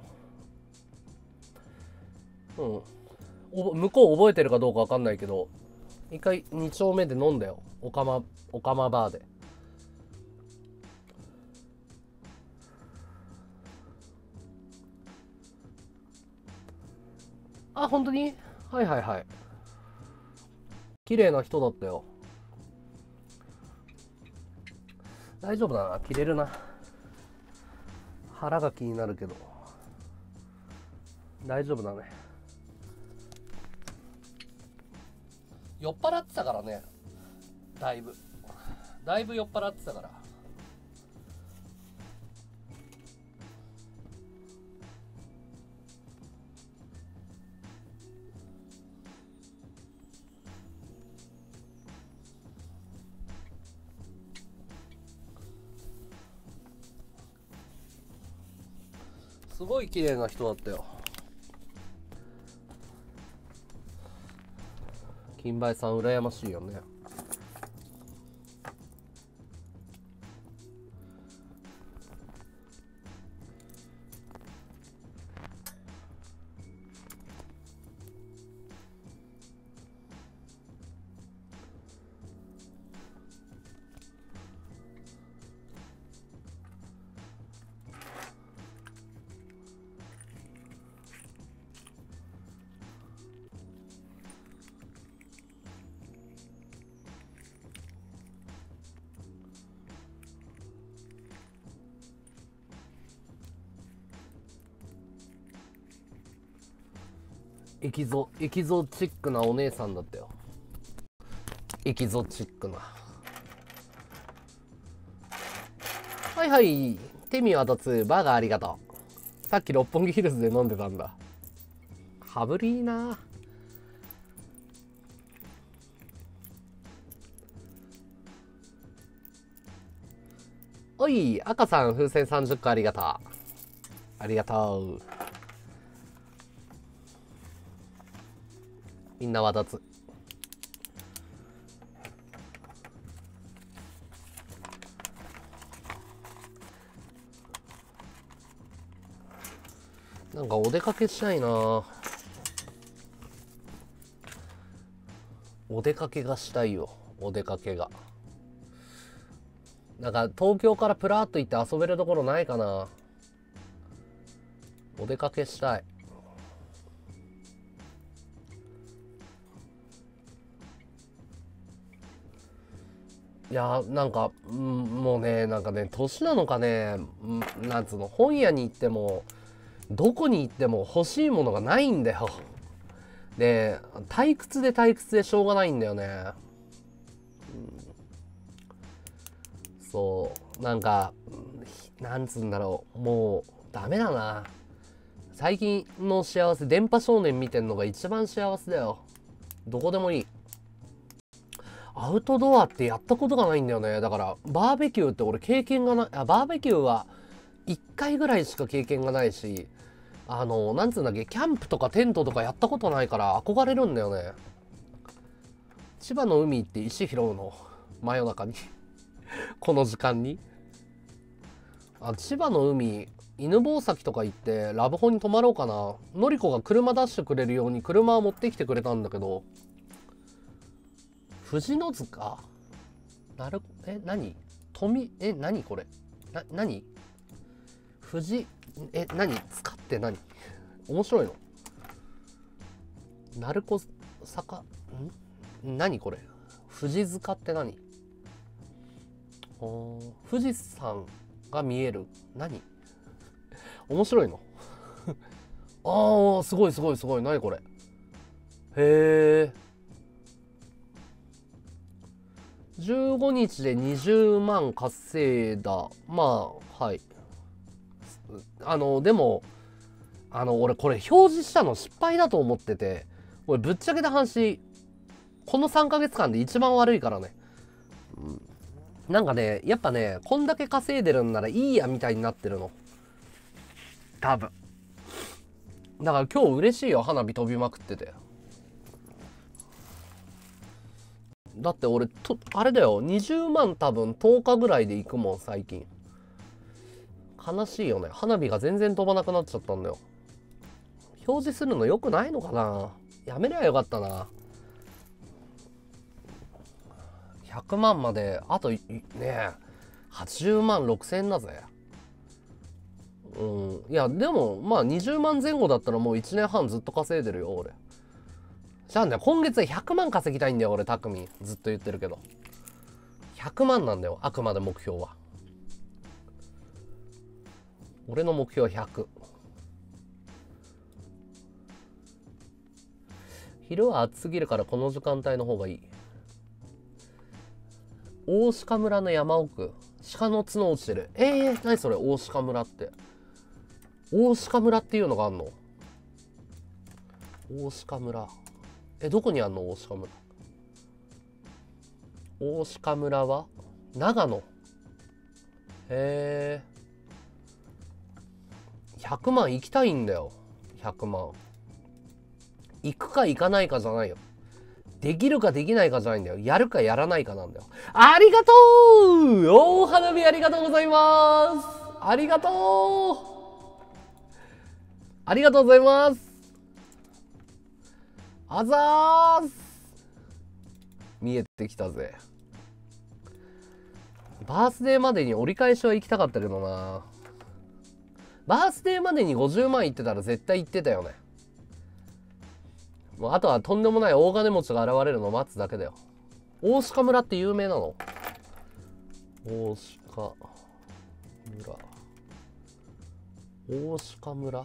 向こう覚えてるかどうか分かんないけど、一回2丁目で飲んだよ。オカマバーで。あ、本当に？はいはいはい。綺麗な人だったよ。大丈夫だな、切れるな。腹が気になるけど大丈夫だね。酔っ払ってたからね。だいぶ酔っ払ってたから。 すごい綺麗な人だったよ。金梅さん羨ましいよね。エキゾチックなお姉さんだったよ。エキゾチックな。はいはい。手見渡つバーガーありがとう。さっき六本木ヒルズで飲んでたんだ。羽振りいいな。おい、赤さん風船30個ありがとう。ありがとう。みんな渡つ。なんかお出かけしたいな。お出かけがしたいよ。お出かけが。なんか東京からプラーっと行って遊べるところないかな。お出かけしたい。いやなんか、もうね、なんかね、年なのかね、なんつうの、本屋に行ってもどこに行っても欲しいものがないんだよ。で、退屈でしょうがないんだよね。そう、なんか、なんつうんだろう、もうダメだな。最近の幸せ、電波少年見てんのが一番幸せだよ。どこでもいい。アウトドアってやったことがないんだよね。だからバーベキューって俺経験がない。バーベキューは1回ぐらいしか経験がないし、なんつうんだっけ、キャンプとかテントとかやったことないから憧れるんだよね。千葉の海行って石拾うの、真夜中にこの時間に。千葉の海、犬吠埼とか行ってラブホに泊まろうかな。のりこが車出してくれるように車を持ってきてくれたんだけど、富士の塚、何何これ、何富士、何塚って何、面白いの。鳴子坂、何これ、富士塚って何。富士山が見える、何面白いのすごいすごいすごい、何これ。へえ。15日で20万稼いだ。まあ、はい。でも、俺これ表示したの失敗だと思ってて、俺ぶっちゃけた話、この3ヶ月間で一番悪いからね。なんかね、やっぱね、こんだけ稼いでるんならいいやみたいになってるの。多分。だから今日嬉しいよ、花火飛びまくってて。だって俺あれだよ、20万多分10日ぐらいで行くもん最近。悲しいよね。花火が全然飛ばなくなっちゃったんだよ。表示するの良くないのかな。やめりゃよかったな。100万まであとねえ80万6千円だぜ。いやでもまあ20万前後だったらもう1年半ずっと稼いでるよ俺。じゃあね、今月100万稼ぎたいんだよ俺、たくみずっと言ってるけど100万なんだよ、あくまで目標は。俺の目標は100。昼は暑すぎるからこの時間帯の方がいい。大鹿村の山奥、鹿の角落ちてる。何それ、大鹿村って。大鹿村っていうのがあんの。大鹿村、どこにあんの大鹿村。大鹿村は長野。へえ。 100万行きたいんだよ。100万行くか行かないかじゃないよ。できるかできないかじゃないんだよ。やるかやらないかなんだよ。ありがとう。大花火ありがとうございます。ありがとう。ありがとうございます。あざーす。見えてきたぜ。バースデーまでに折り返しは行きたかったけどな。バースデーまでに50万行ってたら絶対行ってたよね。もうあとはとんでもない大金持ちが現れるのを待つだけだよ。大鹿村って有名なの？大鹿村。大鹿村？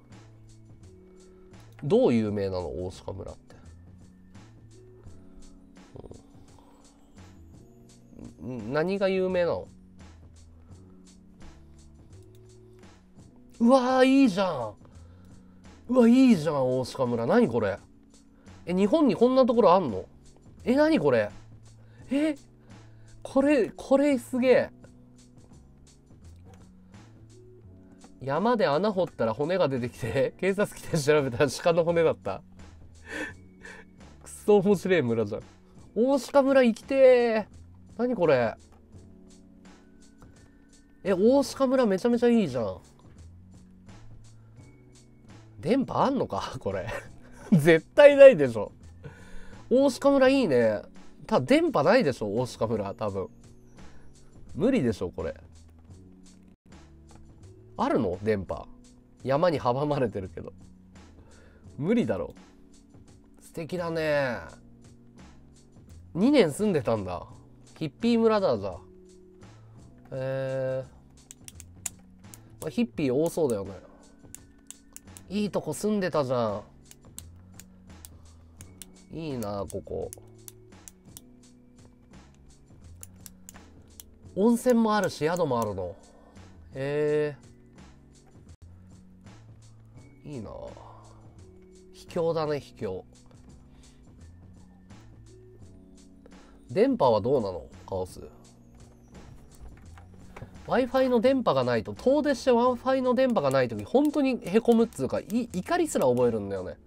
どう有名なの？大鹿村って。何が有名なの？うわーいいじゃん。うわいいじゃん大鹿村。何これ？日本にこんなところあんの？何これ？これすげえ。山で穴掘ったら骨が出てきて警察来て調べたら鹿の骨だった。くそ面白い村じゃん。大鹿村行きてー。何これ？大鹿村めちゃめちゃいいじゃん。電波あんのかこれ。絶対ないでしょ。大鹿村いいね。ただ電波ないでしょ大鹿村。多分無理でしょこれ。あるの電波？山に阻まれてるけど無理だろ。素敵だね。2年住んでたんだ。ヒッピー村だじゃあ。ヒッピー多そうだよね。いいとこ住んでたじゃん。いいなここ。温泉もあるし宿もあるの。いいな。秘境だね秘境。電波はどうなのカオス。 Wi-Fi の電波がないと、遠出して Wi-Fi の電波がないとき本当にへこむっつうか怒りすら覚えるんだよね。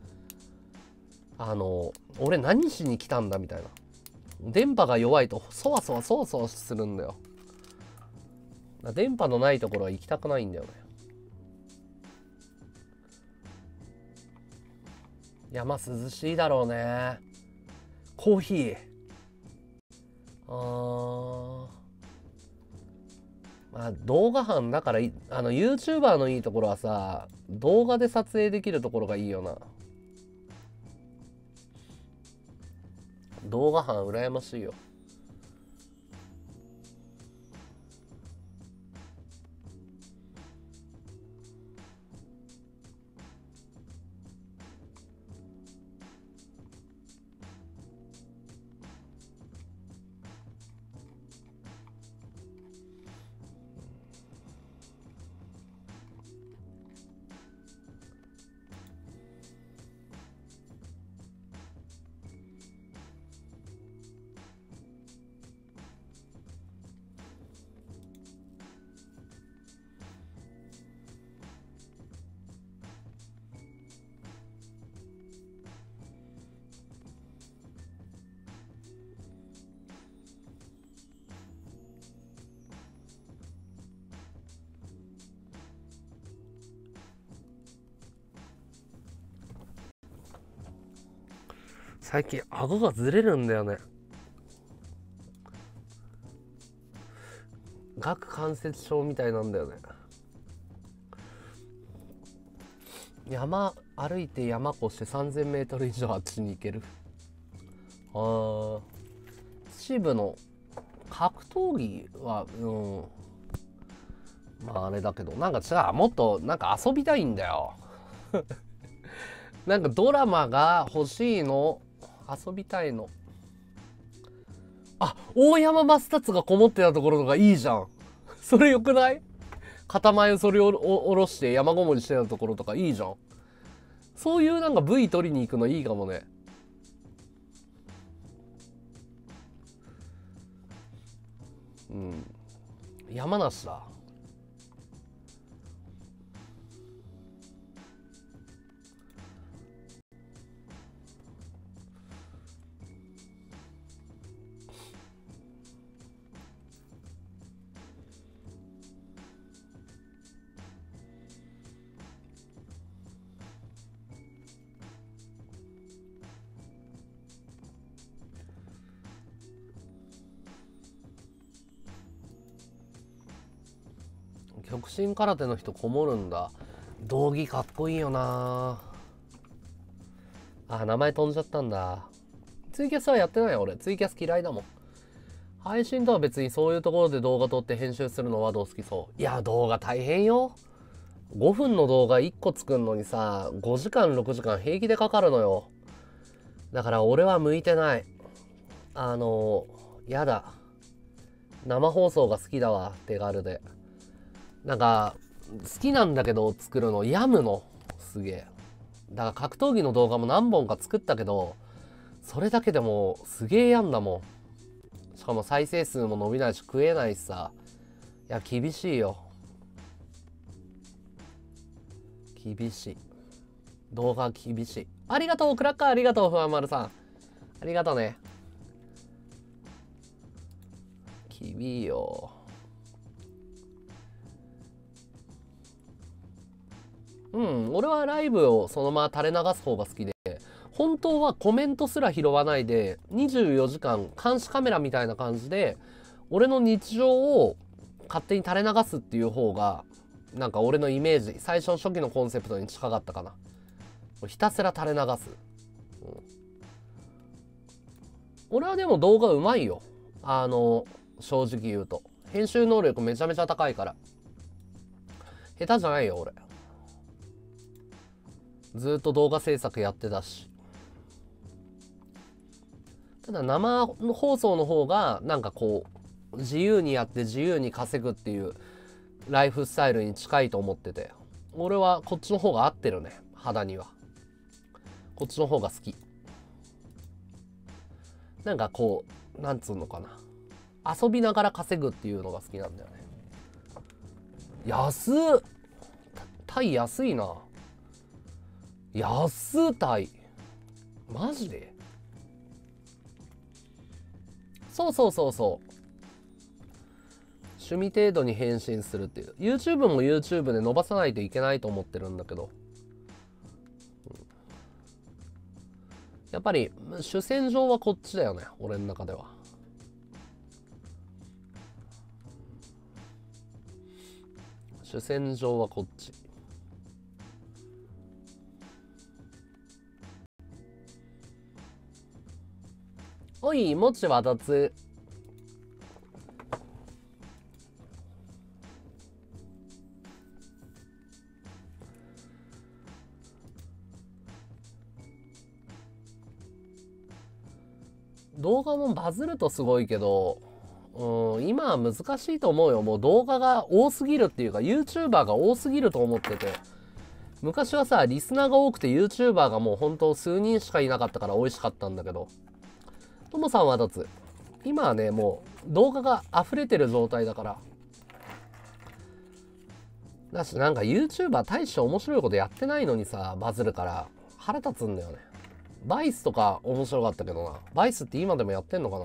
俺何しに来たんだみたいな。電波が弱いとそわそわするんだよ。電波のないところは行きたくないんだよね。山涼しいだろうね。コーヒー。まあ動画班だから、YouTuber のいいところはさ、動画で撮影できるところがいいよな。動画班羨ましいよ。最近顎がずれるんだよね。顎関節症みたいなんだよね。山歩いて山越して3000メートル以上あっちに行ける。秩父の格闘技はまああれだけど、なんか違う、もっとなんか遊びたいんだよ。なんかドラマが欲しいの。遊びたいの。大山マスタツがこもってたところとかいいじゃん。それよくない？片前それを下ろして山ごもりしてたところとかいいじゃん。そういうなんか V 取りに行くのいいかもね。山梨だ。 極真空手の人こもるんだ。道着かっこいいよな。あ、名前飛んじゃったんだ。ツイキャスはやってないよ俺。ツイキャス嫌いだもん。配信とは別にそういうところで動画撮って編集するのはどう好きそう。いや、動画大変よ。5分の動画1個作るのにさ、5時間6時間平気でかかるのよ。だから俺は向いてない。やだ。生放送が好きだわ、手軽で。なんか、好きなんだけど作るの病むの。すげえ。だから格闘技の動画も何本か作ったけど、それだけでもすげえ病んだもん。しかも再生数も伸びないし食えないしさ。いや、厳しいよ。厳しい。動画厳しい。ありがとう、クラッカーありがとう、ふわまるさん。ありがとうね。厳いよ。うん、俺はライブをそのまま垂れ流す方が好きで、本当はコメントすら拾わないで、24時間監視カメラみたいな感じで、俺の日常を勝手に垂れ流すっていう方が、なんか俺のイメージ、最初初期のコンセプトに近かったかな。ひたすら垂れ流す。俺はでも動画うまいよ。正直言うと。編集能力めちゃめちゃ高いから。下手じゃないよ、俺。ずっと動画制作やってたし。ただ生放送の方が、なんかこう、自由にやって自由に稼ぐっていうライフスタイルに近いと思ってて。俺はこっちの方が合ってるね、肌には。こっちの方が好き。なんかこう、なんつうのかな。遊びながら稼ぐっていうのが好きなんだよね。安っ！タイ安いな。安っタイ。マジで？そうそうそうそう。趣味程度に変身するっていう。YouTube も YouTube で伸ばさないといけないと思ってるんだけど。やっぱり主戦場はこっちだよね。俺の中では。主戦場はこっち。おい、もちは立つ。動画もバズるとすごいけど、今は難しいと思うよ。もう動画が多すぎるっていうか、YouTuber が多すぎると思ってて。昔はさ、リスナーが多くて YouTuber がもう本当数人しかいなかったから美味しかったんだけど。ともさんは立つ。今はね、もう動画が溢れてる状態だから。だし、なんか YouTuber 大して面白いことやってないのにさ、バズるから腹立つんだよね。バイスとか面白かったけどな。バイスって今でもやってんのかな。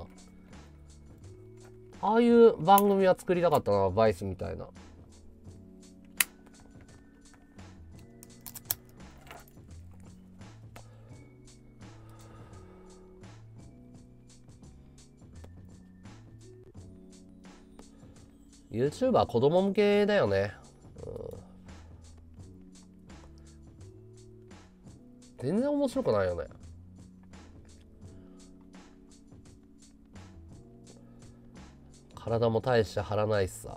ああいう番組は作りたかったな、バイスみたいな。YouTuber 子供向けだよね。全然面白くないよね。体も大して張らないしさ。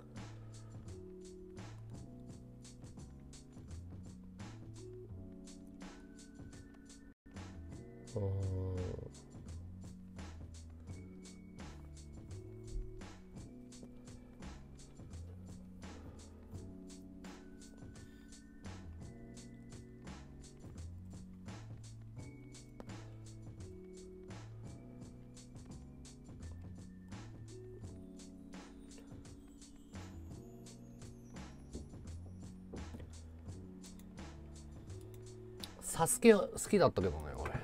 サスケ好きだったけどね、俺。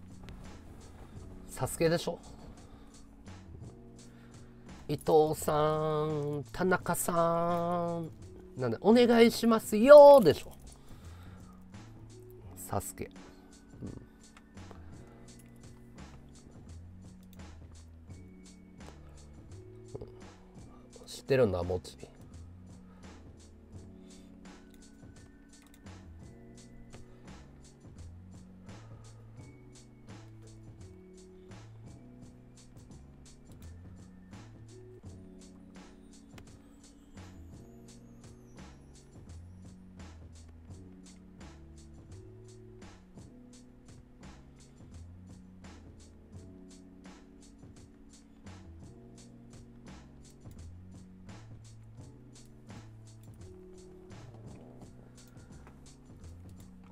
サスケでしょ。伊藤さん、田中さん、なんで、お願いしますよでしょ。サスケ。知ってるんだ、もち。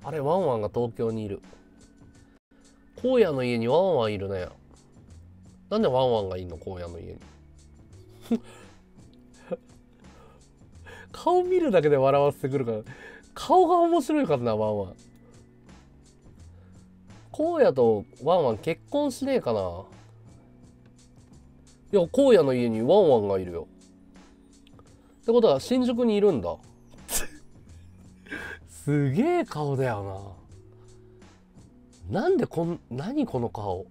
あれワンワンが東京にいる。荒野の家にワンワンいるね。なんでワンワンがいんの荒野の家に。顔見るだけで笑わせてくるから、顔が面白いからなワンワン。荒野とワンワン結婚しねえかな。いや荒野の家にワンワンがいるよ。ってことは新宿にいるんだ。すげえ顔だよな。なんで何この顔。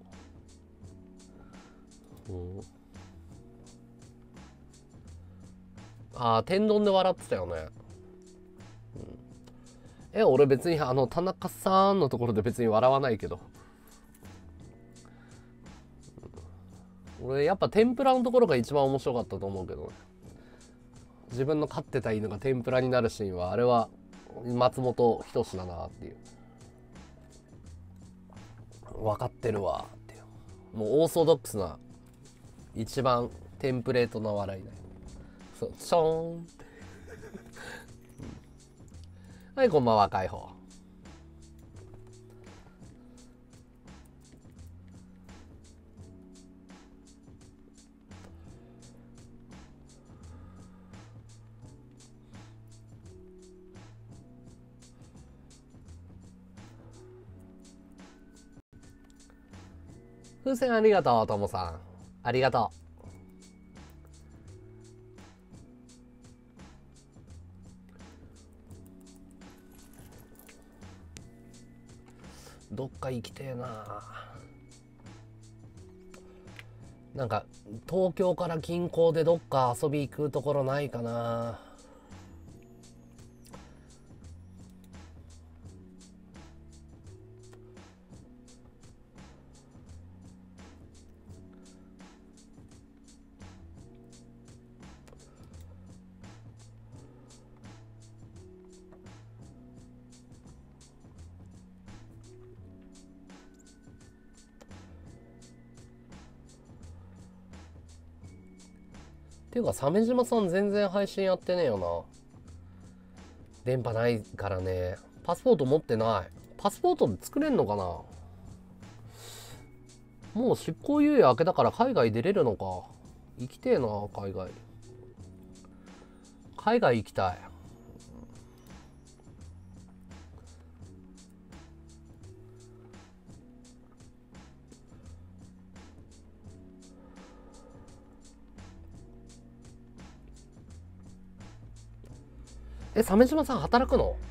ああ、天丼で笑ってたよね。俺別に田中さんのところで別に笑わないけど。俺やっぱ天ぷらのところが一番面白かったと思うけどね。自分の飼ってた犬が天ぷらになるシーンは、あれは松本人志だなっていう。分かってるわっていう。もうオーソドックスな一番テンプレートな笑いだよ。そう、チョーンってはい、こんばんは、解放。風船ありがとう、ともさん。ありがとう。どっか行きてえな。なんか東京から近郊でどっか遊び行くところないかな。っていうか鮫島さん全然配信やってねえよな。電波ないからね。パスポート持ってない。パスポートで作れんのかな。もう執行猶予明けだから海外出れるのか。行きてえな、海外。海外行きたい。鮫島さん働くの？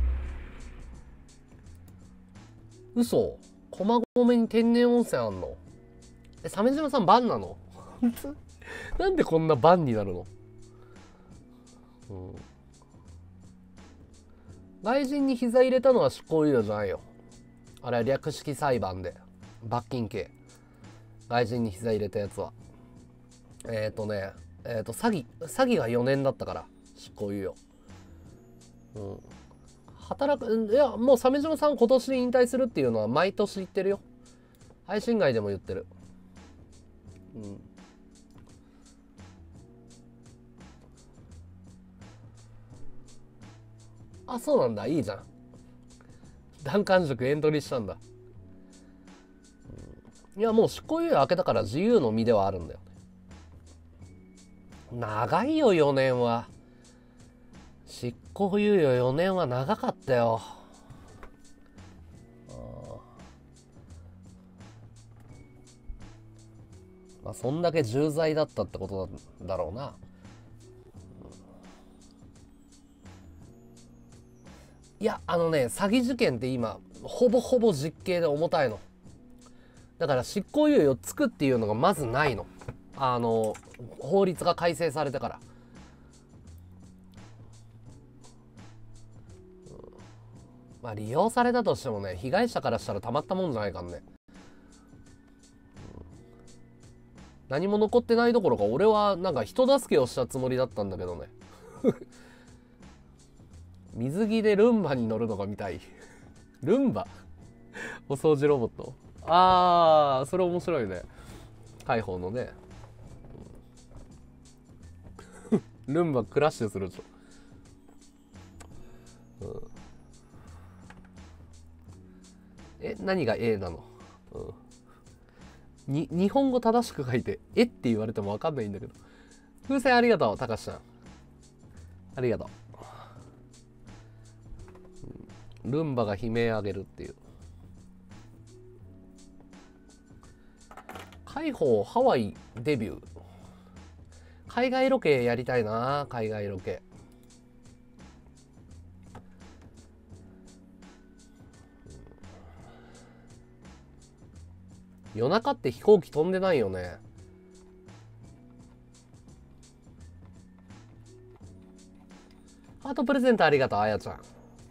嘘。駒込に天然温泉あんの？鮫島さんバンなの？なんでこんなバンになるの？外人に膝入れたのは執行猶予じゃないよ。あれは略式裁判で罰金刑。外人に膝入れたやつは詐欺が4年だったから執行猶予。働く、いやもう鮫島さん今年引退するっていうのは毎年言ってるよ。配信外でも言ってる。あ、そうなんだ。いいじゃん。難関塾エントリーしたんだ。いやもう執行猶予明けたから自由の身ではあるんだよね。長いよ4年は。執行猶予4年は長かったよ。まあそんだけ重罪だったってことだろうな。いや詐欺事件って今ほぼほぼ実刑で重たいの。だから執行猶予つくっていうのがまずないの。法律が改正されてから。まあ利用されたとしてもね、被害者からしたらたまったもんじゃないからね。何も残ってないどころか、俺はなんか人助けをしたつもりだったんだけどね。水着でルンバに乗るのが見たい。ルンバお掃除ロボット。あー、それ面白いね。解放のね。ルンバクラッシュするでしょ。 何が A なの？日本語正しく書いてって言われても分かんないんだけど。風船ありがとう、たかしさん。ありがとう。ルンバが悲鳴上げるっていう。海宝ハワイデビュー。海外ロケやりたいな、海外ロケ。夜中って飛行機飛んでないよね。ハートプレゼントありがとう、あやちゃん。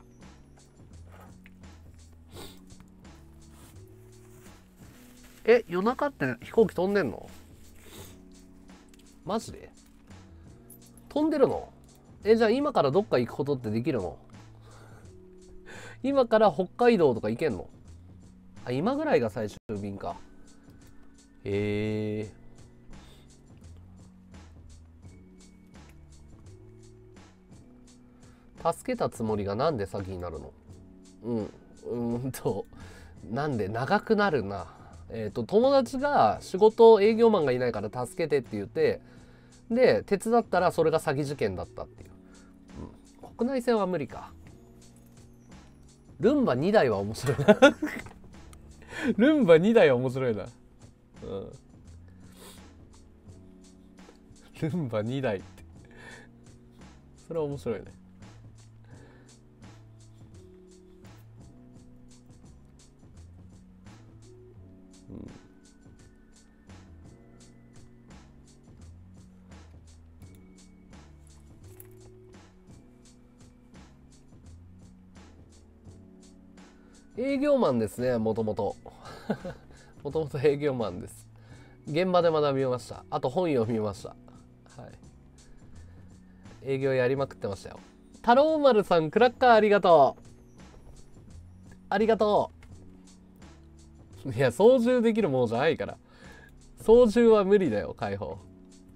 夜中って飛行機飛んでんの？マジで飛んでるの？じゃあ今からどっか行くことってできるの？今から北海道とか行けんの？今ぐらいが最終便か。助けたつもりがなんで詐欺になるの？なんで長くなるな。友達が仕事営業マンがいないから助けてって言って、で手伝ったらそれが詐欺事件だったっていう、国内線は無理か。ルンバ2台は面白いなルンバ2台は面白いな。ルンバ2台ってそれは面白いね。営業マンですね、もともと営業マンです。現場で学びました。あと本読みました。はい、営業やりまくってましたよ。太郎丸さん、クラッカーありがとう。ありがとう。いや、操縦できるものじゃないから。操縦は無理だよ、解放。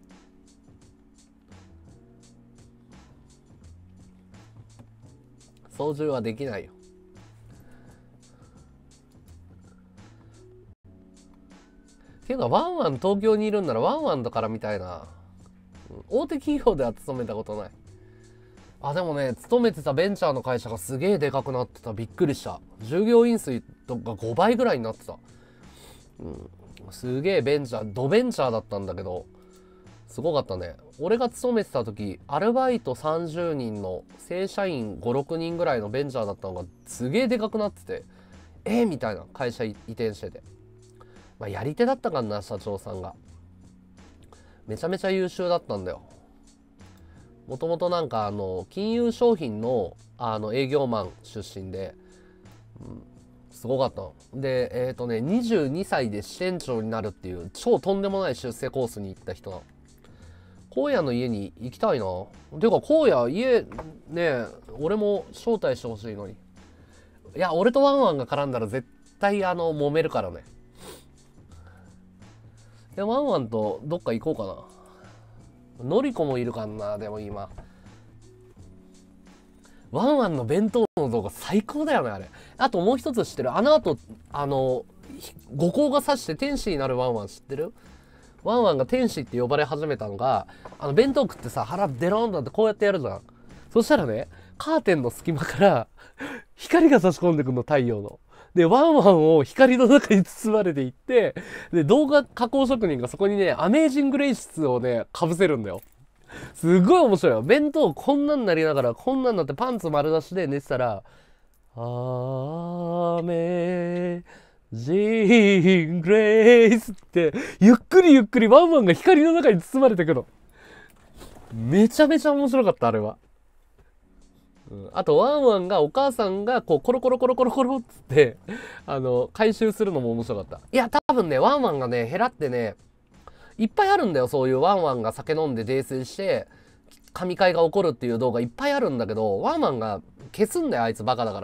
操縦はできないよ。っていうか、ワンワン東京にいるんならワンワンだからみたいな。大手企業では勤めたことない。でもね、勤めてたベンチャーの会社がすげえでかくなってた。びっくりした。従業員数が5倍ぐらいになってた。すげえベンチャー、ドベンチャーだったんだけど、すごかったね。俺が勤めてた時、アルバイト30人の正社員5、6人ぐらいのベンチャーだったのがすげえでかくなってて、みたいな。会社移転してて。やり手だったかな、社長さんが。めちゃめちゃ優秀だったんだよ。もともとなんか金融商品の営業マン出身で、すごかったの。で、22歳で支店長になるっていう超とんでもない出世コースに行った人なの。荒野の家に行きたいな。てか荒野家ね、俺も招待してほしいのに。いや、俺とワンワンが絡んだら絶対揉めるからね。ワンワンとどっか行こうかな。のりこもいるかな。でも今ワンワンの弁当の動画最高だよね、あれ。あともう一つ知ってる？あの後五光が差して天使になるワンワン知ってる？ワンワンが天使って呼ばれ始めたのが、弁当食ってさ、腹デローンだってこうやってやるじゃん。そしたらね、カーテンの隙間から光が差し込んでくるの、太陽の。で、ワンワンを光の中に包まれていって、で、動画加工職人がそこにね、アメージングレイスをね、被せるんだよ。すごい面白いよ。弁当こんなんなりながら、こんなんなってパンツ丸出しで寝てたら、アメージングレイスって、ゆっくりゆっくりワンワンが光の中に包まれてくの。めちゃめちゃ面白かった、あれは。あとワンワンがお母さんがこうコロコロコロコロコロっつって回収するのも面白かった。いや多分ね、ワンワンがね減らってね、いっぱいあるんだよ。そういうワンワンが酒飲んで泥酔して神会が起こるっていう動画いっぱいあるんだけど、ワンワンが消すんだよ、あいつバカだから。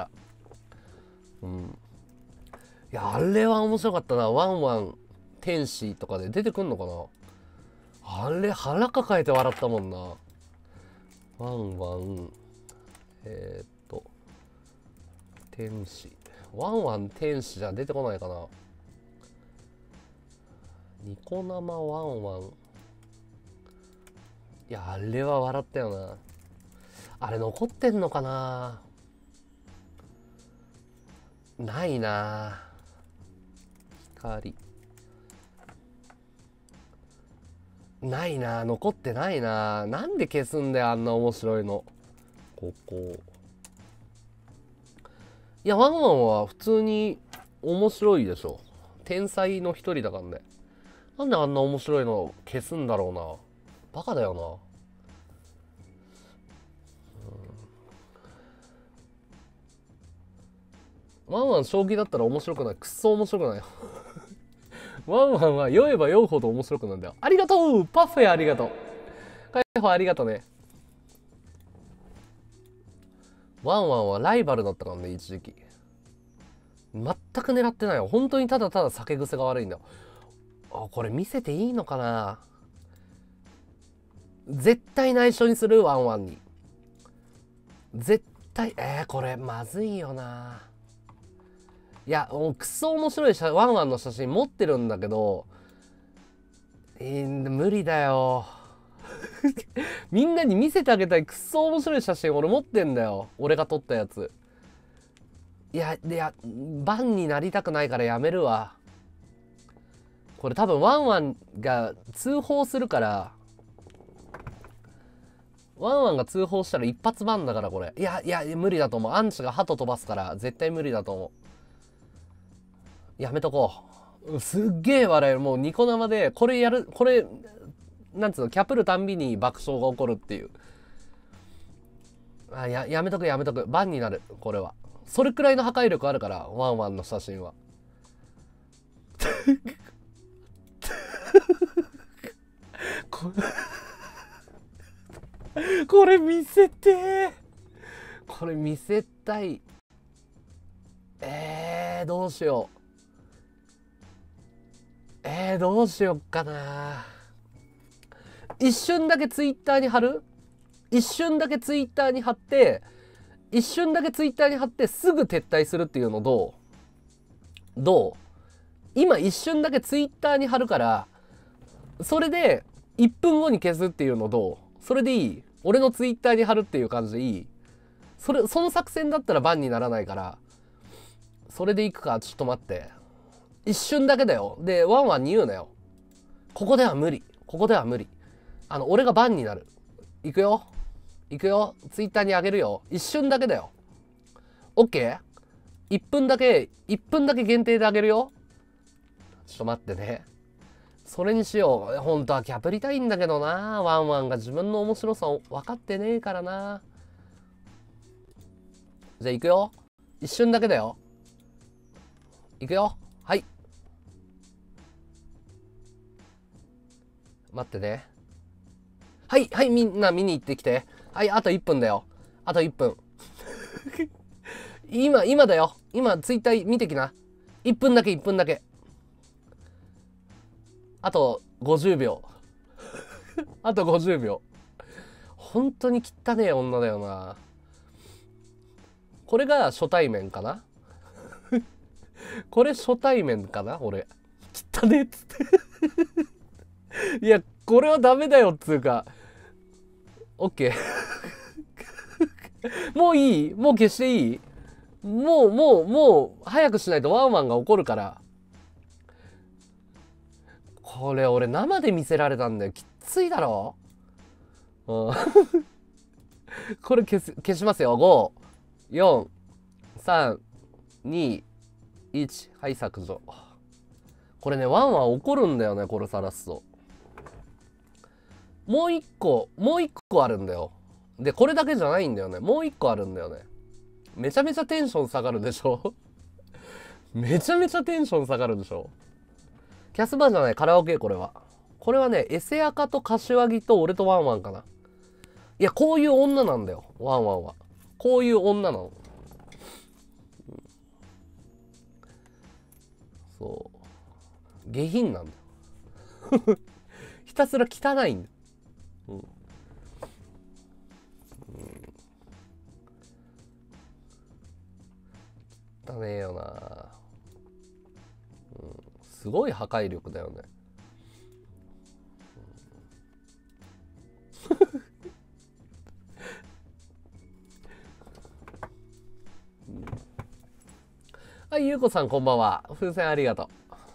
いやあれは面白かったな。ワンワン天使とかで出てくんのかな。あれ腹抱えて笑ったもんな。ワンワン天使ワンワン天使じゃ出てこないかな。ニコ生ワンワン。いや、あれは笑ったよな。あれ残ってんのかな。ないな。光。ないな、残ってないな。なんで消すんだよ、あんな面白いの。ここ。いや、ワンワンは普通に面白いでしょ。天才の一人だからね。なんであんな面白いの消すんだろうな。バカだよな。ワンワン将棋だったら面白くない。くっそ面白くないよ。ワンワンは酔えば酔うほど面白くなんだよ。ありがとうパフェありがとう。解放ありがとうね。ワンワンはライバルだったからね、一時期。全く狙ってないよ。本当にただただ酒癖が悪いんだよ。あ、これ見せていいのかな。絶対内緒にするワンワンに。絶対、これまずいよな。いや、もうクソ面白いワンワンの写真持ってるんだけど、無理だよ。みんなに見せてあげたいクソ面白い写真俺持ってんだよ。俺が撮ったやつ。いや、バンになりたくないからやめるわ。これ多分ワンワンが通報するから、ワンワンが通報したら一発バンだからこれ。いや、無理だと思う。アンチが鳩飛ばすから絶対無理だと思う。やめとこう。すっげえ笑える。もうニコ生で、これやる、これ、なんつうの、キャプるたんびに爆笑が起こるっていう。やめとくやめとく。バンになる。これは。それくらいの破壊力あるから、ワンワンの写真は。これ見せて。これ見せたい。どうしよう。どうしよっかな。一瞬だけツイッターに貼る？一瞬だけツイッターに貼って、一瞬だけツイッターに貼ってすぐ撤退するっていうのどう？今一瞬だけツイッターに貼るから、それで1分後に消すっていうのどう？それでいい？俺のツイッターに貼るっていう感じでいい？その作戦だったらバンにならないから、それでいくか。ちょっと待って。一瞬だけだよ。で、ワンワンに言うなよ。ここでは無理。ここでは無理。俺がバンになる。行くよ。行くよ。ツイッターにあげるよ。一瞬だけだよ。オッケー？ 1 分だけ、1分だけ限定であげるよ。ちょっと待ってね。それにしよう。本当はキャプりたいんだけどな。ワンワンが自分の面白さを分かってねえからな。じゃあ行くよ。一瞬だけだよ。行くよ。はい。待ってね。はい、はい、みんな見に行ってきて。はい、あと1分だよ。あと1分。今だよ。今、ツイッター見てきな。1分だけ、1分だけ。あと50秒。あと50秒。本当に汚ねえ女だよな。これが初対面かな。これ初対面かな俺。汚ねえっつって。いや、これはダメだよっつうか。オッケー。もういい？もう消していい？もう、早くしないとワンワンが怒るから。これ俺生で見せられたんだよ。きついだろ？うん。これ消しますよ。5、4、3、2、1。はい、削除。これね、ワンワン怒るんだよね、これ晒すと。もう一個あるんだよ。で、これだけじゃないんだよね。もう一個あるんだよね。めちゃめちゃテンション下がるでしょ。めちゃめちゃテンション下がるでしょ。キャスバーじゃない、カラオケ、これは。これはね、エセアカと柏木と俺とワンワンかな。いや、こういう女なんだよ、ワンワンは。こういう女なの。そう。下品なんだよ。ひたすら汚いんだよ。 汚ねえよな、すごい破壊力だよね。はい、ゆうこさんこんばんは。風船ありがと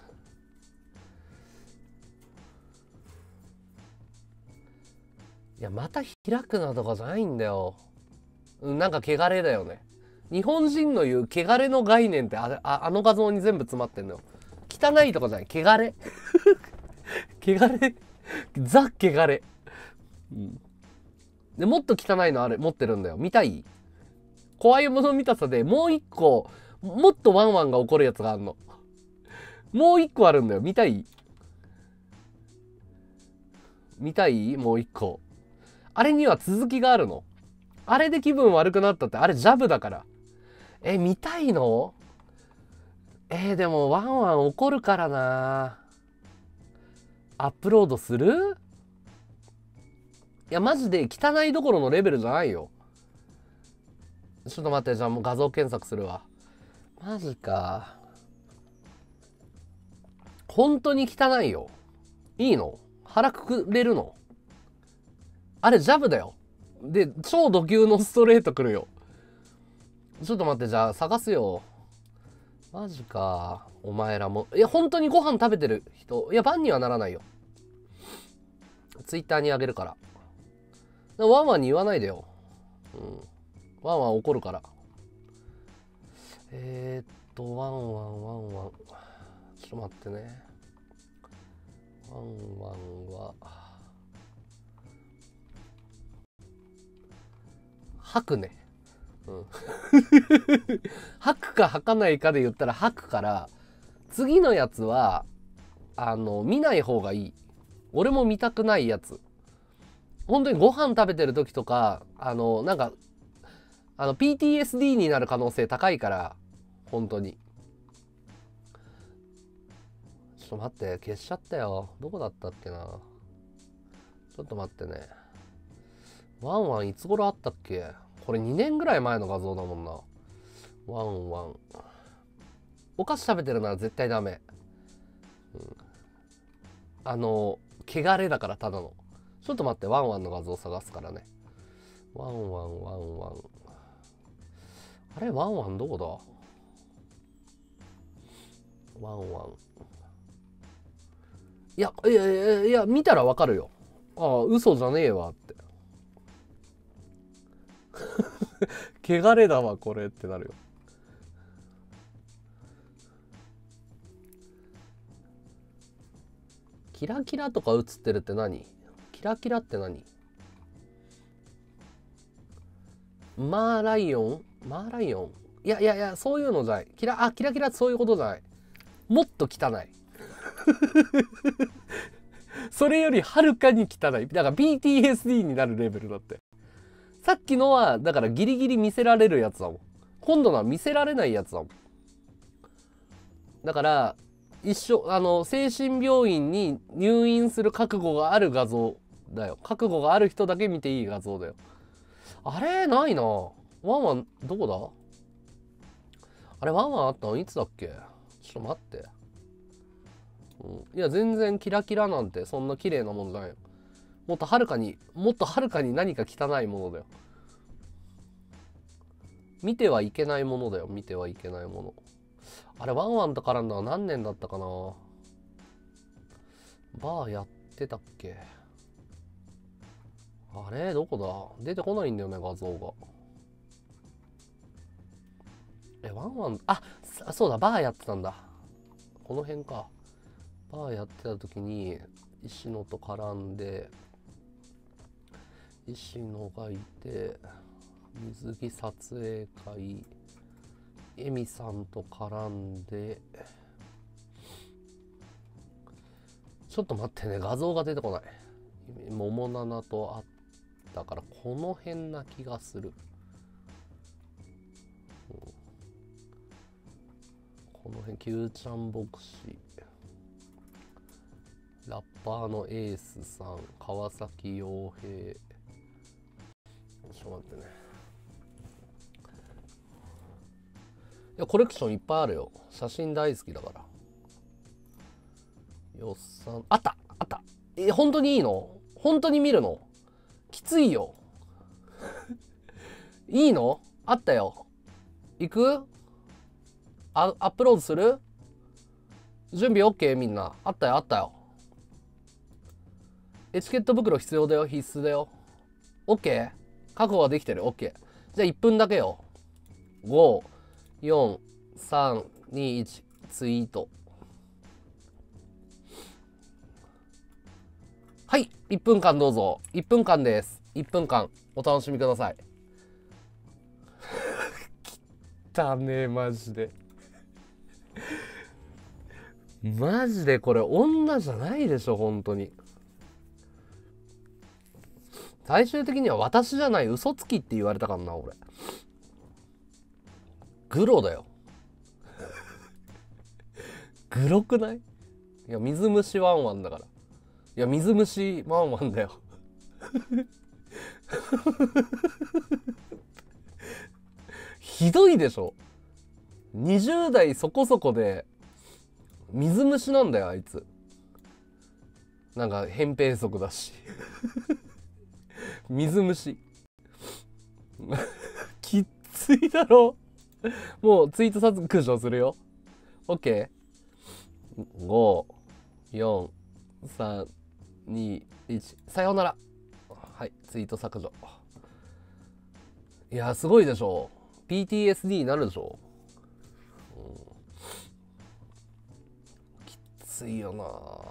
う。いや、また開くなとかじゃないんだよ。なんか汚れだよね。日本人の言う汚れの概念ってあの画像に全部詰まってんのよ。汚いとかじゃない。汚れ。汚れ。ザ汚れ。で、もっと汚いのあれ持ってるんだよ。見たい？怖いもの見たさでもう一個、もっとワンワンが起こるやつがあるの。もう一個あるんだよ。見たい？見たい？もう一個。あれには続きがあるの。あれで気分悪くなったって、あれジャブだから。見たいの？でもワンワン怒るからな。アップロードする？いや、マジで汚いどころのレベルじゃないよ。ちょっと待って、じゃあもう画像検索するわ。マジか。本当に汚いよ。いいの？腹くくれるの？あれジャブだよ。で、超ド級のストレート来るよ。ちょっと待って、じゃあ探すよ。マジか。お前らも。いや、本当にご飯食べてる人。いや、バンにはならないよ。ツイッターにあげるから。ワンワンに言わないでよ。ワンワン怒るから。ワンワン、ワンワン。ちょっと待ってね。ワンワンは、吐くね。吐くか吐かないかで言ったら吐くから、次のやつは、見ない方がいい。俺も見たくないやつ。本当にご飯食べてる時とか、なんか、PTSD になる可能性高いから、本当に。ちょっと待って、消しちゃったよ。どこだったっけな。ちょっと待ってね。ワンワンいつ頃あったっけ？これ2年ぐらい前の画像だもんな。ワンワン。お菓子食べてるなら絶対ダメ。汚れだからただの。ちょっと待って、ワンワンの画像探すからね。ワンワン、ワンワン。あれワンワンどこだ？ワンワン。いや、見たらわかるよ。ああ、嘘じゃねえわって。汚れだわ、これってなるよ。キラキラとか映ってるって何？キラキラって何？マーライオンいや、そういうのじゃない。キラキラってそういうことじゃない。もっと汚い。それよりはるかに汚い。だから PTSD になるレベルだって。さっきのは、だからギリギリ見せられるやつだもん。今度のは見せられないやつだもん。だから、精神病院に入院する覚悟がある画像だよ。覚悟がある人だけ見ていい画像だよ。あれないな。ワンワン、どこだ？あれワンワンあったのいつだっけ？ちょっと待って。いや、全然キラキラなんてそんな綺麗なもんじゃないよ。もっとはるかに何か汚いものだよ。見てはいけないものだよ。見てはいけないもの。あれ、ワンワンと絡んだの何年だったかな？バーやってたっけ？あれどこだ？出てこないんだよね、画像が。ワンワン、そうだ、バーやってたんだ。この辺か。バーやってた時に、石野と絡んで、石野がいて、水着撮影会、エミさんと絡んで、ちょっと待ってね、画像が出てこない。桃七と会ったから、この辺な気がする。この辺、キューちゃん牧師、ラッパーのエースさん、川崎洋平。ちょっと待ってね。 やコレクションいっぱいあるよ。写真大好きだから。よっさん、あったあった。本当にいいの？本当に見るの？きついよ。いいの？あったよ。行く？アップロードする？準備 OK？ みんな。あったよあったよ。エチケット袋必要だよ。必須だよ。OK？ 確保はできてる。OK。じゃあ1分だけよ。5、4、3、2、1、ツイート。はい、1分間どうぞ。1分間です。1分間お楽しみください。汚ねえ、マジで。マジでこれ女じゃないでしょ、本当に。最終的には私じゃない嘘つきって言われたからな、俺。グロだよ。グロくない？いや、水虫ワンワンだから。いや、水虫ワンワンだよ。ひどいでしょ。20代そこそこで水虫なんだよ、あいつ。なんか扁平足だし。水虫。きっついだろ。もうツイート削除するよ。OK。5、4、3、2、1。さようなら。はい、ツイート削除。いや、すごいでしょ。PTSD になるでしょ。きついよな。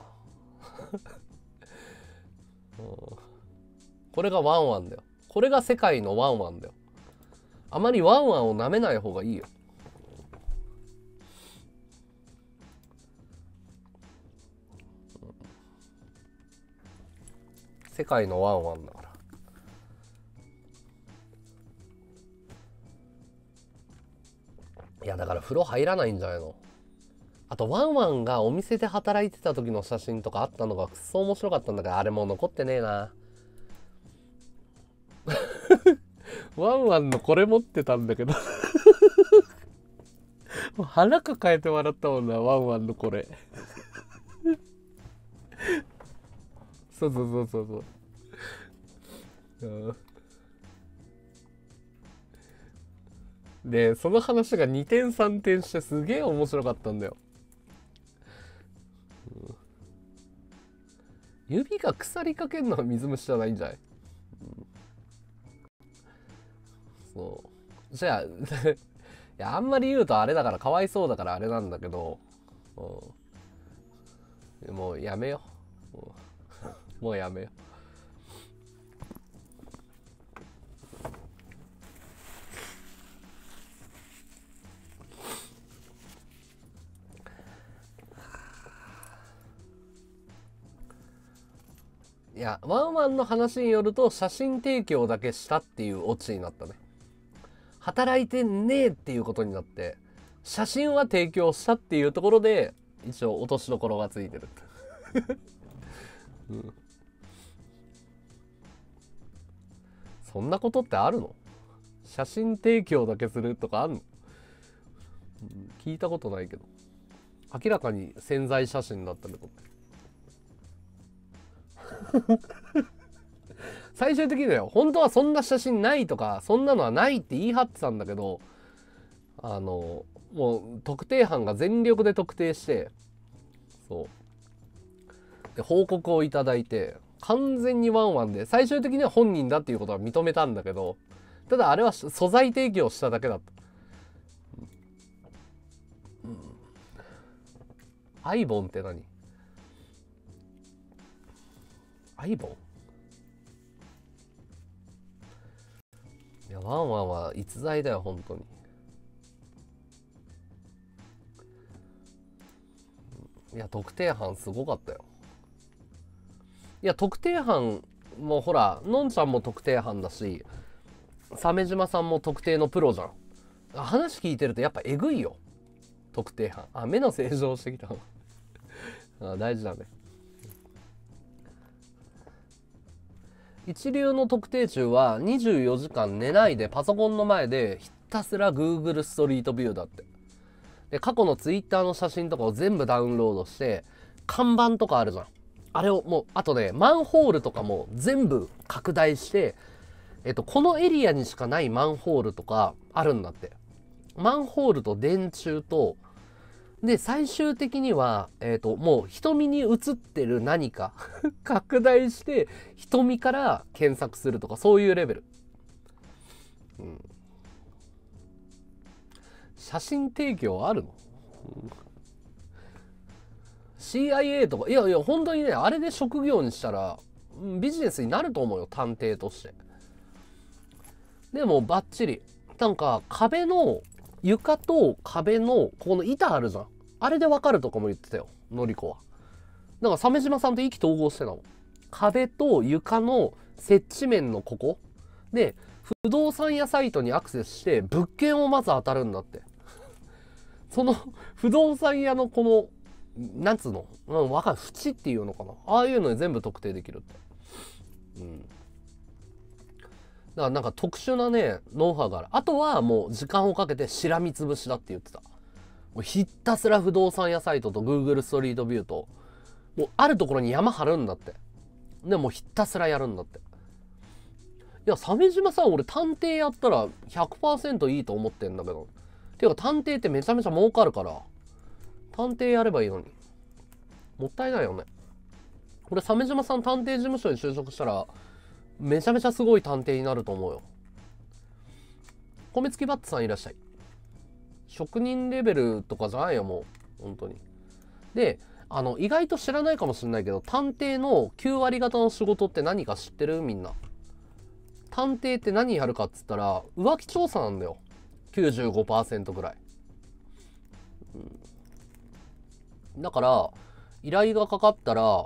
これがワンワンだよ。これが世界のワンワンだよ。あまりワンワンを舐めない方がいいよ。世界のワンワンだから。いやだから風呂入らないんじゃないの？あとワンワンがお店で働いてた時の写真とかあったのがくっそ面白かったんだけど、あれもう残ってねえな。ワンワンのこれ持ってたんだけどもう腹抱えて笑ったもんな、ワンワンのこれ。そうそうそうそうそう。でその話が2点3点してすげえ面白かったんだよ。指が腐りかけるのは水虫じゃないんじゃない？そうじゃあいやあんまり言うとあれだからかわいそうだからあれなんだけど、もうやめよう。もうやめよう。いやワンワンの話によると写真提供だけしたっていうオチになったね。働いてねえっていうことになって写真は提供したっていうところで一応落としどころがついてる、うん、そんなことってあるの？写真提供だけするとかあんの？聞いたことないけど明らかに宣材写真だったけど最終的には本当はそんな写真ないとかそんなのはないって言い張ってたんだけど、もう特定班が全力で特定してそうで報告をいただいて完全にワンワンで最終的には本人だっていうことは認めたんだけど、ただあれは素材提供しただけだった。アイボンって何？アイボン？いやワンワンは逸材だよ本当に。いや特定班すごかったよ。いや特定班もほらのんちゃんも特定班だし鮫島さんも特定のプロじゃん。話聞いてるとやっぱえぐいよ特定班。あ目の正常してきたあ大事だね。一流の特定中は24時間寝ないでパソコンの前でひたすら Google ストリートビューだって。 で過去のツイッターの写真とかを全部ダウンロードして、看板とかあるじゃん、あれをもう、あとねマンホールとかも全部拡大して、このエリアにしかないマンホールとかあるんだって。マンホールと電柱と、で最終的には、もう瞳に映ってる何か拡大して瞳から検索するとか、そういうレベル。うん、写真提供あるの、CIA とか、いやいや本当にね、あれで職業にしたらビジネスになると思うよ、探偵として。でもバッチリなんか壁の床と壁のここの板あるじゃん、あれでわかるとかも言ってたよ、のりこは。だから鮫島さんと意気投合してたの。壁と床の接地面のここで不動産屋サイトにアクセスして物件をまず当たるんだって。その不動産屋のこのなんつうの、わかる、縁っていうのかな、ああいうので全部特定できるって。だからなんか特殊なねノウハウがある。あとはもう時間をかけてしらみつぶしだって言ってた。もうひたすら不動産屋サイトと Google ストリートビューと、もうあるところに山張るんだって。でもうひたすらやるんだって。いや鮫島さん、俺探偵やったら 100% いいと思ってんだけど。ていうか探偵ってめちゃめちゃ儲かるから、探偵やればいいのに。もったいないよね。俺鮫島さん探偵事務所に就職したらめちゃめちゃすごい探偵になると思うよ。米付きバッツさんいらっしゃい。職人レベルとかじゃないよ、もう本当に。で意外と知らないかもしれないけど、探偵の9割方の仕事って何か知ってる？みんな。探偵って何やるかっつったら浮気調査なんだよ、 95% ぐらい。だから依頼がかかったら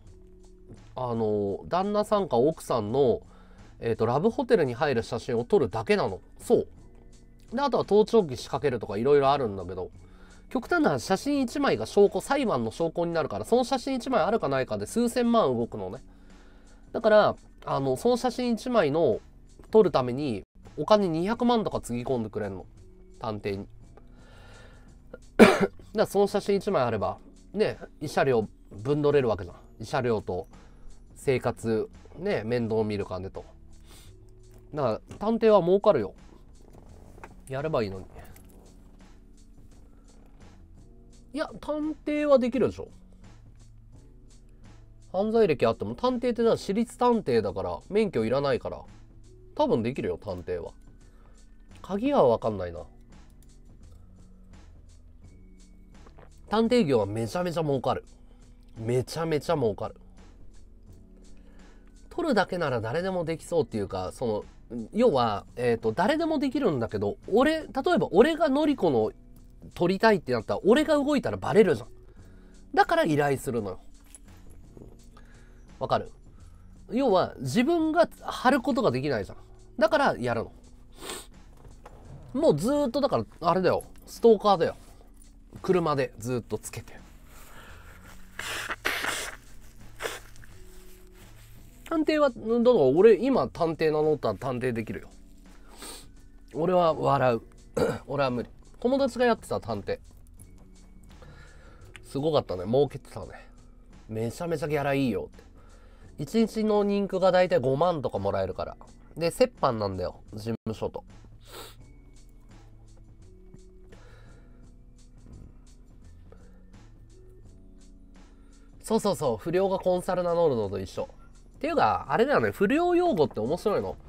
旦那さんか奥さんの、ラブホテルに入る写真を撮るだけなの。そうで、あとは盗聴器仕掛けるとかいろいろあるんだけど、極端な話、写真1枚が証拠、裁判の証拠になるから、その写真1枚あるかないかで数千万動くのね。だからその写真1枚の撮るためにお金200万とかつぎ込んでくれるの、探偵に。だからその写真1枚あればね、慰謝料分取れるわけじゃん。慰謝料と生活ね、面倒見る金と。だから探偵は儲かるよ、やればいいのに。いや探偵はできるでしょ。犯罪歴あっても探偵ってのは私立探偵だから免許いらないから、多分できるよ探偵は。鍵は分かんないな。探偵業はめちゃめちゃ儲かる。めちゃめちゃ儲かる。取るだけなら誰でもできそうっていうか、その要は、誰でもできるんだけど、例えば俺がのりこの取りたいってなったら俺が動いたらバレるじゃん。だから依頼するのよ。わかる？要は自分が貼ることができないじゃん。だからやるの。もうずーっとだからあれだよ、ストーカーだよ。車でずーっとつけて。探偵はだから俺今探偵名乗ったら探偵できるよ。俺は笑う。俺は無理。友達がやってた探偵すごかったね、儲けてたね。めちゃめちゃギャラいいよって。1日の人気がだいたい5万とかもらえるから。で折半なんだよ、事務所と。そうそうそう、不良がコンサル名乗るのと一緒っていうか、あれだよね、不良用語って面白いの。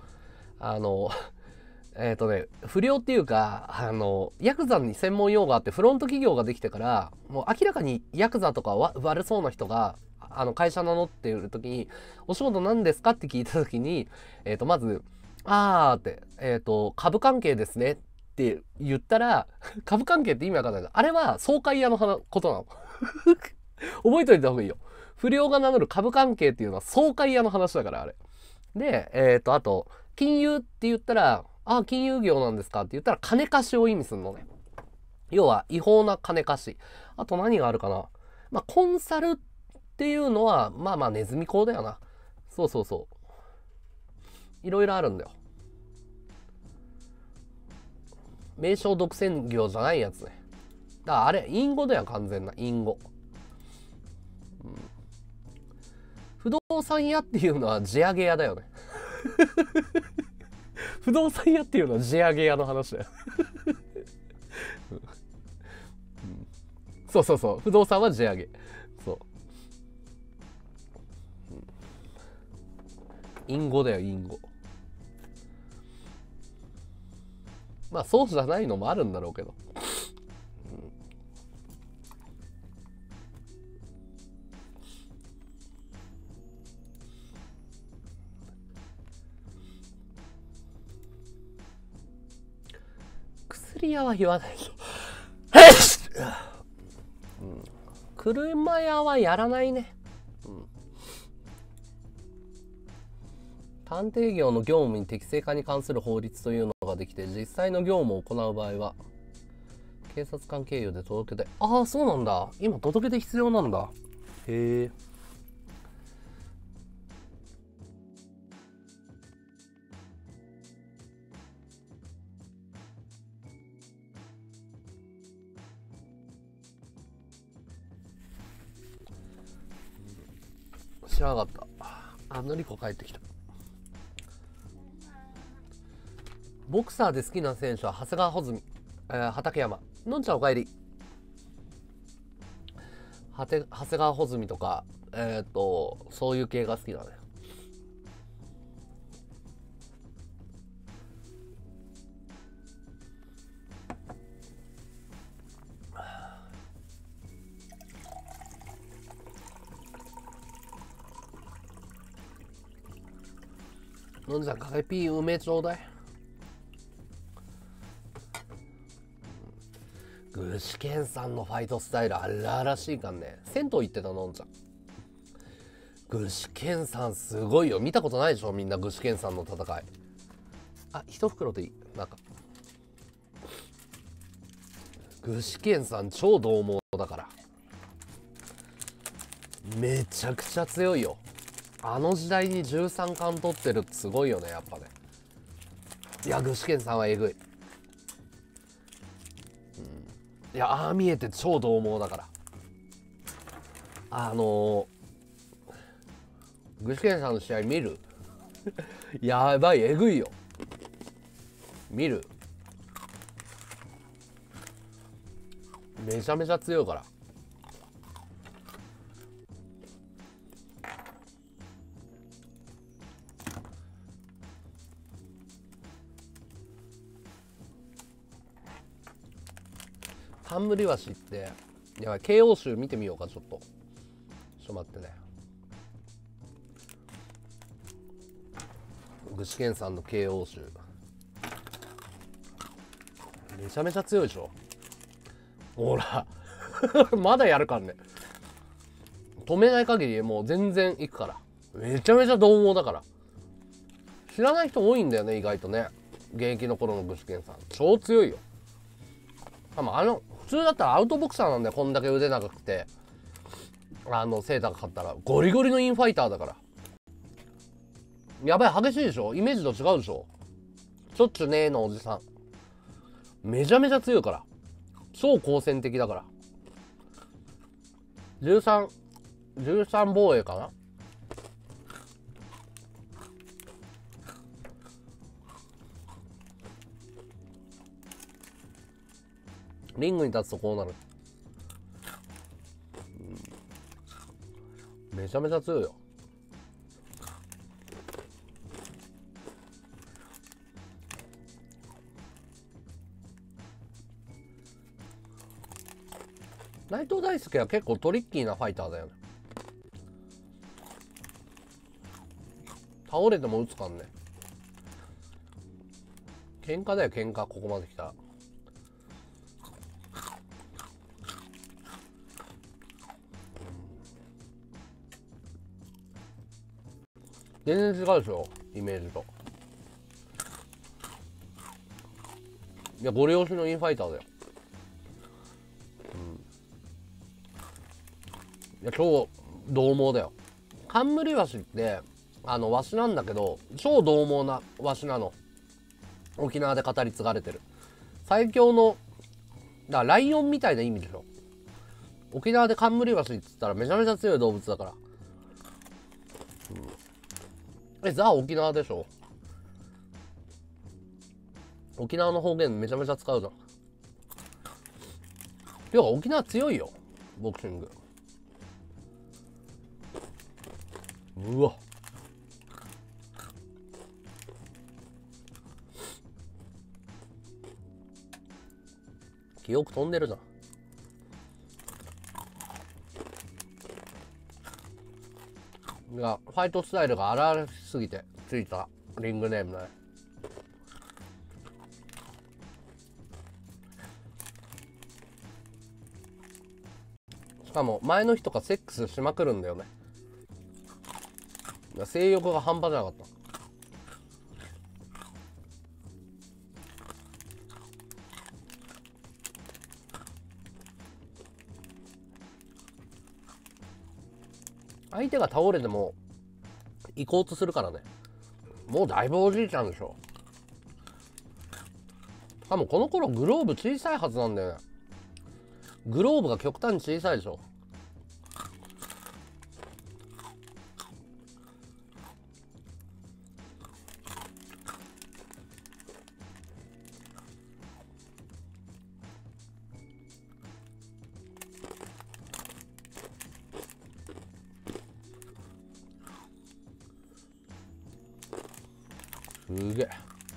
不良っていうか、ヤクザに専門用語あって、フロント企業ができてから、もう明らかにヤクザとか悪そうな人が、会社名乗っている時に、お仕事何ですかって聞いた時に、まず、って、株関係ですねって言ったら、株関係って意味わかんない。あれは、総会屋のことなの。覚えといた方がいいよ。不良が名乗る株関係っていうのは総会屋の話だから、あれ。で、あと、金融って言ったら、金融業なんですかって言ったら、金貸しを意味するのね。要は、違法な金貸し。あと何があるかな。コンサルっていうのは、ネズミ講だよな。そうそうそう。いろいろあるんだよ。名称独占業じゃないやつね。 だからあれ隠語だよ、完全な隠語。不動産屋っていうのは地上げ屋だよね。不動産屋っていうのは地上げ屋の話だよ。そうそうそう、不動産は地上げ。そう。隠語だよ、隠語。まあそうじゃないのもあるんだろうけど。薬屋は言わないでしょ。車屋はやらないね。探偵業の業務に適正化に関する法律というのができて、実際の業務を行う場合は警察官経由で届け出。ああ、そうなんだ。今届け出必要なんだ。へえ。知らなかった。あ、のりこ帰ってきた。ボクサーで好きな選手は長谷川穂積、畠山。のんちゃんお帰り。長谷川穂積とか、そういう系が好きだね。のんちゃんカフェピー梅ちょうだい。具志堅さんのファイトスタイルあららしいかんね。銭湯行ってたのんちゃん。具志堅さんすごいよ。見たことないでしょみんな具志堅さんの戦い。あ、一袋でいい。なんか具志堅さん超獰猛だからめちゃくちゃ強いよ。あの時代に13冠取ってるってすごいよね、やっぱね。いや具志堅さんはえぐい。いやああ見えて超獰猛だから。具志堅さんの試合見る？やばい、えぐいよ。見る？めちゃめちゃ強いから。冠橋ってやばい、KO 集見てみようか。ちょっと待ってね。具志堅さんの KO 集めちゃめちゃ強いでしょ。ほらまだやるかんね。止めない限りもう全然いくから。めちゃめちゃ獰猛だから。知らない人多いんだよね、意外とね。現役の頃の具志堅さん超強いよ。多分普通だったらアウトボクサーなんだよ。こんだけ腕長くて背高かったらゴリゴリのインファイターだから。やばい、激しいでしょ。イメージと違うでしょ。しょっちゅうねーのおじさんめちゃめちゃ強いから。超好戦的だから。13防衛かな。リングに立つとこうなる。めちゃめちゃ強いよ。内藤大輔は結構トリッキーなファイターだよね。倒れても打つかんね。喧嘩だよ喧嘩、ここまで来たら。全然違うでしょ、イメージと。いやご利用しのインファイターだよ。いや超獰猛だよ。冠橋ってワシなんだけど超獰猛なワシなの。沖縄で語り継がれてる最強のだからライオンみたいな意味でしょ。沖縄でカンムリワシって言ったらめちゃめちゃ強い動物だから、ザ沖縄でしょ。沖縄の方言めちゃめちゃ使うじゃん。てか沖縄強いよ、ボクシング。うわ、記憶飛んでるじゃん。がファイトスタイルが荒々しすぎてついたリングネームだね。しかも前の日とかセックスしまくるんだよね。性欲が半端じゃなかった。相手が倒れても行こうとするからね。もうだいぶおじいちゃんでしょ。しかもこの頃グローブ小さいはずなんだよね。グローブが極端に小さいでしょ。すげえ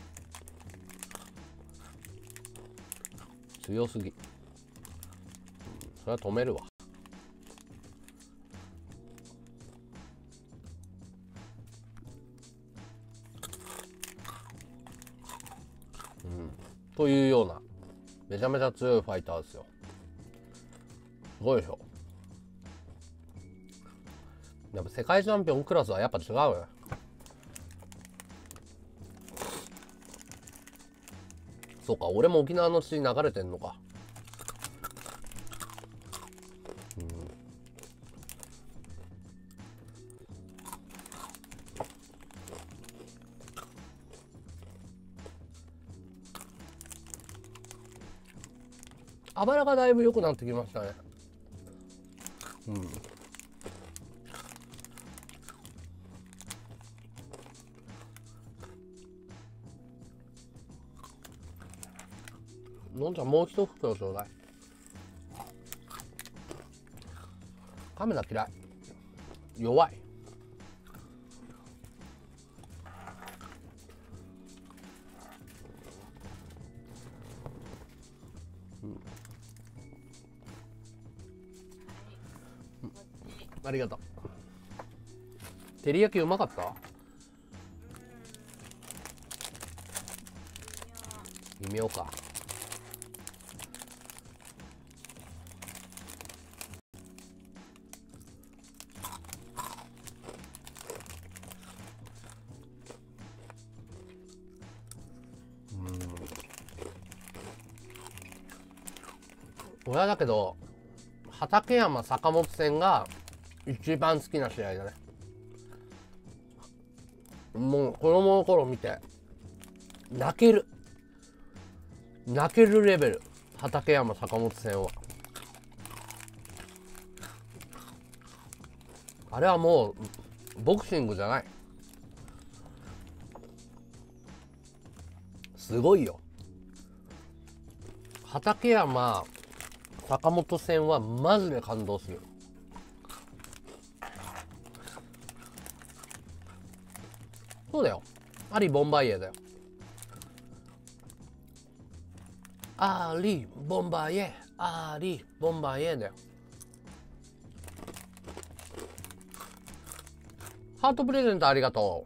強すぎ。それは止めるわ。というようなめちゃめちゃ強いファイターですよ。すごいでしょ。やっぱ世界チャンピオンクラスはやっぱ違うよ。そうか、俺も沖縄の血流れてんのか。あばらがだいぶ良くなってきましたね。のんちゃんもう一袋ちょうだい。カメラ嫌い。弱い。ありがとう。照り焼きうまかった？微妙か。俺はだけど畠山坂本戦が一番好きな試合だね。もう子供の頃見て泣けるレベル。畠山坂本戦はあれはもうボクシングじゃない。すごいよ。畠山坂本戦はマジで感動する。そうだよ。アリ・ボンバイエだよ。アリ・ボンバイエ、アリ・ボンバイエだよ。ハートプレゼントありがと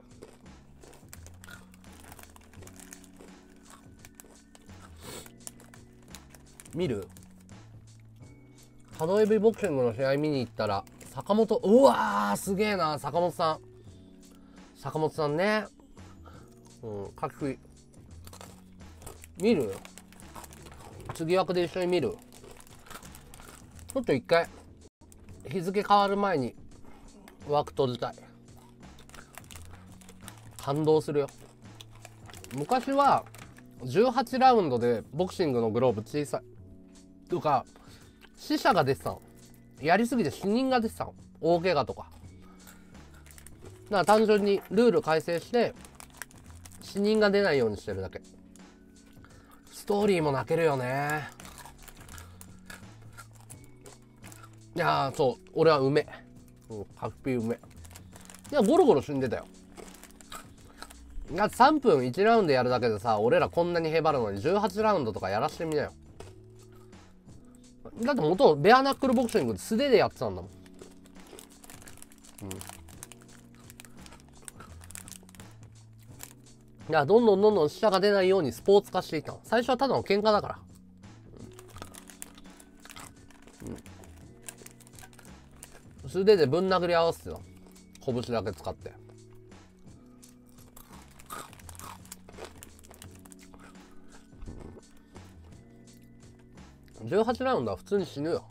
う。見る？ハドエビボクシングの試合見に行ったら坂本、うわーすげえな。坂本さんね、かっこいい。見る？次枠で一緒に見る？ちょっと一回日付変わる前に枠閉じたい。感動するよ。昔は18ラウンドでボクシングのグローブ小さい。 とか死者が出てたの。やりすぎて死人が出てたの。大怪我とか。だから単純にルール改正して死人が出ないようにしてるだけ。ストーリーも泣けるよね。いやー、そう、俺は梅。ハッピー梅。いや、ゴロゴロ死んでたよ。だって3分1ラウンドやるだけでさ、俺らこんなにへばるのに18ラウンドとかやらしてみなよ。だって元ベアナックルボクシング素手でやってたんだもん。いや、どんどん死者が出ないようにスポーツ化していったの。最初はただの喧嘩だから。素手でぶん殴り合わせてた。拳だけ使って。18ラウンドは普通に死ぬよ。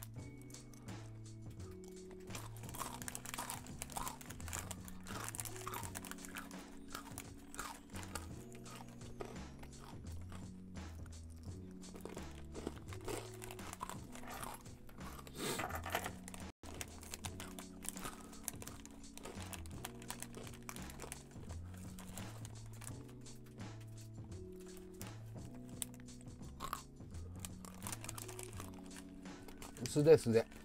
素手素手。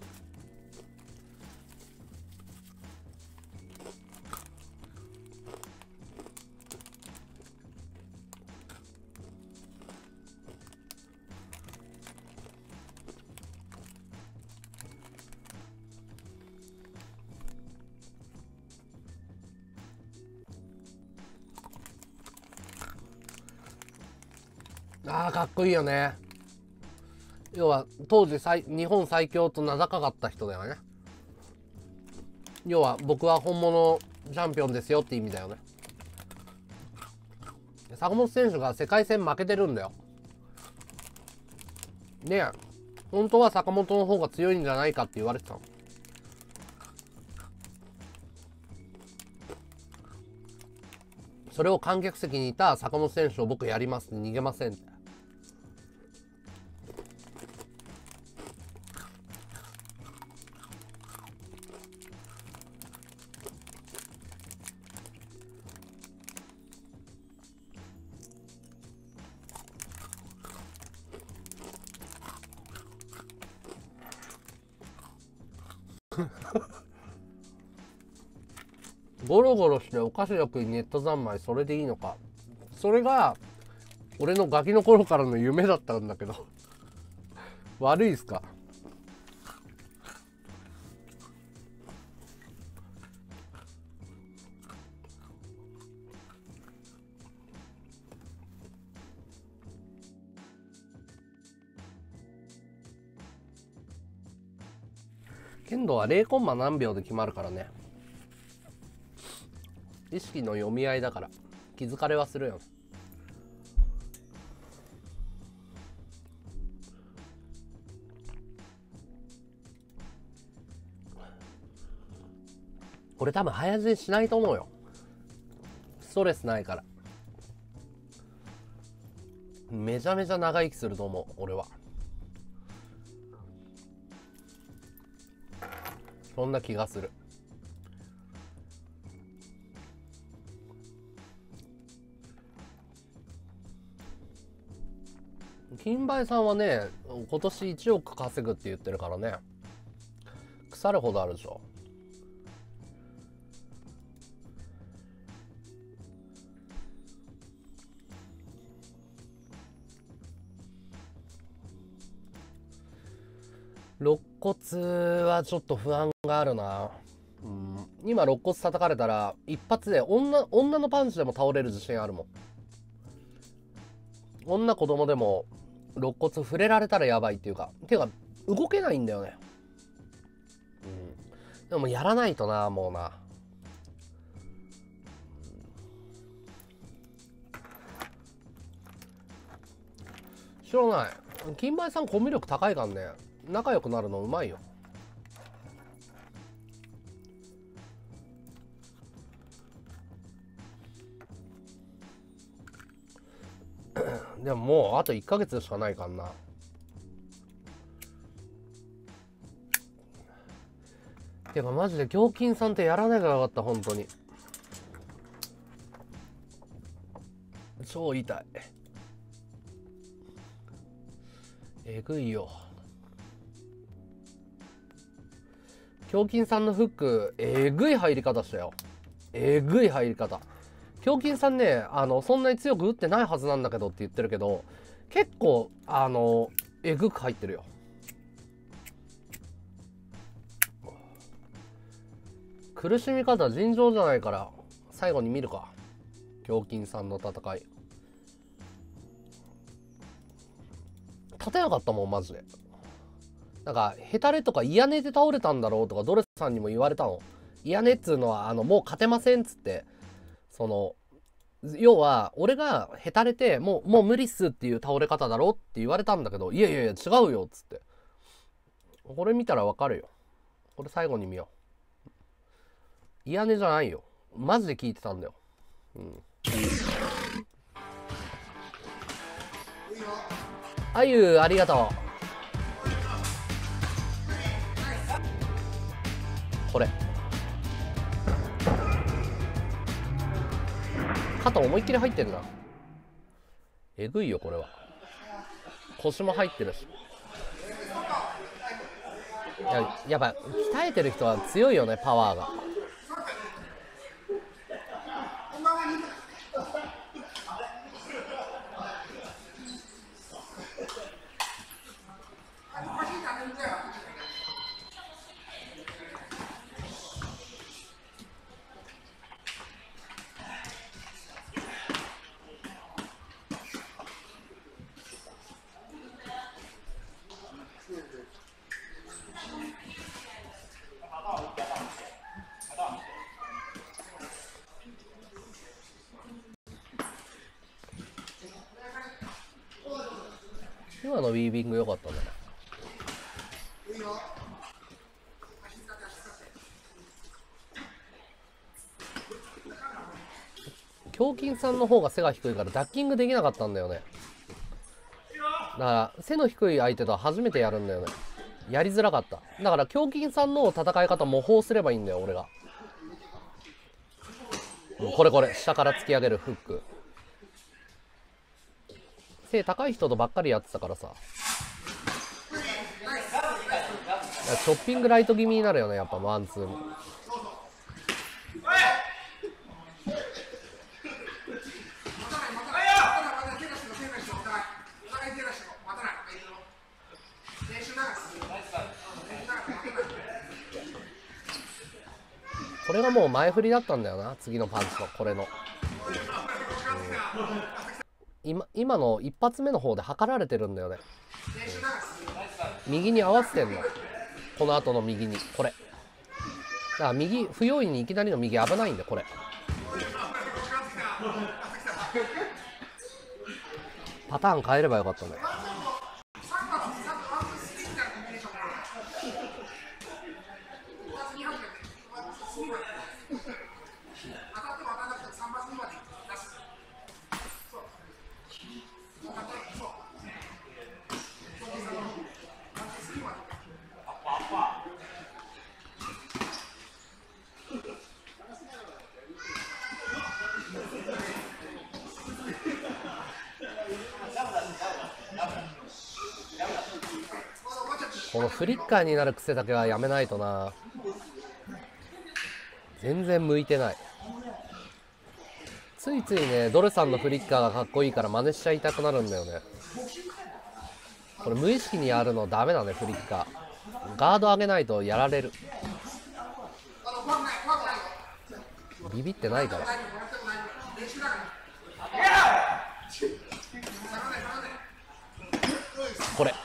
あー、かっこいいよね。要は当時日本最強と名高かった人だよね。要は僕は本物チャンピオンですよって意味だよね。坂本選手が世界戦負けてるんだよ。ねえ、本当は坂本の方が強いんじゃないかって言われてたの。それを観客席にいた坂本選手を僕やりますって逃げませんって。ゴロゴロしてお菓子よくネット三昧、それでいいのか。それが俺のガキの頃からの夢だったんだけど悪いっすか。剣道は0コンマ何秒で決まるからね。意識の読み合いだから気づかれはするよ。俺多分早死にしないと思うよ。ストレスないから。めちゃめちゃ長生きすると思う俺は。そんな気がする。金梅さんはね、今年1億稼ぐって言ってるからね、腐るほどあるでしょ。肋骨はちょっと不安があるな。今肋骨叩かれたら一発で女のパンチでも倒れる自信あるもん。女子供でも肋骨触れられたらやばいっていうか動けないんだよね。でもやらないとな、もうな。知らない。金梅さんコミュ力高いからね、仲良くなるのうまいよ。でももうあと1ヶ月しかないからな。 てかマジで胸筋さんってやらないからよかった。本当に超痛い。えぐいよ。胸筋さんのフックえぐい入り方したよ。えぐい入り方。胸筋さんね、そんなに強く打ってないはずなんだけどって言ってるけど、結構えぐく入ってるよ。苦しみ方尋常じゃないから、最後に見るか。胸筋さんの戦い。立てなかったもんマジで。なんかヘタレとか嫌寝で倒れたんだろうとかドレスさんにも言われたの。嫌寝っつうのはもう勝てませんっつって、要は俺がヘタレてもう無理っすっていう倒れ方だろって言われたんだけど、いやいやいや違うよっつって。これ見たらわかるよ。これ最後に見よう。嫌寝じゃないよ、マジで聞いてたんだよ。あゆありがとう。これ肩思いっきり入ってるな。えぐいよこれは。腰も入ってるし。やっぱ鍛えてる人は強いよね、パワーが。今のウィービング良かったね。胸筋さんの方が背が低いからダッキングできなかったんだよね。だから背の低い相手とは初めてやるんだよね。やりづらかった。だから胸筋さんの戦い方模倣すればいいんだよ俺が。これ下から突き上げるフック。背高い人とばっかりやってたからさ。チョッピングライト気味になるよね、やっぱワンツーも。これがもう前振りだったんだよな、次のパンチのこれの。今の一発目の方で測られてるんだよね。右に合わせてんの、この後の右に。これだから右不用意にいきなりの右危ないんで、これパターン変えればよかったね。このフリッカーになる癖だけはやめないとな。全然向いてない。ついついね、ドルさんのフリッカーがかっこいいから真似しちゃいたくなるんだよね。これ無意識にやるのダメだね、フリッカー。ガード上げないとやられる。ビビってないから。これ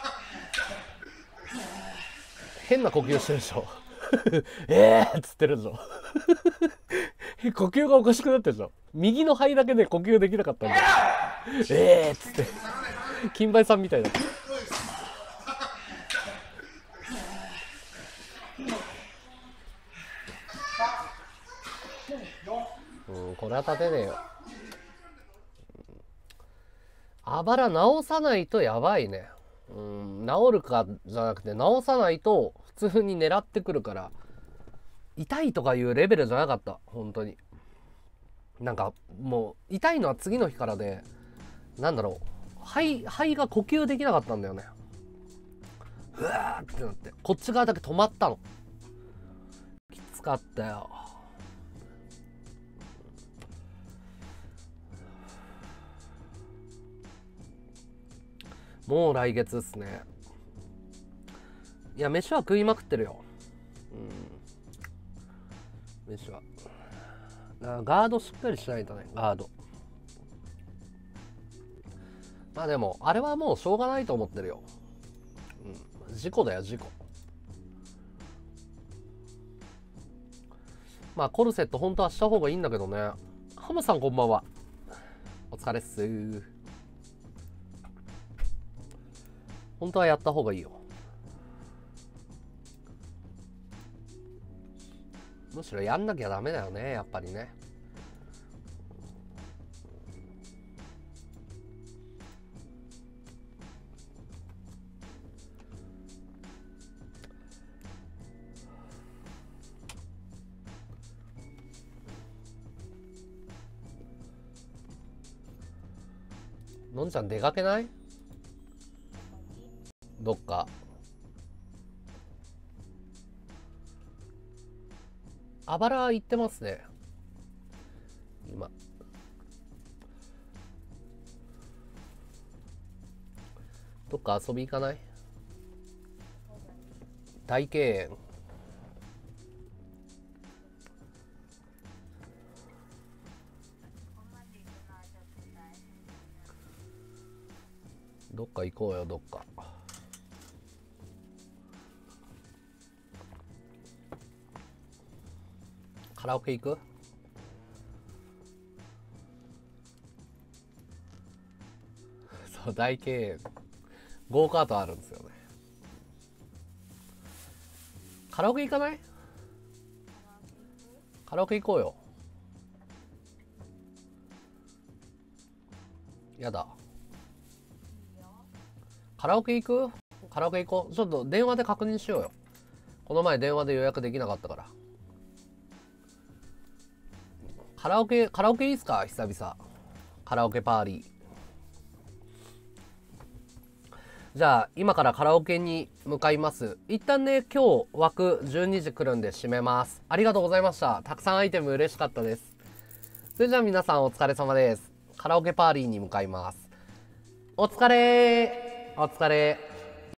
変な呼吸してるでしょっつってるでしょ呼吸がおかしくなってるでしょ。右の肺だけで呼吸できなかったんだよ。っつって金梅さんみたいだった。これは立てねえよ。あばら直さないとやばいね。治るかじゃなくて直さないと普通に狙ってくるから痛いとかいうレベルじゃなかった。本当になんかもう痛いのは次の日からで、なんだろう、肺が呼吸できなかったんだよね。うわーってなって、こっち側だけ止まったの。きつかったよ。もう来月っすね。いや、飯は食いまくってるよ。飯はガードしっかりしないとね。ガード、まあでもあれはもうしょうがないと思ってるよ。事故だよ、事故。まあコルセット本当はした方がいいんだけどね。ハムさんこんばんは、お疲れっす。本当はやった方がいいよ。むしろやんなきゃダメだよね、やっぱりね。のんちゃん出かけない？どっか。あばら行ってますね今。どっか遊び行かない？大敬遠。どっか行こうよ、どっか。カラオケ行く？そう、大敬遠ゴーカートあるんですよね。カラオケ行かない？カラオケ行こうよ。やだ。カラオケ行く？カラオケ行こう。ちょっと電話で確認しようよ。この前電話で予約できなかったから。カラオケいいっすか？久々カラオケパーリー。じゃあ今からカラオケに向かいます。一旦ね、今日枠12時来るんで閉めます。ありがとうございました。たくさんアイテム嬉しかったです。それじゃあ皆さんお疲れ様です。カラオケパーリーに向かいます。お疲れ。